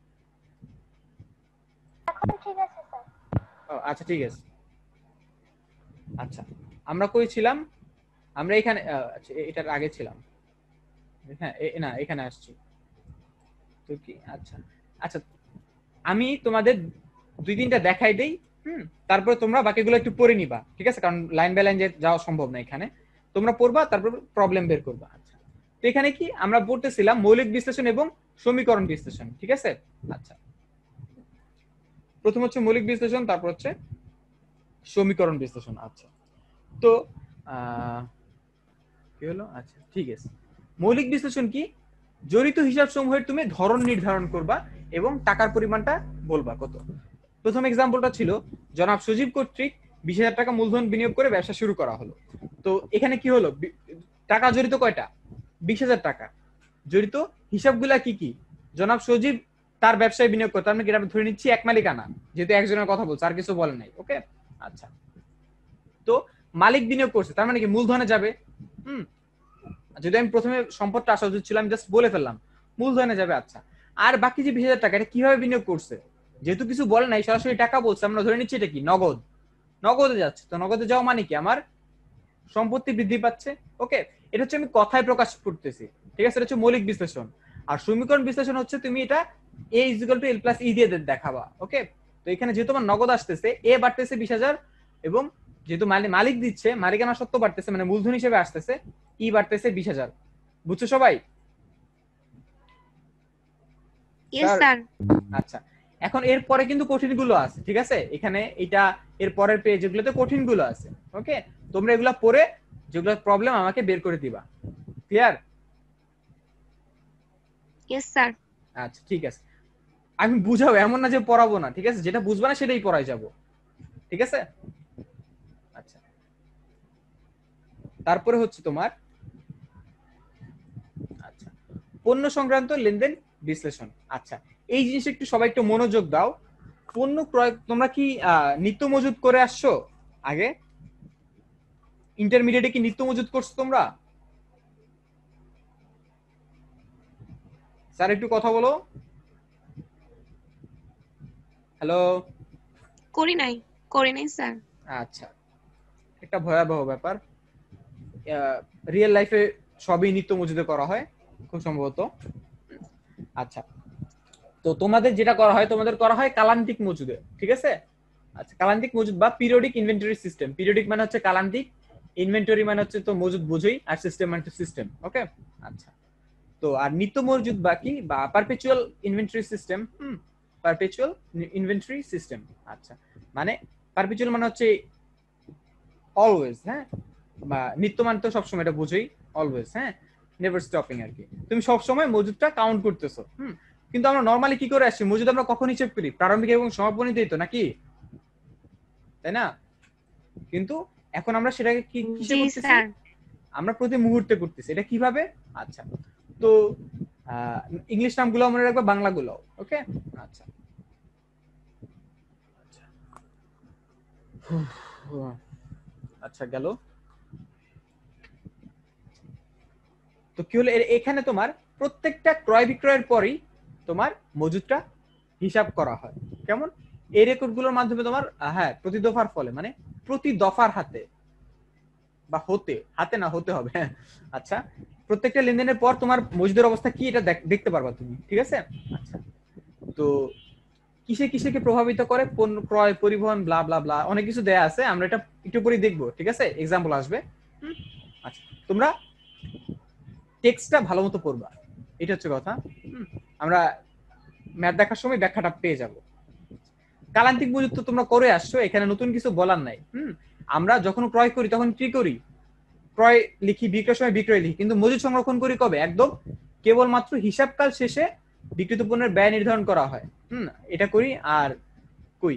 এখন ঠিক আছে স্যার। ও আচ্ছা ঠিক আছে। আচ্ছা আমরা কই ছিলাম? আমরা এখানে আহ, আচ্ছা এ- এটার আগে ছিলাম। হ্যাঁ এ- না এখানে আসছি তো কি। আচ্ছা আচ্ছা আমি তোমাদের দুই তিনটা দেখাই দেই, হুম, তারপরে তোমরা বাকিগুলো একটু পড়ে নিবা। ঠিক আছে, কারণ লাইন বাই লাইন যাওয়া সম্ভব না এখানে। তোমরা পড়বা, তারপর প্রবলেম বের করবা। আচ্ছা তো এখানে কি আমরা পড়তেছিলাম মৌলিক বিশ্লেষণ এবং সমীকরণ বিশ্লেষণ। ঠিক আছে, আচ্ছা প্রথম হচ্ছে মৌলিক বিশ্লেষণ, তারপর হচ্ছে সমীকরণ বিশ্লেষণ। আচ্ছা তো আহ কি হলো? আচ্ছা ঠিক আছে, মৌলিক বিশ্লেষণ কি? জড়িত হিসাব সমূহের তুমি ধরন নির্ধারণ করবা এবং টাকার পরিমাণটা বলবা কত। প্রথম এক্সাম্পলটা ছিল জনাব সজীব কর্তৃক বিশ হাজার টাকা মূলধন বিনিয়োগ করে ব্যবসা শুরু করা হলো। তো এখানে কি হলো? বি- টাকা জড়িত কয়টা? বিশ হাজার টাকা। জড়িত হিসাবগুলা কি কি? জনাব সজীব তার ব্যবসায় বিনিয়োগ করে, তার মানে কি এটা ধরে নিচ্ছি এক মালিকানা, যেহেতু একজনের কথা বলছে, আর কিছু বলে নাই। ওকে আচ্ছা, তো মালিক বিনিয়োগ করছে, তার মানে কি মূলধনে যাবে। হুম, যদি আমি প্রথমে সম্পদটা আসা উচিত ছিল, আমি জাস্ট বলে ফেললাম মূলধনে যাবে। আচ্ছা আর বাকি যে বিশ হাজার টাকা, এটা কিভাবে বিনিয়োগ করছে? যেহেতু কিছু বলে নাই, সরাসরি টাকা বলছে, আমরা ধরে নিচ্ছি এটা কি নগদ, নগদে যাচ্ছে। তো নগদে যাওয়া মানে কি আমার সম্পত্তি বৃদ্ধি পাচ্ছে। ওকে, এটা হচ্ছে আমি কথায় প্রকাশ করতেছি। ঠিক আছে, এটা হচ্ছে মৌলিক বিশ্লেষণ। আর সমীকরণ বিশ্লেষণ হচ্ছে তুমি এটা A is equal to L plus E দিয়ে দেখাবা। ওকে, তো এখানে যেহেতু আমার নগদ আসতেছে, এ বাড়তেছে বিশ হাজার, এবং যেহেতু মালিক দিচ্ছে, মালিকানা সত্ত্ব বাড়তেছে, মানে মূলধন হিসেবে আসতেছে, ই বাড়তেছে বিশ হাজার। বুঝছো সবাই? Yes sir. আচ্ছা এখন এর পরে কিন্তু কঠিন গুলো আছে। ঠিক আছে, এখানে এটা এর পরের পেজ যেগুলোতে কঠিন গুলো আছে। ওকে, তোমরা এগুলা পড়ে যেগুলো প্রবলেম আমাকে বের করে দিবা। ক্লিয়ার? Yes sir. আচ্ছা ঠিক আছে, আমি বুঝাবো, এমন না যে পড়াবো না। ঠিক আছে, যেটা বুঝবা না সেটাই পড়াই যাব। ঠিক আছে, আচ্ছা তারপরে হচ্ছে তোমার আচ্ছা পণ্য সংক্রান্ত লেনদেন বিশ্লেষণ। আচ্ছা এই জিনিসটা একটু সবাই একটু মনোযোগ দাও। পণ্য ক্রয়, তোমরা কি নিত্য মজুত করে আসছো? আগে ইন্টারমিডিয়েটে কি নিত্য মজুত করছো তোমরা? স্যার একটু কথা বলো। হ্যালো? করি নাই, করি নাই স্যার। আচ্ছা, একটা ভয়াবহ ব্যাপার। রিয়েল লাইফে সবই নিত্য মজুদে করা হয় খুব সম্ভবত। আচ্ছা তো তোমাদের যেটা করা হয়, তোমাদের করা হয় কালান্তিক মজুদে। ঠিক আছে, আচ্ছা কালান্তিক মজুদ বা পিরিয়ডিক ইনভেন্টরি সিস্টেম। পিরিয়ডিক মানে হচ্ছে কালান্তিক, ইনভেন্টরি মানে হচ্ছে তো মজুদ বুঝই, আর সিস্টেম মানে সিস্টেম। ওকে আচ্ছা, তো আর নিত্য মজুদ বাকি বা perpetual inventory system. Hmm, perpetual inventory system. আচ্ছা মানে পারপেচুয়াল মানে হচ্ছে অলওয়েজ, হ্যাঁ, বা নিত্য মানে তো সবসময়, এটা বুঝোই অলওয়েজ, হ্যাঁ, নেভার স্টপিং আর কি। তুমি সবসময় মজুদটা কাউন্ট করতেছো। হুম, কিন্তু আমরা নরমালি কি করে আসছি? মজুদ আমরা কখন হিসেব করি? প্রারম্ভিক এবং সমাপনীতেই তো, নাকি? তাই না? কিন্তু এখন আমরা সেটাকে কি কিসে জি করতেছি? স্যার। আমরা প্রতি মুহূর্তে করতেছি। এটা কিভাবে? আচ্ছা তো ইংলিশ নামগুলো মনে রাখবে, বাংলাগুলো। ওকে আচ্ছা আচ্ছা গেল। তো কি হলো, এখানে তোমার প্রত্যেকটা ক্রয় বিক্রয়ের পরেই তোমার মজুদটা হিসাব করা হয়। কেমন? এই রেকর্ড গুলোর মাধ্যমে তোমার হ্যাঁ প্রতি দফার ফলে, মানে প্রতি দফার হাতে বা হতে, হাতে না হতে হবে। আচ্ছা, প্রত্যেকটা লেনদেনের পর তোমার মজুদের অবস্থা কি এটা দেখতে পারবা তুমি, ঠিক আছে? আচ্ছা, তো কিসে কিসেকে প্রভাবিত করে? পণ্য ক্রয়, পরিবহন, ব্লা ব্লা ব্লা, অনেক কিছু দেয়া আছে, আমরা এটা একটু পরেই দেখবো, ঠিক আছে? এক্সাম্পল আসবে। আচ্ছা, তোমরা টেক্সটটা ভালো মতো পড়বা, এটা হচ্ছে কথা। আমরা ম্যাথ দেখার সময় ব্যাখ্যাটা পেয়ে যাব। কালান্তিক মজুদ তো তোমরা করে আসছো, এখানে নতুন কিছু বলার নাই। হুম, আমরা যখন ক্রয় করি তখন কি করি? ক্রয় লিখি, বিক্রয়ের সময় বিক্রয় লিখি, কিন্তু মজুদ সংরক্ষণ করি কবে? একদম কেবলমাত্র হিসাবকাল শেষে বিক্রিত পণ্যের ব্যয় নির্ধারণ করা হয়। হুম, এটা করি। আর কই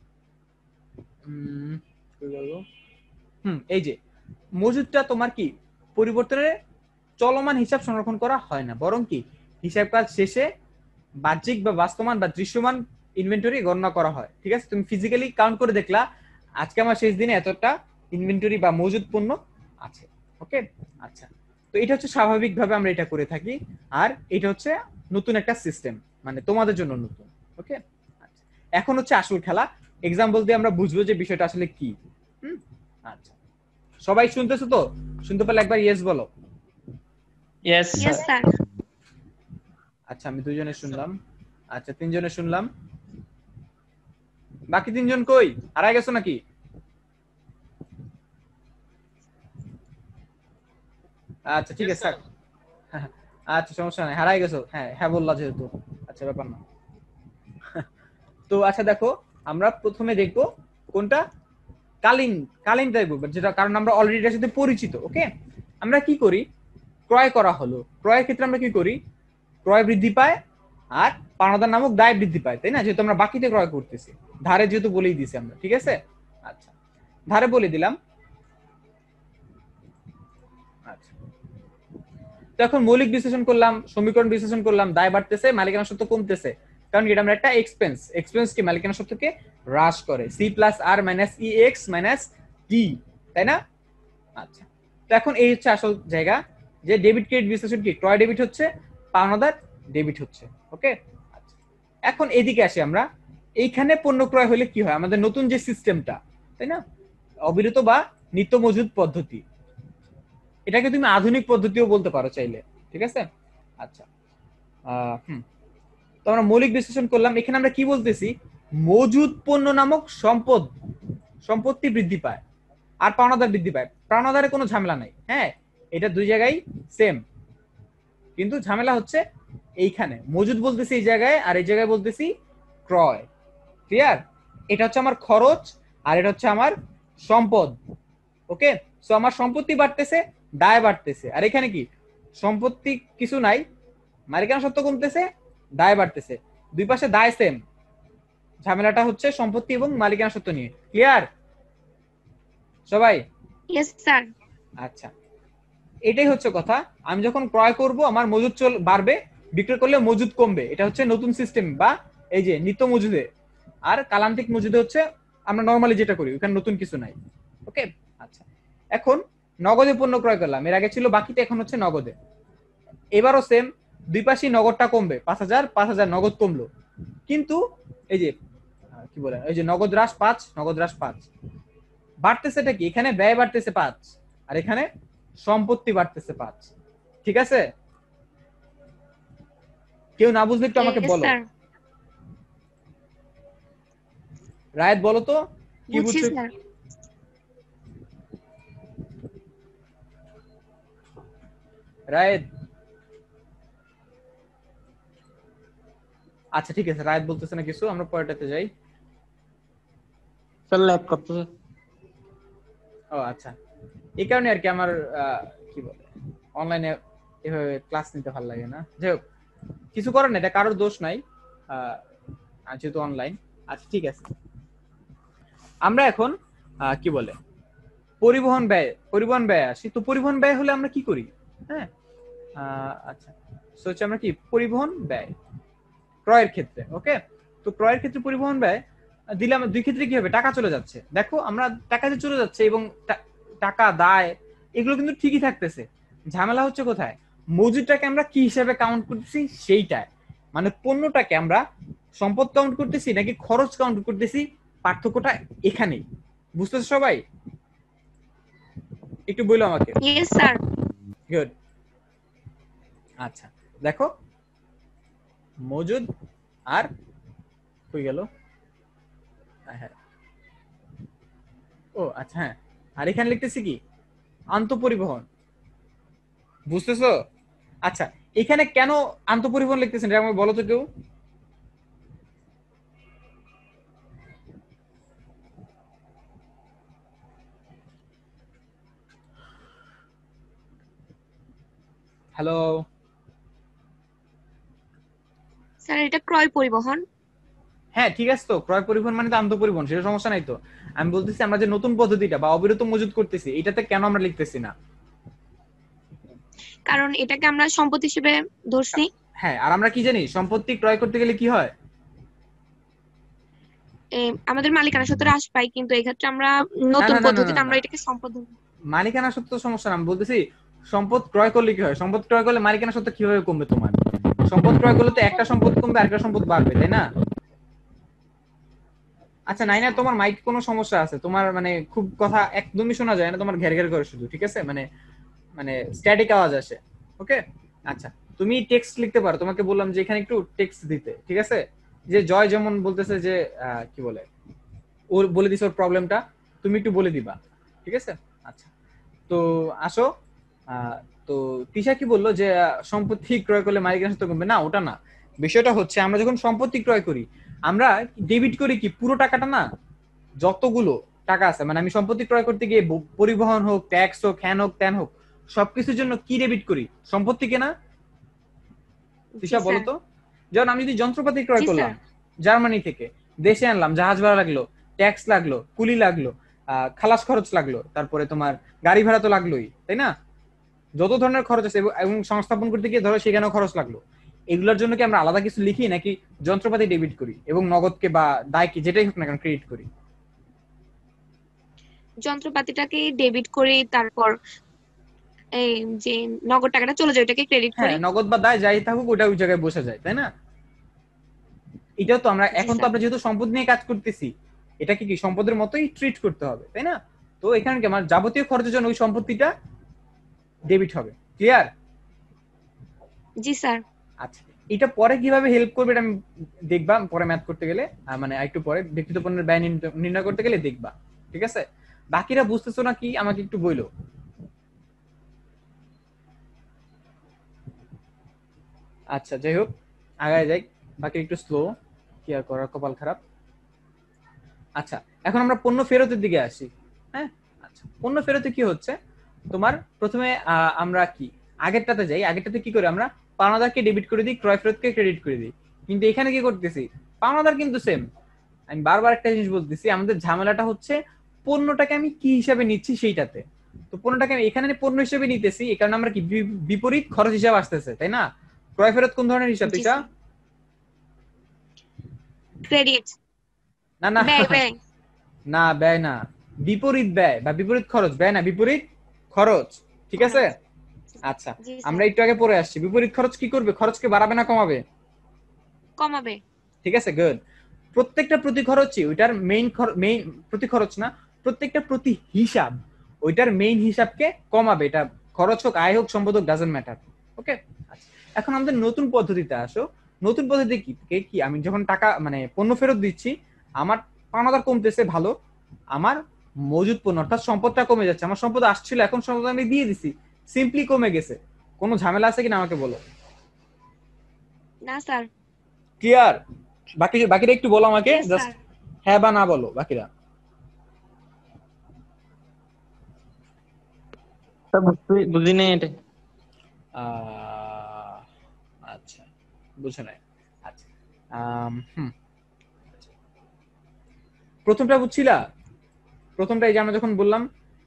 হুম এই যে মজুদটা তোমার কি পরিবর্তনের চলমান হিসাব সংরক্ষণ করা হয় না, বরং কি হিসাবকাল শেষে বাহ্যিক বা বাস্তবমান বা দৃশ্যমান ইনভেন্টরি গণনা করা হয়। ঠিক আছে, তুমি ফিজিক্যালি কাউন্ট করে দেখলা আজকে আমার শেষ দিনে এতটা ইনভেন্টরি বা মজুদ পণ্য আছে। ওকে, আচ্ছা, তো এটা হচ্ছে স্বাভাবিকভাবে আমরা এটা করে থাকি। আর এটা হচ্ছে নতুন একটা সিস্টেম, মানে তোমাদের জন্য নতুন। ওকে, আচ্ছা, এখন হচ্ছে আসল খেলা। এক্সাম্পল দিয়ে আমরা বুঝবো যে বিষয়টা আসলে কি। হুম, আচ্ছা, সবাই শুনতেছো তো? শুনতে পারলে একবার ইয়েস বলো। Yes yes sir. আচ্ছা, আমি দুইজনে শুনলাম। আচ্ছা, তিনজনে শুনলাম। বাকি তিনজন কই? হারায় গেছো নাকি? আচ্ছা, ঠিক আছে স্যার। আচ্ছা, সমস্যা নাই, হারায় গেছো। হ্যাঁ হ্যাঁ বললা যেহেতু, আচ্ছা ব্যাপার না। তো আচ্ছা দেখো, আমরা প্রথমে দেখবো কোনটা কালীন কালীন দেখবো, যেটা কারণ আমরা অলরেডি এটার সাথে পরিচিত। ওকে, আমরা কি করি? ক্রয় করা হলো, ক্রয়ের ক্ষেত্রে আমরা কি করি? ক্রয় বৃদ্ধি পায় আর পাওনাদার নামক দায় বৃদ্ধি পায়, তাই না? যেহেতু আমরা বাকিতে ক্রয় করতেছি, ধারে যেহেতু বলেই দিছি আমরা, ঠিক আছে? আচ্ছা, ধারে বলে দিলাম। আচ্ছা, তো এখন মৌলিক বিশ্লেষণ করলাম, সমীকরণ বিশ্লেষণ করলাম, দায় বাড়তেছে, মালিকানা সত্ত্ব কমতেছে, কারণ এটা আমরা একটা এক্সপেন্স, এক্সপেন্স কি মালিকানা সত্ত্বকে হ্রাস করে, C plus R minus E X minus T, তাই না? আচ্ছা, তো এখন এই হচ্ছে আসল জায়গা, যে ডেবিট ক্রেডিট বিশ্লেষণ কি? ক্রয় ডেবিট হচ্ছে, পাওনাদার ডেবিট হচ্ছে। ওকে, আচ্ছা, এখন এদিকে আসি আমরা। এইখানে পণ্য ক্রয় হলে কি হয়? আমাদের নতুন যে সিস্টেমটা, তাই না, অবিরত বা নিত্য মজুদ পদ্ধতি, এটাকে তুমি আধুনিক পদ্ধতিও বলতে পারো চাইলে, ঠিক আছে? আচ্ছা, আহ হুম তো আমরা মৌলিক বিশ্লেষণ করলাম। এখানে আমরা কি বলতেছি? মজুদ পণ্য নামক সম্পদ, সম্পত্তি বৃদ্ধি পায় আর পাওনাদার বৃদ্ধি পায়। পাওনাদারে কোনো ঝামেলা নাই, হ্যাঁ, এটা দুই জায়গায় সেম, কিন্তু ঝামেলা হচ্ছে এইখানে মজুদ বলতেছি এই জায়গায়, আর এই জায়গায় বলতেছি ক্রয়। ক্লিয়ার? এটা হচ্ছে আমার খরচ আর এটা হচ্ছে আমার সম্পদ। ওকে, সো আমার সম্পত্তি বাড়তেছে, দায় বাড়তেছে। আর এখানে কি সম্পত্তি কিছু নাই, মালিকানা সত্ত্ব কমতেছে, দায় বাড়তেছে, দুই পাশে দায় সেম, ঝামেলাটা হচ্ছে সম্পত্তি এবং মালিকানা সত্ত্ব নিয়ে। ক্লিয়ার সবাই? Yes sir. আচ্ছা, এটাই হচ্ছে কথা। আমি যখন ক্রয় করব আমার মজুদ চল বাড়বে, বিক্রয় করলে মজুদ কমবে। এটা হচ্ছে নতুন সিস্টেম বা এই যে নিত্য মজুদে। আর কালান্তিক মজুদে হচ্ছে আমরা নরমালি যেটা করি, ওখানে নতুন কিছু নাই। ওকে, আচ্ছা, এখন নগদে পণ্য ক্রয় করলাম, এর আগে ছিল বাকিতে, এখন হচ্ছে নগদে। এবারও সেম, দুই পাশেই নগদটা কমবে, পাঁচ হাজার পাঁচ হাজার নগদ কমলো, কিন্তু এই যে কি বলে এই যে নগদ হ্রাস পাঁচ, নগদ হ্রাস পাঁচ, বাড়তেছে এটা কি? এখানে ব্যয় বাড়তেছে পাঁচ আর এখানে সম্পত্তি বাড়তেছে পাঁচ। ঠিক আছে? কেউ না বুঝলে একটু আমাকে বলো। রায়ত বলো তো কি বুঝছো? রায়ত? আচ্ছা ঠিক আছে, রায়ত বলতেছে না কিছু, আমরা পরেরটাতে যাই। স্যার ল্যাগ করতেছে। ও আচ্ছা, এই কারণে আর কি আমার কি বলে অনলাইনে এভাবে ক্লাস নিতে ভালো লাগে না। যাই হোক, কিছু করার না, এটা কারোর দোষ নাই, যেহেতু অনলাইন। আচ্ছা ঠিক আছে, আমরা এখন কি বলে পরিবহন ব্যয়, পরিবহন ব্যয় আসি। তো পরিবহন ব্যয় হলে আমরা কি করি? হ্যাঁ, আচ্ছা, সো হচ্ছে আমরা কি পরিবহন ব্যয় ক্রয়ের ক্ষেত্রে। ওকে, তো ক্রয়ের ক্ষেত্রে পরিবহন ব্যয় দিলাম, দুই ক্ষেত্রে কি হবে? টাকা চলে যাচ্ছে। দেখো আমরা টাকা যে চলে যাচ্ছে এবং টাকা দায় এগুলো কিন্তু ঠিকই থাকতেছে, ঝামেলা হচ্ছে কোথায়? মজুদটাকে আমরা কি হিসাবে কাউন্ট করতেছি সেইটায়, মানে পণ্যটাকে আমরা সম্পদ কাউন্ট করতেছি নাকি খরচ কাউন্ট করতেছি, পার্থক্যটা এখানেই। বুঝতেছো সবাই? একটু বলো আমাকে। Yes sir. গুড। আচ্ছা দেখো মজুদ আর কই গেল, হ্যাঁ ও আচ্ছা হ্যাঁ, আর এখানে লিখতেছি কি আন্তঃপরিবহন, বুঝতেছো? আচ্ছা এখানে কেন আন্তঃপরিবহন লিখতেছেন এটা আমাকে বলো তো কেউ। হ্যালো স্যার এটা ক্রয় পরিবহন। হ্যাঁ ঠিক আছে, তো ক্রয় পরিবহন মানে তো আন্তঃপরিবহন, সেটা সমস্যা নাই তো। আমি বলতেছি আমরা যে নতুন পদ্ধতিটা বা অবিরত মজুদ করতেছি এটাতে কেন আমরা লিখতেছি না? কারণ এটাকে আমরা সম্পদ হিসেবে ধরছি। হ্যাঁ আর আমরা কি জানি সম্পত্তি ক্রয় করতে গেলে কি হয়? এ, আমাদের মালিকানা সত্ত্বের হ্রাস পাই, কিন্তু এই ক্ষেত্রে আমরা না, নতুন না, না, না, পদ্ধতিতে না, আমরা না। এটাকে সম্পদ ধরবো। মালিকানা সত্ত্ব সমস্যা না, আমি বলতেছি সম্পদ ক্রয় করলে কি হয়? সম্পদ ক্রয় করলে মালিকানা সত্ত্ব কিভাবে কমবে তোমার? সম্পদ ক্রয় করলে তো একটা সম্পদ কমবে আর একটা সম্পদ বাড়বে, তাই না? আচ্ছা নাইনা তোমার মাইক কোনো সমস্যা আছে? তোমার মানে খুব কথা একদমই শোনা যায় না, তোমার ঘের ঘের করে শুধু, ঠিক আছে? মানে মানে স্ট্যাটিক আওয়াজ আসে। ওকে আচ্ছা তুমি টেক্সট লিখতে পারো, তোমাকে বললাম যে এখানে একটু টেক্সট দিতে, ঠিক আছে? যে জয় যেমন বলতেছে যে আহ, কি বলে ও বলে দিছে ওর প্রবলেমটা, তুমি একটু বলে দিবা, ঠিক আছে? আচ্ছা তো আসো আহ, তো তিশা কি বললো যে আহ, সম্পত্তি ক্রয় করলে মালিকানা সত্ত্ব কমবে না, ওটা না। বিষয়টা হচ্ছে আমরা যখন সম্পত্তি ক্রয় করি আমরা ডেবিট করি কি পুরো টাকাটা না, যতগুলো টাকা আছে, মানে আমি সম্পত্তি ক্রয় করতে গিয়ে ব- পরিবহন হোক, ট্যাক্স হোক, হ্যান হোক, ত্যান হোক, সবকিছুর জন্য কি ডেবিট করি? সম্পত্তি কেনা। তিশা বলো তো, যেমন আমি যদি যন্ত্রপাতি ক্রয় জি, করলাম স্যার। জার্মানি থেকে, দেশে আনলাম, জাহাজ ভাড়া লাগলো, ট্যাক্স লাগলো, কুলি লাগলো, আহ, খালাস খরচ লাগলো, তারপরে তোমার গাড়ি ভাড়া তো লাগলোই, তাই না? যত ধরনের খরচ আছে এবং- এবং সংস্থাপন করতে গিয়ে ধরো সেখানেও খরচ লাগলো। এগুলোর জন্য কি আমরা আলাদা কিছু লিখি নাকি যন্ত্রপাতি ডেবিট করি এবং নগদকে বা দায়কে যেটাই হোক না কেন ক্রেডিট করি? যন্ত্রপাতিটাকে ডেবিট করি, তারপর এই যে নগদ টাকাটা চলে যায় ওটাকে ক্রেডিট হ্যাঁ করি। নগদ বা দায় যাই থাকুক ওটা ওই জায়গায় বসে যায়, তাই না? এটাও তো আমরা জি, এখন তো স্যার। আমরা যেহেতু সম্পদ নিয়ে কাজ করতেছি এটাকে কি সম্পদের মতোই ট্রিট করতে হবে, তাই না? তো এখানে কি আমার যাবতীয় খরচের জন্য ওই সম্পত্তিটা ডেবিট হবে, ক্লিয়ার? জি স্যার। আচ্ছা এটা পরে কিভাবে হেল্প করবে এটা আমি দেখবা পরে ম্যাথ করতে গেলে, আহ, মানে একটু পরে ব্যক্তিগত পণ্যের ব্যয় নির্ণয় নির্ণয় করতে গেলে দেখবা, ঠিক আছে? বাকিরা বুঝতেছো না কি আমাকে একটু বইলো। আচ্ছা যাই হোক আগায় যাই, বাকি একটু স্লো, কি আর করার, কপাল খারাপ। আচ্ছা এখন আমরা পণ্য ফেরতের দিকে আসি। হ্যাঁ আচ্ছা পণ্য ফেরতে কি হচ্ছে তোমার, প্রথমে আহ, আমরা কি আগেরটাতে যাই, আগেরটাতে কি করি আমরা পাওনাদারকে ডেবিট করে দিই, ক্রয় ফেরতকে ক্রেডিট করে দিই। কিন্তু এখানে কি করতেছি, পাওনাদার কিন্তু সেম। আমি বারবার একটা জিনিস বলতেছি, আমাদের ঝামেলাটা হচ্ছে পণ্যটাকে আমি কি হিসাবে নিচ্ছি সেইটাতে। তো পণ্যটাকে আমি এখানে পণ্য হিসেবে নিতেছি, এই কারণে আমরা কি বি- বিপরীত খরচ হিসাব আসতেছে, তাই না? ক্রয় ফেরত কোন ধরনের হিসাব জি, এটা? স্যার। ক্রেডিট। না না ব্যয় ব্যয়। না ব্যয় না, বিপরীত ব্যয় বা বিপরীত খরচ, ব্যয় না বিপরীত খরচ, ঠিক আছে? আচ্ছা জি আমরা স্যার। একটু আগে পড়ে আসছি বিপরীত খরচ কি করবে, খরচকে বাড়াবে না কমাবে? কমাবে। ঠিক আছে গুড। প্রত্যেকটা প্রতি খরচই ওইটার মেইন মেইন প্রতি খরচ না, প্রত্যেকটা প্রতি হিসাব ওইটার মেইন হিসাবকে কমাবে। এটা খরচ হোক, আয় হোক, সম্পদ হোক, ডাজন্ট ম্যাটার। ওকে আচ্ছা এখন আমাদের নতুন পদ্ধতিতে আসো। নতুন পদ্ধতি কি কে- কি আমি যখন টাকা মানে পণ্য ফেরত দিচ্ছি আমার পাওনাদার কমতেছে, ভালো, আমার মজুদ পণ্য অর্থাৎ সম্পদটা কমে যাচ্ছে, আমার সম্পদ আসছিল এখন সম্পদ আমি দিয়ে দিছি, সিম্পলি কমে গেছে। কোনো ঝামেলা আছে কিনা আমাকে বলো। না স্যার। ক্লিয়ার? বাকি বাকিরা একটু বলো আমাকে, Yes, জাস্ট sir. হ্যাঁ বা না বলো বাকিরা। তা বুঝতে- বুঝি নাই এটা। আহ, আচ্ছা বুঝে নাই। আচ্ছা আম, হুম প্রথমটা বুঝছিলা? প্রথমটা এই যে আমরা যখন বললাম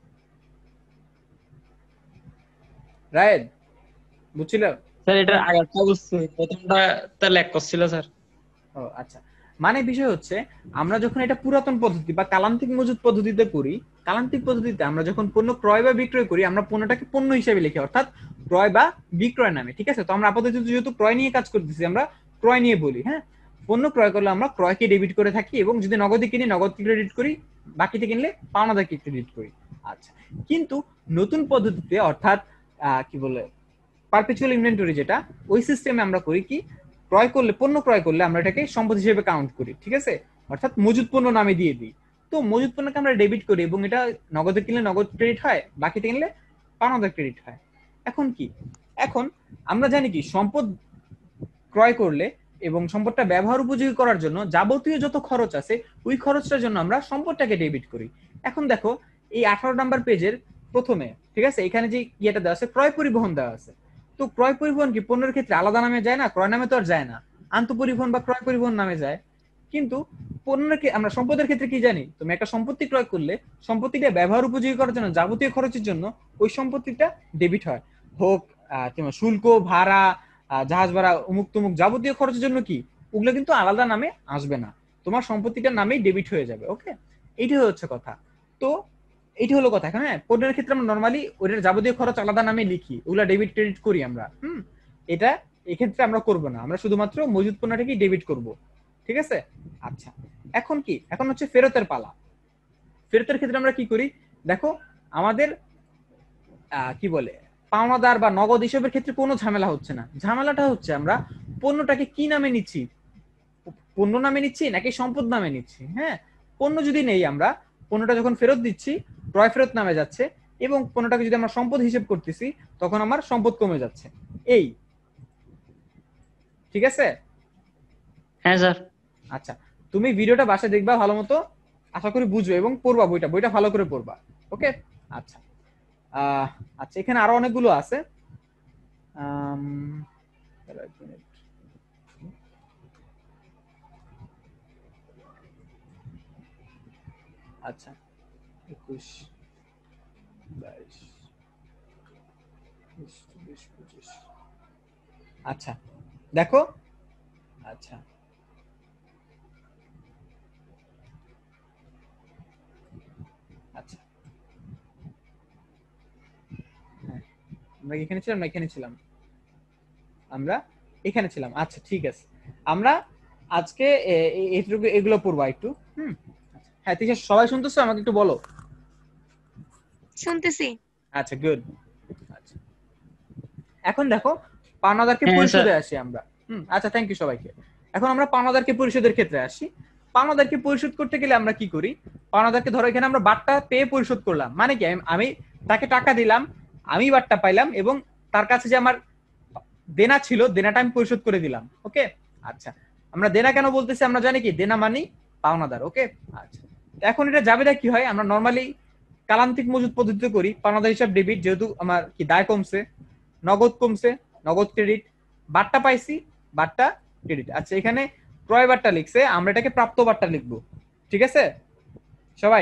রায়েদ, বুঝছিলা? স্যার এটা আগেরটা বুঝছি, প্রথমটা তা ল্যাক করছিল স্যার। ও আচ্ছা মানে বিষয় হচ্ছে আমরা যখন এটা পুরাতন পদ্ধতি বা কালান্তিক মজুদ পদ্ধতিতে করি, কালান্তিক পদ্ধতিতে আমরা যখন পণ্য ক্রয় বা বিক্রয় করি আমরা পণ্যটাকে পণ্য হিসেবে লিখি, অর্থাৎ ক্রয় বা বিক্রয় নামে, ঠিক আছে? তো আমরা আপাতত যেহেতু ক্রয় নিয়ে কাজ করতেছি আমরা ক্রয় নিয়ে বলি। হ্যাঁ পণ্য ক্রয় করলে আমরা ক্রয়কে ডেবিট করে থাকি এবং যদি নগদে কিনি নগদকে ক্রেডিট করি, বাকিতে কিনলে পাওনাদারকে ক্রেডিট করি। আচ্ছা, কিন্তু নতুন পদ্ধতিতে অর্থাৎ কি বলে পারপেচুয়াল ইনভেন্টরি যেটা, ওই সিস্টেমে আমরা করি কি, ক্রয় করলে পণ্য ক্রয় করলে আমরা এটাকে সম্পদ হিসেবে কাউন্ট করি, ঠিক আছে, অর্থাৎ মজুদ পণ্য নামে দিয়ে দিই। তো মজুদ পণ্যকে আমরা ডেবিট করি এবং এটা নগদে কিনলে নগদ ক্রেডিট হয়, বাকিতে কিনলে পাওনাদার ক্রেডিট হয়। এখন কি, এখন আমরা জানি কি সম্পদ ক্রয় করলে এবং সম্পদটা ব্যবহার উপযোগী করার জন্য যাবতীয় যত খরচ আছে ওই খরচটার জন্য আমরা সম্পদটাকে ডেবিট করি। এখন দেখো এই আঠারো নাম্বার পেজের প্রথমে, ঠিক আছে, এখানে যে ইয়েটা দেওয়া আছে ক্রয় পরিবহন দেওয়া আছে। তো ক্রয় পরিবহন কি পণ্যের ক্ষেত্রে আলাদা নামে যায় না? ক্রয় নামে তো আর যায় না, আন্ত পরিবহন বা ক্রয় পরিবহন নামে যায়। কিন্তু পণ্যের আমরা সম্পদের ক্ষেত্রে কি জানি, তুমি একটা সম্পত্তি ক্রয় করলে সম্পত্তিটা ব্যবহার উপযোগী করার জন্য যাবতীয় খরচের জন্য ওই সম্পত্তিটা ডেবিট হয়, হোক তোমার শুল্ক, ভাড়া, জাহাজ ভাড়া, অমুক তমুক যাবতীয় খরচের জন্য কি ওগুলো কিন্তু আলাদা নামে আসবে না, তোমার সম্পত্তিটার নামেই ডেবিট হয়ে যাবে। ওকে, এইটাই হচ্ছে কথা। তো এইটা হলো কথা। এখন হ্যাঁ, পণ্যের ক্ষেত্রে আমরা নর্মালি ওইটার যাবতীয় খরচ আলাদা নামে লিখি, ওগুলা ডেবিট ক্রেডিট করি আমরা। হুম, এটা এক্ষেত্রে আমরা করব না, আমরা শুধুমাত্র মজুদ পণ্যটাকেই ডেবিট করব, ঠিক আছে। আচ্ছা, এখন কি, এখন হচ্ছে ফেরতের পালা। ফেরতের ক্ষেত্রে আমরা কি করি দেখো, আমাদের কি বলে পাওনাদার বা নগদ হিসেবের ক্ষেত্রে কোনো ঝামেলা হচ্ছে না। ঝামেলাটা হচ্ছে আমরা পণ্যটাকে কি নামে নিচ্ছি, পণ্য নামে নিচ্ছি নাকি সম্পদ নামে নিচ্ছি। হ্যাঁ, পণ্য যদি নেই, আমরা পণ্যটা যখন ফেরত দিচ্ছি ক্রয় ফেরত নামে যাচ্ছে, এবং পণ্যটাকে যদি আমরা সম্পদ হিসেব করতেছি তখন আমার সম্পদ কমে যাচ্ছে। এই ঠিক আছে? হ্যাঁ স্যার। আচ্ছা, তুমি ভিডিওটা বাসায় দেখবা ভালো মতো, আশা করি বুঝবে এবং পড়বা বইটা, বইটা ভালো করে পড়বা। ওকে, আচ্ছা আহ আচ্ছা, এখানে আরো অনেকগুলো আছে। আচ্ছা, একুশ, বাইশ, বিশ, পঁচিশ। আচ্ছা দেখো, আচ্ছা আচ্ছা আমরা এখানে ছিলাম না, এখানে ছিলাম, আমরা এখানে ছিলাম। আচ্ছা ঠিক আছে, আমরা আজকে এইটুকু এগুলো পড়বো একটু। হুম, হ্যাঁ ঠিক আছে, সবাই শুনতেছো? আমাকে একটু বলো। শুনতেছি। আচ্ছা গুড। আচ্ছা, এখন দেখো পাওনাদারকে পরিশোধে আসি আমরা। হুম, আচ্ছা থ্যাংক ইউ সবাইকে। এখন আমরা পাওনাদারকে পরিশোধের ক্ষেত্রে আসি। পাওনাদারকে পরিশোধ করতে গেলে আমরা কি করি, পাওনাদারকে ধরো এখানে আমরা বাট্টা পেয়ে পরিশোধ করলাম, মানে কি আমি তাকে টাকা দিলাম, আমি বাট্টা পাইলাম এবং তার কাছে যে আমার দেনা ছিল দেনাটা আমি পরিশোধ করে দিলাম। ওকে, আচ্ছা আমরা দেনা কেন বলতেছি, আমরা জানি কি দেনা মানি পাওনাদার। ওকে, আচ্ছা এখন এটা জাবেদা কি হয়, আমরা নরমালি কালান্তিক মজুদ পদ্ধতিতে করি। পাওনাদার হিসাব ডেবিট, যেহেতু আমার কি দায় কমছে, নগদ কমছে, নগদ ক্রেডিট, বাট্টা পাইছি, বাট্টা ক্রেডিট। আচ্ছা এখানে ক্রয় বাট্টা লিখছে, আমরা এটাকে প্রাপ্ত বাট্টা লিখবো। ঠিক আছে সবাই?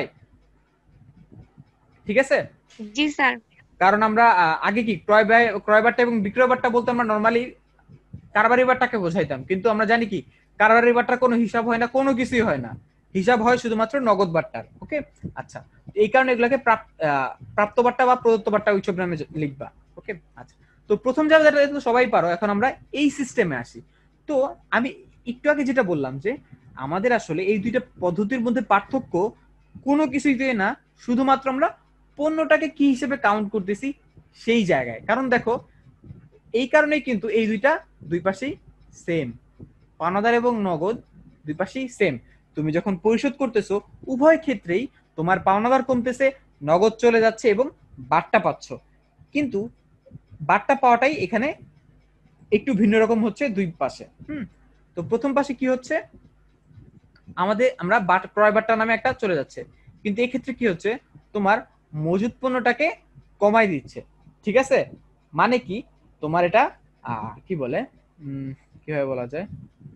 ঠিক আছে জি স্যার। কারণ আমরা আগে কি ক্রয় ব্যয়, ক্রয় বাট্টা এবং বিক্রয় বাট্টা বলতে আমরা নরমালি কারবারি বাট্টাকে বোঝাইতাম, কিন্তু আমরা জানি কি কারবারি বাট্টার কোনো হিসাব হয় না, কোনো কিছুই হয় না, হিসাব হয় শুধুমাত্র নগদ বাট্টার। ওকে, আচ্ছা এই কারণে এগুলোকে প্রাপ্ত বাট্টা বা প্রদত্ত বাট্টা ওইসব নামে লিখবা। ওকে, আচ্ছা তো প্রথম জায়গাটা তো সবাই পারো, এখন আমরা এই সিস্টেমে আসি। তো আমি একটু আগে যেটা বললাম যে আমাদের আসলে এই দুইটা পদ্ধতির মধ্যে পার্থক্য কোনো কিছুই না, শুধুমাত্র আমরা পণ্যটাকে কি হিসেবে কাউন্ট করতেছি সেই জায়গায়। কারণ দেখো এই কারণেই কিন্তু এই দুইটা দুই পাশেই সেম, পাওনাদার এবং নগদ দুই পাশেই সেম। তুমি যখন পরিশোধ করতেছো উভয় ক্ষেত্রেই তোমার পাওনাদার কমতেছে, নগদ চলে যাচ্ছে এবং বাট্টা পাচ্ছ, কিন্তু বাট্টা পাওয়াটাই এখানে একটু ভিন্ন রকম হচ্ছে দুই পাশে। হুম, তো প্রথম পাশে কি হচ্ছে, আমাদের আমরা ক্রয় বাট্টা নামে একটা চলে যাচ্ছে, কিন্তু এই ক্ষেত্রে কি হচ্ছে, তোমার মজুদ পণ্যটাকে কমাই দিচ্ছে। ঠিক আছে, মানে কি তোমার এটা আহ কি বলে উম কিভাবে বলা যায়,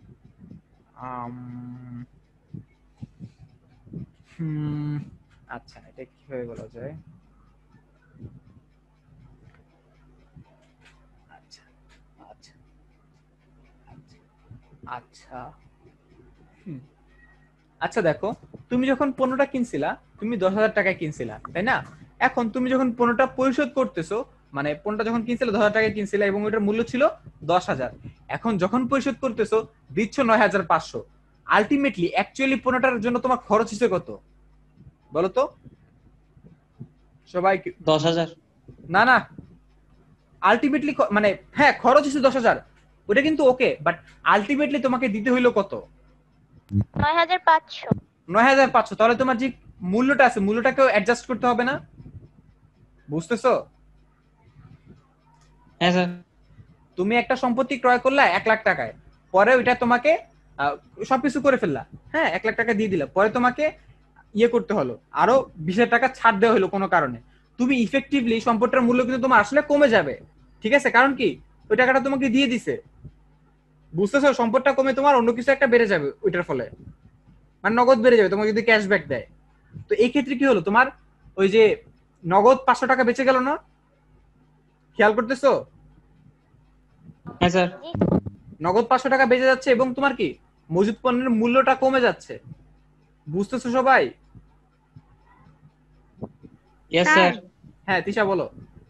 হুম আচ্ছা এটা কিভাবে বলা যায়, আচ্ছা আচ্ছা আচ্ছা হুম আচ্ছা দেখো তুমি যখন পণ্যটা কিনছিলা তুমি দশ হাজার টাকায় কিনছিলা, তাই না? এখন তুমি যখন পণ্যটা পরিশোধ করতেছো, মানে পণ্যটা যখন কিনছিলে দশ হাজার টাকায় কিনছিলে এবং ওটার মূল্য ছিল দশ হাজার, এখন যখন পরিশোধ করতেছো দিচ্ছ নয় হাজার পাঁচশো, আলটিমেটলি অ্যাকচুয়ালি পণ্যটার জন্য তোমার খরচ হচ্ছে কত? বলো তো সবাই কি- দশ হাজার। না না আলটিমেটলি মানে হ্যাঁ খরচ হচ্ছে দশ হাজার, ওটা কিন্তু ওকে, বাট আলটিমেটলি তোমাকে দিতে হইলো কত? নয় হাজার পাঁচশো। নয় হাজার পাঁচশো। তাহলে তোমার যে মূল্যটা আছে মূল্যটাকেও অ্যাডজাস্ট করতে হবে না? বুঝতেছো? হ্যাঁ স্যার। তুমি একটা সম্পত্তি ক্রয় করলা এক লাখ টাকায়, পরে ওইটা তোমাকে আহ, সবকিছু করে ফেললা, হ্যাঁ এক লাখ টাকা দিয়ে দিলা, পরে তোমাকে ইয়ে করতে হলো আরো বিশ হাজার টাকা ছাড় দেওয়া হলো কোনো কারণে, তুমি ইফেক্টিভলি সম্পত্তির মূল্য কিন্তু তোমার আসলে কমে যাবে, ঠিক আছে? কারণ কি ওই টাকাটা তোমাকে দিয়ে দিছে, বুঝতেছো? সম্পদটা কমে তোমার অন্য কিছু একটা বেড়ে যাবে ওইটার ফলে, মানে নগদ বেড়ে যাবে তোমাকে যদি ক্যাশব্যাক দেয়। তো এই ক্ষেত্রে কি হলো, তোমার ওই যে নগদ পাঁচশো টাকা বেঁচে গেল না? খেয়াল করতেছো? হ্যাঁ স্যার। জি নগদ পাঁচশো টাকা বেঁচে যাচ্ছে এবং তোমার কি মজুদ পণ্যের মূল্যটা কমে যাচ্ছে, বুঝতেছো সবাই? Yes sir sir. হ্যাঁ তিশা বলো।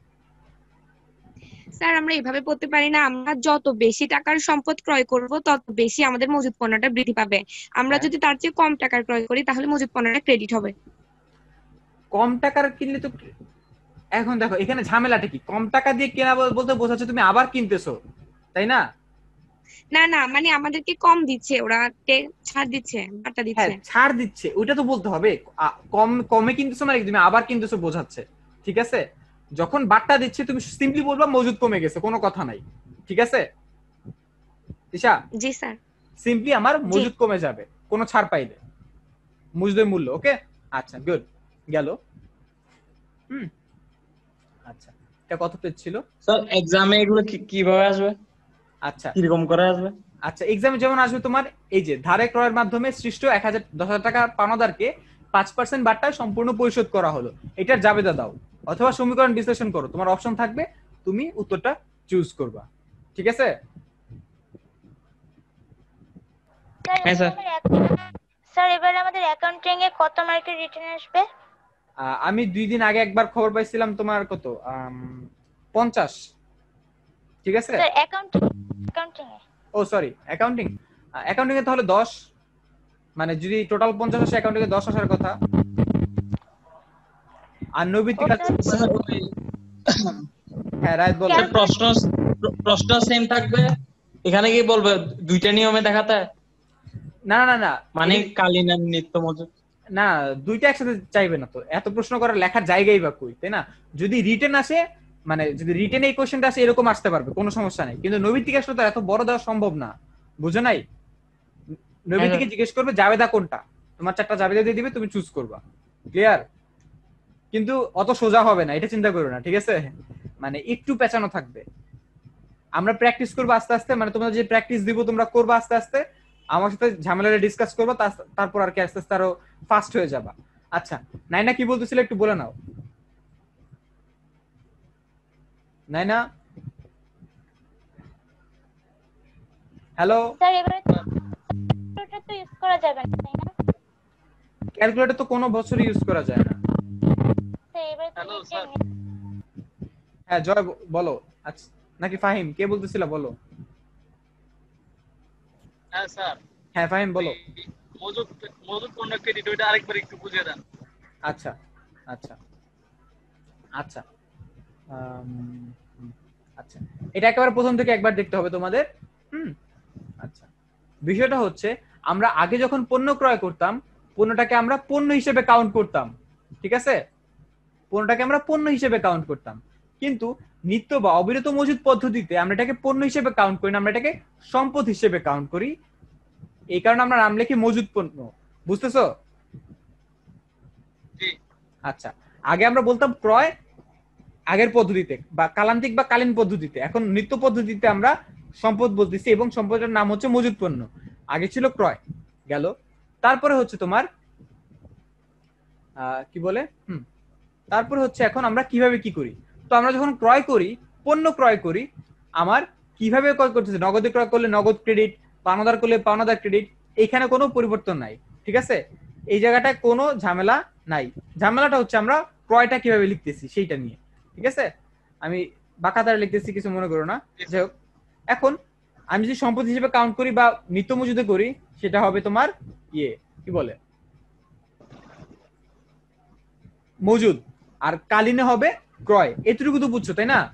স্যার আমরা এভাবে বলতে পারি না, আমরা যত বেশি টাকার সম্পদ ক্রয় করব তত বেশি আমাদের মজুদ পণ্যটা বৃদ্ধি পাবে। আমরা হ্যাঁ। যদি তার চেয়ে কম টাকার ক্রয় করি তাহলে মজুদ পণ্যটা ক্রেডিট হবে। কম টাকার কিনলে তো, এখন দেখো এখানে ঝামেলাটা কি, কম টাকা দিয়ে কেনা বল- বলতে বোঝাচ্ছে তুমি আবার কিনতেছো, তাই না? না না মানে আমাদেরকে কম দিচ্ছে, ওরা টে- ছাড় দিচ্ছে, বাটা হ্যাঁ দিচ্ছে। ছাড় দিচ্ছে, ওইটা তো বলতে হবে। আ- কম কমে কিনতেছো মানে কি তুমি আবার কিনতেছো বোঝাচ্ছে, ঠিক আছে? যখন বাট্টা দিচ্ছে তুমি সিম্পলি বলবা মজুদ কমে গেছে, কোনো কথা নাই, ঠিক আছে তিশা? জি স্যার। সিম্পলি আমার মজুদ কমে যাবে কোনো ছাড় পাইলে, মজুদের মূল্য। ওকে আচ্ছা গুড গেল। হুম আচ্ছা এটা কত পেজ ছিল? স্যার এক্সামে এগুলো কি- কিভাবে আসবে, আচ্ছা কিরকম করে আসবে? আচ্ছা এক্সামে যেমন আসবে তোমার এই যে ধারে ক্রয়ের মাধ্যমে সৃষ্ট এক হাজার দশ হাজার টাকা পাওনাদারকে পাঁচ পার্সেন্ট বাট্টায় সম্পূর্ণ পরিশোধ করা হলো, এটার জাবেদা দাও অথবা সমীকরণ বিশ্লেষণ করো, তোমার অপশন থাকবে, তুমি উত্তরটা চুজ করবা, ঠিক আছে? স্যার হ্যাঁ, স্যার। এবার এক- স্যার এবার আমাদের অ্যাকাউন্টিং এ কত মার্কের রিটার্ন আসবে? আহ, আমি দুই দিন আগে একবার খবর পাইছিলাম তোমার কত আম, পঞ্চাশ, ঠিক আছে? স্যার অ্যাকাউন্টিং অ্যাকাউন্টিং এ ও সরি অ্যাকাউন্টিং, অ্যাকাউন্টিং এ তাহলে দশ, মানে যদি টোটাল পঞ্চাশ আসে অ্যাকাউন্টিং এ দশ আসার কথা। আর নৈবিত্তিক ওটা স্যার ওই হ্যাঁ রাইট বলো। স্যার প্রশ্ন প্রশ্ন সেম থাকবে, এখানে কি বলবে দুইটা নিয়মে দেখাতে, না না না না মানে এই- কালীন আর নিত্য মজুদ? না দুইটা একসাথে চাইবে না তো, এত প্রশ্ন করার লেখার জায়গাই বা কই, তাই না? যদি রিটেন আসে, মানে যদি রিটেন এই কোশ্চেনটা আসে এরকম আসতে পারবে, কোনো সমস্যা নেই, কিন্তু নৈবিত্তিক আসলে তো এত বড় দেওয়া সম্ভব না, বুঝো নাই? নৈবিত্তিকে জিজ্ঞেস করবে জাবেদা কোনটা, তোমার চারটা জাবেদা দিয়ে দিবে, তুমি চুজ করবা, ক্লিয়ার? কিন্তু অত সোজা হবে না, এটা চিন্তা করো না, ঠিক আছে? মানে একটু পেঁচানো থাকবে, আমরা প্র্যাকটিস করবো আস্তে আস্তে, মানে তোমরা যে প্র্যাকটিস দিব তোমরা করবা আস্তে আস্তে, আমার সাথে ঝামেলাটা ডিসকাস করবো, তার- তারপর আর কি আস্তে আস্তে আরো ফাস্ট হয়ে যাবা। আচ্ছা নাইনা কি বলতেছিলে একটু বলে নাও। নাইনা হ্যালো। স্যার এবারে ওটা তো ইউজ করা যাবে না তাই না? ক্যালকুলেটর তো কোনো বছরই ইউজ করা যায় না। স্যার এবারে তো হ্যালো রিটেন স্যার। হ্যাঁ জয় ব- বলো। আচ্ছা নাকি ফাহিম কে বলতেছিল বলো। হ্যাঁ স্যার। হ্যাঁ ফাহিম বলো। মজুদ মজুদ পণ্য ক্রেডিট ওইটা আরেকবার একটু বুঝিয়ে দেন। আচ্ছা আচ্ছা আচ্ছা আম, হুম, আচ্ছা এটা একেবারে প্রথম থেকে একবার দেখতে হবে তোমাদের। হুম আচ্ছা বিষয়টা হচ্ছে আমরা আগে যখন পণ্য ক্রয় করতাম পণ্যটাকে আমরা পণ্য হিসেবে কাউন্ট করতাম, ঠিক আছে? পণ্যটাকে আমরা পণ্য হিসেবে কাউন্ট করতাম, কিন্তু নিত্য বা অবিরত মজুদ পদ্ধতিতে আমরা এটাকে পণ্য হিসেবে কাউন্ট করি না, আমরা এটাকে সম্পদ হিসেবে কাউন্ট করি, এই কারণে আমরা নাম লিখি মজুদ পণ্য, বুঝতেছো? জি আচ্ছা আগে আমরা বলতাম ক্রয় আগের পদ্ধতিতে বা কালান্তিক বা কালীন পদ্ধতিতে, এখন নিত্য পদ্ধতিতে আমরা সম্পদ বলতেছি এবং সম্পদের নাম হচ্ছে মজুদ পণ্য। আগে ছিল ক্রয়, গেল। তারপরে হচ্ছে তোমার আহ কি বলে হুম তারপরে হচ্ছে এখন আমরা কিভাবে কি করি। তো আমরা যখন ক্রয় করি, পণ্য ক্রয় করি, আমার কিভাবে ক্রয় করতেছে, নগদে ক্রয় করলে নগদ ক্রেডিট, পাওনাদার করলে পাওনাদার ক্রেডিট, এখানে কোনো পরিবর্তন নাই, ঠিক আছে? এই জায়গাটায় কোনো ঝামেলা নাই, ঝামেলাটা হচ্ছে আমরা ক্রয়টা কিভাবে লিখতেছি সেইটা নিয়ে, ঠিক আছে? আমি বাঁকাতারে লিখতেছি, কিছু মনে করো না। যাই হোক এখন আমি যদি সম্পদ হিসেবে কাউন্ট করি বা নিত্য মজুদে করি, সেটা হবে তোমার ইয়ে কি বলে মজুদ, আর কালীনে হবে ক্রয়। এতটুকু তো বুঝছো তাই না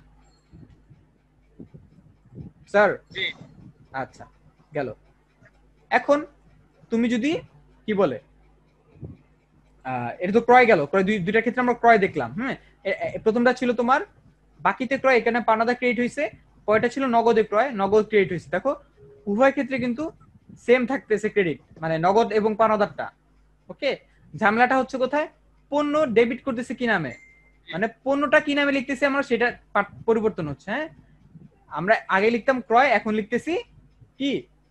স্যার? জি আচ্ছা গেল। এখন তুমি যদি কি বলে আহ এটা তো ক্রয় গেল, ক্রয় দুই দুইটার ক্ষেত্রে আমরা ক্রয় দেখলাম। হ্যাঁ, প্রথমটা ছিল তোমার বাকিতে ক্রয়, এখানে পানাদা ক্রেডিট হয়েছে। কয়টা ছিল নগদে ক্রয়, নগদ ক্রেডিট হয়েছে। দেখো উভয় ক্ষেত্রে কিন্তু সেম থাকতেছে ক্রেডিট, মানে নগদ এবং পানাদারটা। ওকে, ঝামেলাটা হচ্ছে কোথায়? পণ্য ডেবিট করতেছে কি নামে, মানে পণ্যটা কি নামে লিখতেছি আমরা সেটা পরিবর্তন হচ্ছে। হ্যাঁ, আমরা আগে লিখতাম ক্রয়, এখন লিখতেছি কি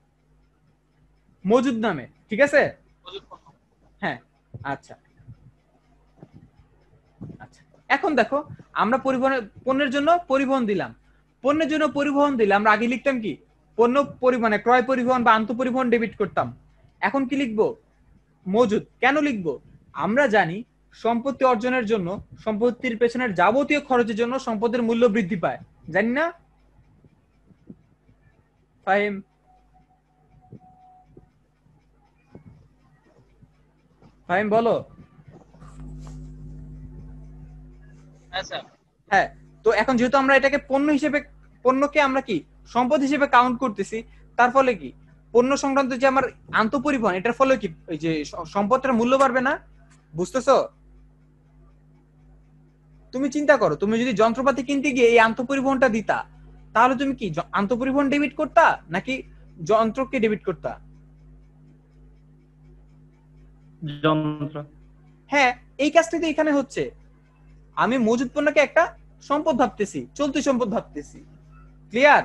মজুদ নামে। ঠিক আছে? হ্যাঁ আচ্ছা আচ্ছা। এখন দেখো আমরা পরিবহন পণ্যের জন্য পরিবহন দিলাম, পণ্যের জন্য পরিবহন দিলে আমরা আগে লিখতাম কি পণ্য পরিবহনে ক্রয় পরিবহন বা আন্ত পরিবহন ডেবিট করতাম। এখন কি লিখবো? মজুদ। কেন লিখবো? আমরা জানি সম্পত্তি অর্জনের জন্য সম্পত্তির পেছনের যাবতীয় খরচের জন্য সম্পদের মূল্য বৃদ্ধি পায়, জানি না ফাহিম? ফাহিম বলো। আচ্ছা হ্যাঁ, তো এখন যেহেতু আমরা এটাকে পণ্য হিসেবে, পণ্যকে আমরা কি সম্পদ হিসেবে কাউন্ট করতেছি, তার ফলে কি পণ্য সংক্রান্ত যে আমার আন্তঃপরিবহন, এটার ফলে কি ওই যে সম্পদের মূল্য বাড়বে না? বুঝতেছো? তুমি চিন্তা করো, তুমি যদি যন্ত্রপাতি কিনতে গিয়ে এই আন্তঃপরিবহনটা দিতা, তাহলে তুমি কি আন্তঃপরিবহন ডেবিট করতা নাকি যন্ত্রকে ডেবিট করতা? যন্ত্র। হ্যাঁ, এই কাজটা তো এখানে হচ্ছে। আমি মজুদ পণ্যকে একটা সম্পদ ভাবতেছি, চলতি সম্পদ ভাবতেছি। ক্লিয়ার?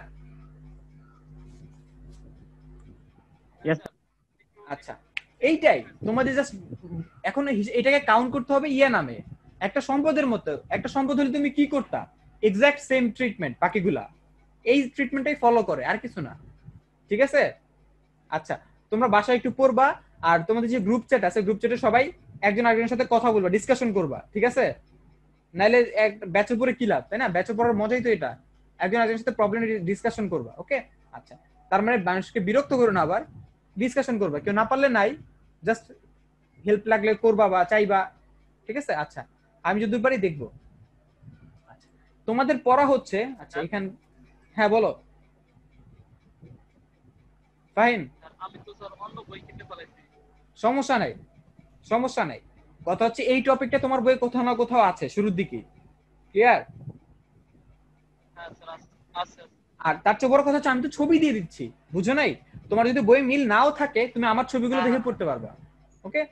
আচ্ছা, এইটাই তোমাদের জাস্ট এখন এটাকে কাউন্ট করতে হবে ইয়া নামে, একটা সম্পদের মতো। একটা সম্পদ হলে তুমি কি করতা? এক্সাক্ট সেম ট্রিটমেন্ট বাকিগুলা, এই ট্রিটমেন্টটাই ফলো করে, আর কিছু না। ঠিক আছে? আচ্ছা, তোমরা বাসায় একটু পড়বা, আর তোমাদের যে গ্রুপ চ্যাট আছে, গ্রুপ চ্যাটে সবাই একজন আরেকজনের সাথে কথা বলবা, ডিসকাশন করবা। ঠিক আছে? নাইলে এক ব্যাচে পড়ে কি লাভ, তাই না? ব্যাচে পড়ার মজাই তো এটা, একজন আরেকজনের সাথে প্রবলেম ডিসকাশন করবা। ওকে, আচ্ছা। তার মানে মানুষকে বিরক্ত করো না, আবার ডিসকাশন করবা। কেউ না পারলে নাই, জাস্ট হেল্প লাগলে করবা বা চাইবা। ঠিক আছে? আচ্ছা, আমি যদি পারি দেখবো। আচ্ছা, তোমাদের পড়া হচ্ছে। আচ্ছা এখান, হ্যাঁ বলো ফাহিম। আমি তো স্যার অন্য বই কিনতে পারছি। সমস্যা নাই, সমস্যা নাই। কথা হচ্ছে এই টপিকটা তোমার বইয়ে কোথাও না কোথাও আছে শুরুর দিকে। ক্লিয়ার? হ্যাঁ স্যার আছে। আর তার চেয়ে বড় কথা হচ্ছে আমি তো ছবি দিয়ে দিচ্ছি, বুঝো নাই? তোমার যদি বই মিল নাও থাকে, তুমি আমার ছবিগুলো দেখে পড়তে পারবা। ওকে,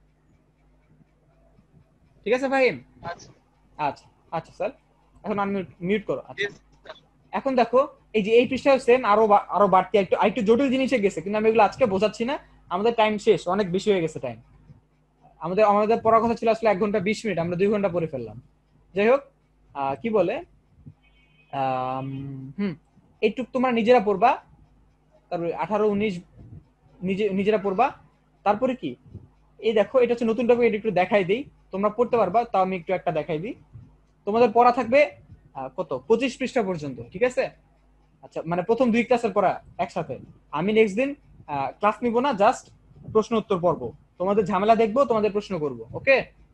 ঠিক আছে ফাহিম? আচ্ছা আচ্ছা আচ্ছা স্যার, এখন আমি মিউট করো। আচ্ছা, Yes, sir. এখন দেখো এই যে এই পৃষ্ঠাও সেম, আরো বা- আরো বাড়তি একটু একটু জটিল জিনিসে গেছে, কিন্তু আমি এগুলো আজকে বোঝাচ্ছি না, আমাদের টাইম শেষ, অনেক বেশি হয়ে গেছে টাইম। আমাদের আমাদের পড়ার কথা ছিল আসলে এক ঘন্টা বিশ মিনিট, আমরা দুই ঘন্টা পড়ে ফেললাম। যাই হোক, আহ, কি বলে আম, হুম এইটুক তোমরা নিজেরা পড়বা, তারপরে আঠারো উনিশ নিজে নিজেরা পড়বা। তারপরে কি এই দেখো, এটা হচ্ছে নতুন টপিক, এটা একটু দেখাই দিই, তোমরা পড়তে পারবা, তাও আমি একটু একটা দেখাই দিই। তোমাদের পড়া থাকবে আহ, কত পঁচিশ পৃষ্ঠা পর্যন্ত। ঠিক আছে? আচ্ছা, মানে প্রথম দুই ক্লাসের পড়া একসাথে। আমি নেক্সট দিন ক্লাস নিব না, জাস্ট প্রশ্ন উত্তর পড়বো, তোমাদের ঝামেলা দেখবো, তোমাদের প্রশ্ন করবো। ওকে?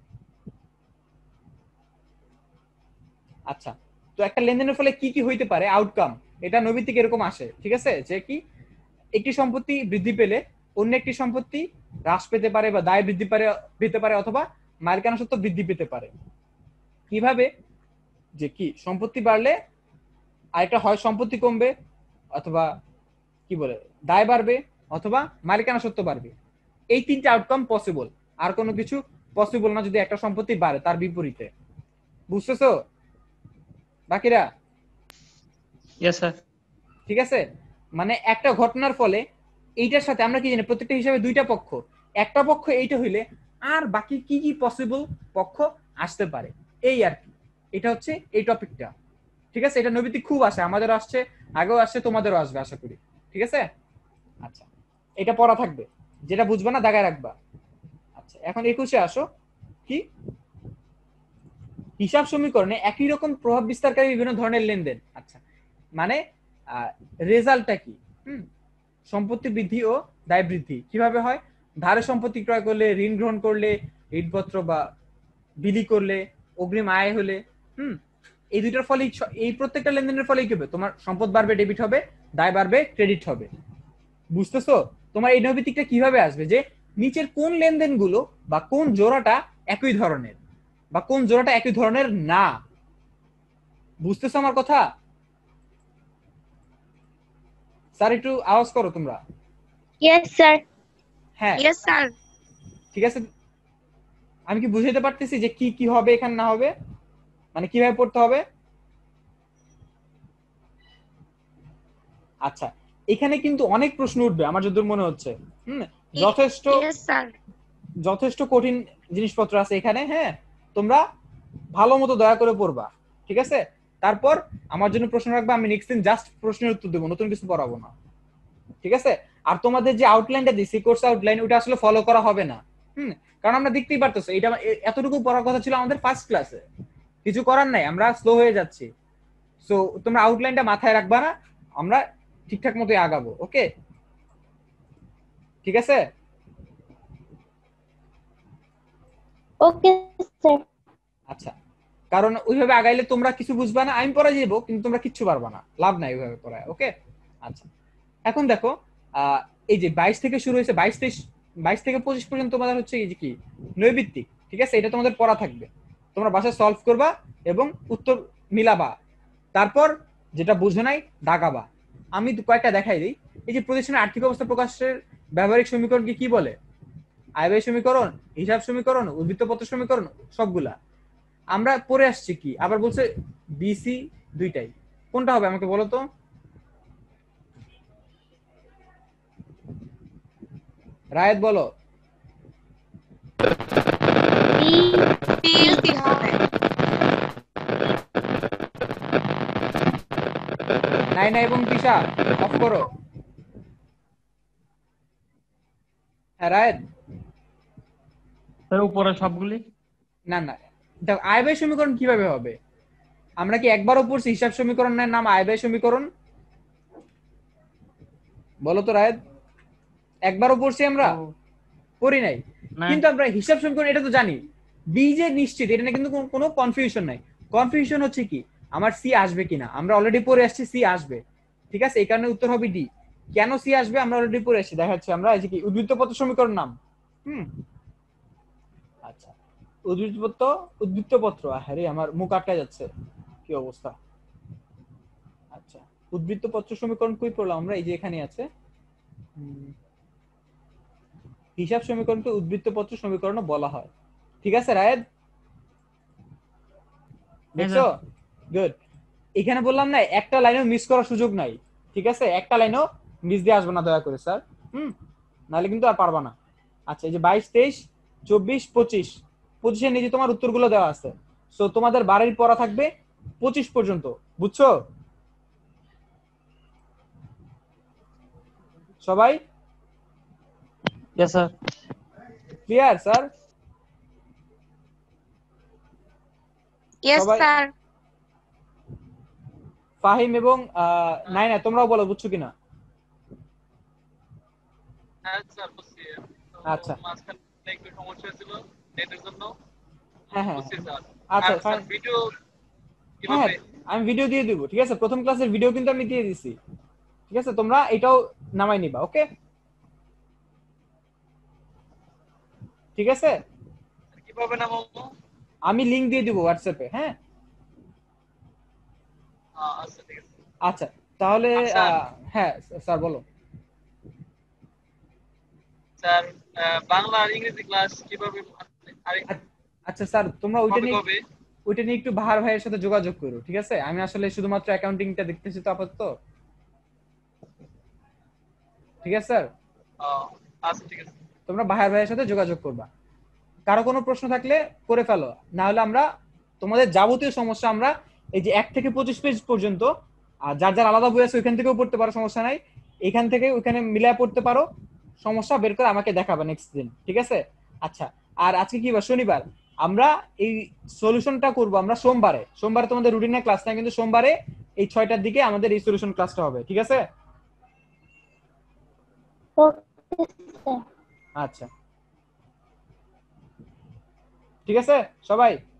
আচ্ছা, তো একটা লেনদেনের ফলে কি কি হইতে পারে আউটকাম, এটা নৈবিত্তিক এরকম আসে। ঠিক আছে? যে কি একটি সম্পত্তি বৃদ্ধি পেলে অন্য একটি সম্পত্তি হ্রাস পেতে পারে, বা দায় বৃদ্ধি পারে পেতে পারে, অথবা মালিকানা সত্ত্ব বৃদ্ধি পেতে পারে। কিভাবে? যে কি সম্পত্তি বাড়লে আরেকটা হয় সম্পত্তি কমবে, অথবা কি বলে দায় বাড়বে, অথবা মালিকানা সত্ত্ব বাড়বে। এই তিনটা আউটকাম পসিবল, আর কোনো কিছু পসিবল না যদি একটা সম্পত্তি বাড়ে তার বিপরীতে। বুঝতেছো বাকিরা? Yes sir. ঠিক আছে? মানে একটা ঘটনার ফলে এইটার সাথে আমরা কি জানি, প্রত্যেকটা হিসাবে দুইটা পক্ষ, একটা পক্ষ এইটা হইলে আর বাকি কি কি পসিবল পক্ষ আসতে পারে, এই আর কি। এটা হচ্ছে এই টপিকটা। ঠিক আছে? এটা নৈবিত্তিক খুব আসে, আমাদের আসছে, আগেও আসছে, তোমাদেরও আসবে আশা করি। ঠিক আছে? আচ্ছা, এটা পড়া থাকবে, যেটা বুঝবা না দাগায় রাখবা। আচ্ছা, এখন একুশে আসো। কি হিসাব সমীকরণে একই রকম প্রভাব বিস্তারকারী বিভিন্ন ধরনের লেনদেন। আচ্ছা, মানে রেজাল্টটা কি? হুম সম্পত্তি বৃদ্ধি ও দায় বৃদ্ধি কিভাবে হয়? ধারে সম্পত্তি ক্রয় করলে, ঋণ গ্রহণ করলে, ঋণপত্র বা বিলি করলে, অগ্রিম আয় হলে, হুম, এই দুইটার ফলে এই প্রত্যেকটা লেনদেনের ফলে কি হবে, তোমার সম্পদ বাড়বে, ডেবিট হবে, দায় বাড়বে, ক্রেডিট হবে। বুঝতেছো? তোমার এই নৈবিত্তিকটা কিভাবে আসবে যে নিচের কোন লেনদেনগুলো বা কোন জোড়াটা একই ধরনের বা কোন জোড়াটা একই ধরনের না। বুঝতেছো আমার কথা? স্যার একটু আওয়াজ করো তোমরা। Yes sir. হ্যাঁ ইয়েস স্যার। ঠিক আছে, আমি কি বুঝাইতে পারতেছি যে কি কি হবে এখানে না হবে, মানে কিভাবে পড়তে হবে? আচ্ছা, এখানে কিন্তু অনেক প্রশ্ন উঠবে আমার যতদূর মনে হচ্ছে। হুম, যথেষ্ট ইয়েস স্যার। যথেষ্ট কঠিন জিনিসপত্র আছে এখানে। হ্যাঁ, তোমরা ভালো মতো দয়া করে পড়বা, ঠিক আছে? তারপর আমার জন্য প্রশ্ন রাখবে, আমি নেক্সট দিন জাস্ট প্রশ্নের উত্তর দেবো, নতুন কিছু পড়াবো না, ঠিক আছে? আর তোমাদের যে আউটলাইনটা দিছি, কোর্স আউটলাইন, ওটা আসলে ফলো করা হবে না। হুম, কারণ আমরা দেখতেই পারতেছো এটা এতটুকু পড়ার কথা ছিল আমাদের ফার্স্ট ক্লাসে, কিছু করার নাই, আমরা স্লো হয়ে যাচ্ছি। সো তোমরা আউটলাইনটা মাথায় রাখবা না, আমরা ঠিকঠাক মতো আগাবো। ওকে, ঠিক আছে? Okay sir. আচ্ছা, কারণ ওইভাবে আগাইলে তোমরা কিছু বুঝবা না, আমি পড়াই যাবো কিন্তু তোমরা কিচ্ছু পারবা না, লাভ নাই ওইভাবে পড়ায়। ওকে, আচ্ছা, এখন দেখো আহ এই যে বাইশ থেকে শুরু হয়েছে, বাইশ তেইশ বাইশ থেকে পঁচিশ পর্যন্ত তোমাদের হচ্ছে এই যে কি নৈবিত্তিক, ঠিক আছে? এটা তোমাদের পড়া থাকবে, তোমরা বাসায় সলভ করবা এবং উত্তর মিলাবা, তারপর যেটা বুঝে নাই দাগাবা। আমি কয়েকটা দেখাই দিই। এই যে প্রতিষ্ঠানের আর্থিক অবস্থা প্রকাশের ব্যবহারিক সমীকরণকে কি বলে? আয় ব্যয় সমীকরণ, হিসাব সমীকরণ, উদ্বৃত্তপত্র সমীকরণ, সবগুলা আমরা পড়ে আসছি। কি আবার বলছে বিসি দুইটাই, কোনটা হবে আমাকে বলো তো? রায়েত বলো। বিএলটি হবে। নাইনা এবং তিশা অফ করো। হ্যাঁ রায়েত। স্যার উপরে সবগুলি। না না, দেখো আয় ব্যয় সমীকরণ কিভাবে হবে? আমরা কি একবারও পড়ছি হিসাব সমীকরণের নাম আয় ব্যয় সমীকরণ? বলো তো রায়েত, একবারও পড়ছি আমরা? পড়ি নাই। না। কিন্তু আমরা হিসাব সমীকরণ এটা তো জানি, বি যে নিশ্চিত, এটা কিন্তু কোনো কনফিউশন নাই। কনফিউশন হচ্ছে কি আমার সি আসবে কিনা, আমরা অলরেডি পড়ে আসছি সি আসবে, ঠিক আছে? এই কারণে উত্তর হবে ডি। কেন সি আসবে আমরা অলরেডি পড়ে আসছি, দেখা যাচ্ছে আমরা এই যে কি উদ্বৃত্তপত্র সমীকরণ নাম। হুম, আচ্ছা, উদ্বৃত্তপত্র উদ্বৃত্তপত্র আরে আমার মুখ আটকে যাচ্ছে, কি অবস্থা। আচ্ছা, উদ্বৃত্তপত্র সমীকরণ কই পড়লাম আমরা? এই যে এখানে আছে। হিসাব সমীকরণকে উদ্বৃত্তপত্র সমীকরণ বলা হয়, ঠিক আছে রায়েদ? দেখছো? গুড। এখানে বললাম না একটা লাইনও মিস করার সুযোগ নাই, ঠিক আছে? একটা লাইনও মিস দিয়ে আসবে না দয়া করে স্যার, হুম, নাহলে কিন্তু আর পারবা না। আচ্ছা, এই যে বাইশ তেইশ চব্বিশ পঁচিশ, পঁচিশের নিচে তোমার উত্তরগুলো দেওয়া আছে, সো তোমাদের বাড়ির পড়া থাকবে পঁচিশ পর্যন্ত, বুঝছো সবাই? Yes sir. Clear sir? Yes সবাই? স্যার। ফাহিম এবং নাইনা তোমরাও বলো বুঝছো কিনা? হ্যাঁ স্যার বুঝছি। আচ্ছা, মাঝখানে একটু সমস্যা ছিল নেটের জন্য। হ্যাঁ হ্যাঁ, বুঝছি স্যার। আচ্ছা আর স্যার ফাইন। ভিডিও হ্যাঁ, কিভাবে? আমি ভিডিও দিয়ে দিব, ঠিক আছে? প্রথম ক্লাসের ভিডিও কিন্তু আমি দিয়ে দিছি, ঠিক আছে? তোমরা এটাও নামাই নিবা। ওকে, ঠিক আছে? কিভাবে নামাবো? আমি লিংক দিয়ে দিব হোয়াটসঅ্যাপে। হ্যাঁ আহ, আচ্ছা ঠিক আছে আচ্ছা, তাহলে আচ্ছা। আহ, হ্যাঁ স্যার বলো। স্যার আহ, বাংলা আর ইংরেজি ক্লাস কিভাবে আরে- আচ্ছা স্যার, তোমরা ওইটা কবে নিয়ে কবে? ওইটা নিয়ে একটু বাহার ভাইয়ের সাথে যোগাযোগ করো, ঠিক আছে? আমি আসলে শুধুমাত্র অ্যাকাউন্টিংটা দেখতেছি তো আপাতত, ঠিক আছে স্যার? আহ, আচ্ছা ঠিক আছে। তোমরা বাহার ভাইয়ের সাথে যোগাযোগ করবা, কারো কোনো প্রশ্ন থাকলে করে ফেলো, না হলে আমরা তোমাদের যাবতীয় সমস্যা আমরা এই যে এক থেকে পঁচিশ পেজ পর্যন্ত, আর যার যার আলাদা বই আছে ওইখান থেকেও পড়তে পারো, সমস্যা নাই। এখান থেকে ওইখানে মিলায় পড়তে পারো, সমস্যা বের করে আমাকে দেখাবে নেক্সট দিন, ঠিক আছে? আচ্ছা, আর আজকে কি বার? শনিবার। আমরা এই সলিউশনটা করব আমরা সোমবারে। সোমবারে তোমাদের রুটিনে ক্লাস নাই, কিন্তু সোমবারে এই ছয়টার দিকে আমাদের এই সলিউশন ক্লাসটা হবে, ঠিক আছে? Okay sir. আচ্ছা, ঠিক আছে সবাই?